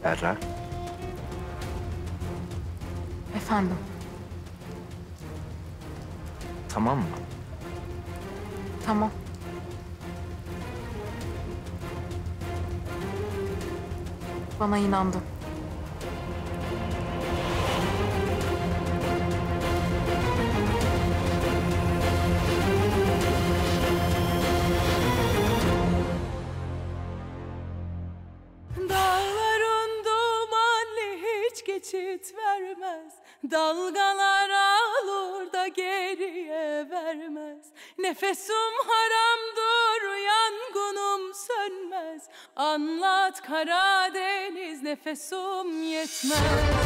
Speaker 3: Berra.
Speaker 16: Efendim?
Speaker 3: Tamam mı?
Speaker 16: Tamam. Bana inandın.
Speaker 1: Dağların dumanlı hiç geçit vermez. Dalgalar alır da geriye vermez. Nefesim haramdır, yangınım sönmez. Anlat Karadeniz, nefesim yetmez.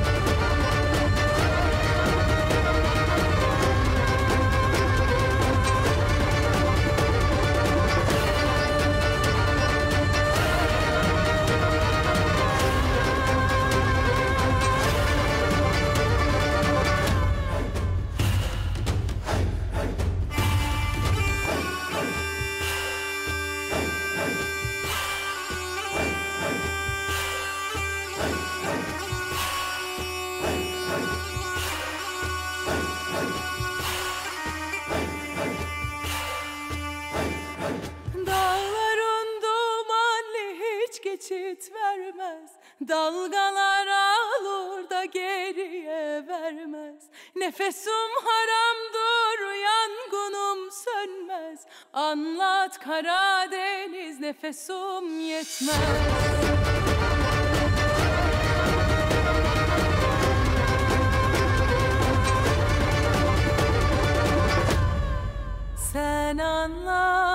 Speaker 1: Dağların dumanlı hiç geçit vermez. Dalgalar alır da geriye vermez. Nefesim haramdır, yangınım sönmez. Anlat Karadeniz, nefesim yetmez. Sen anla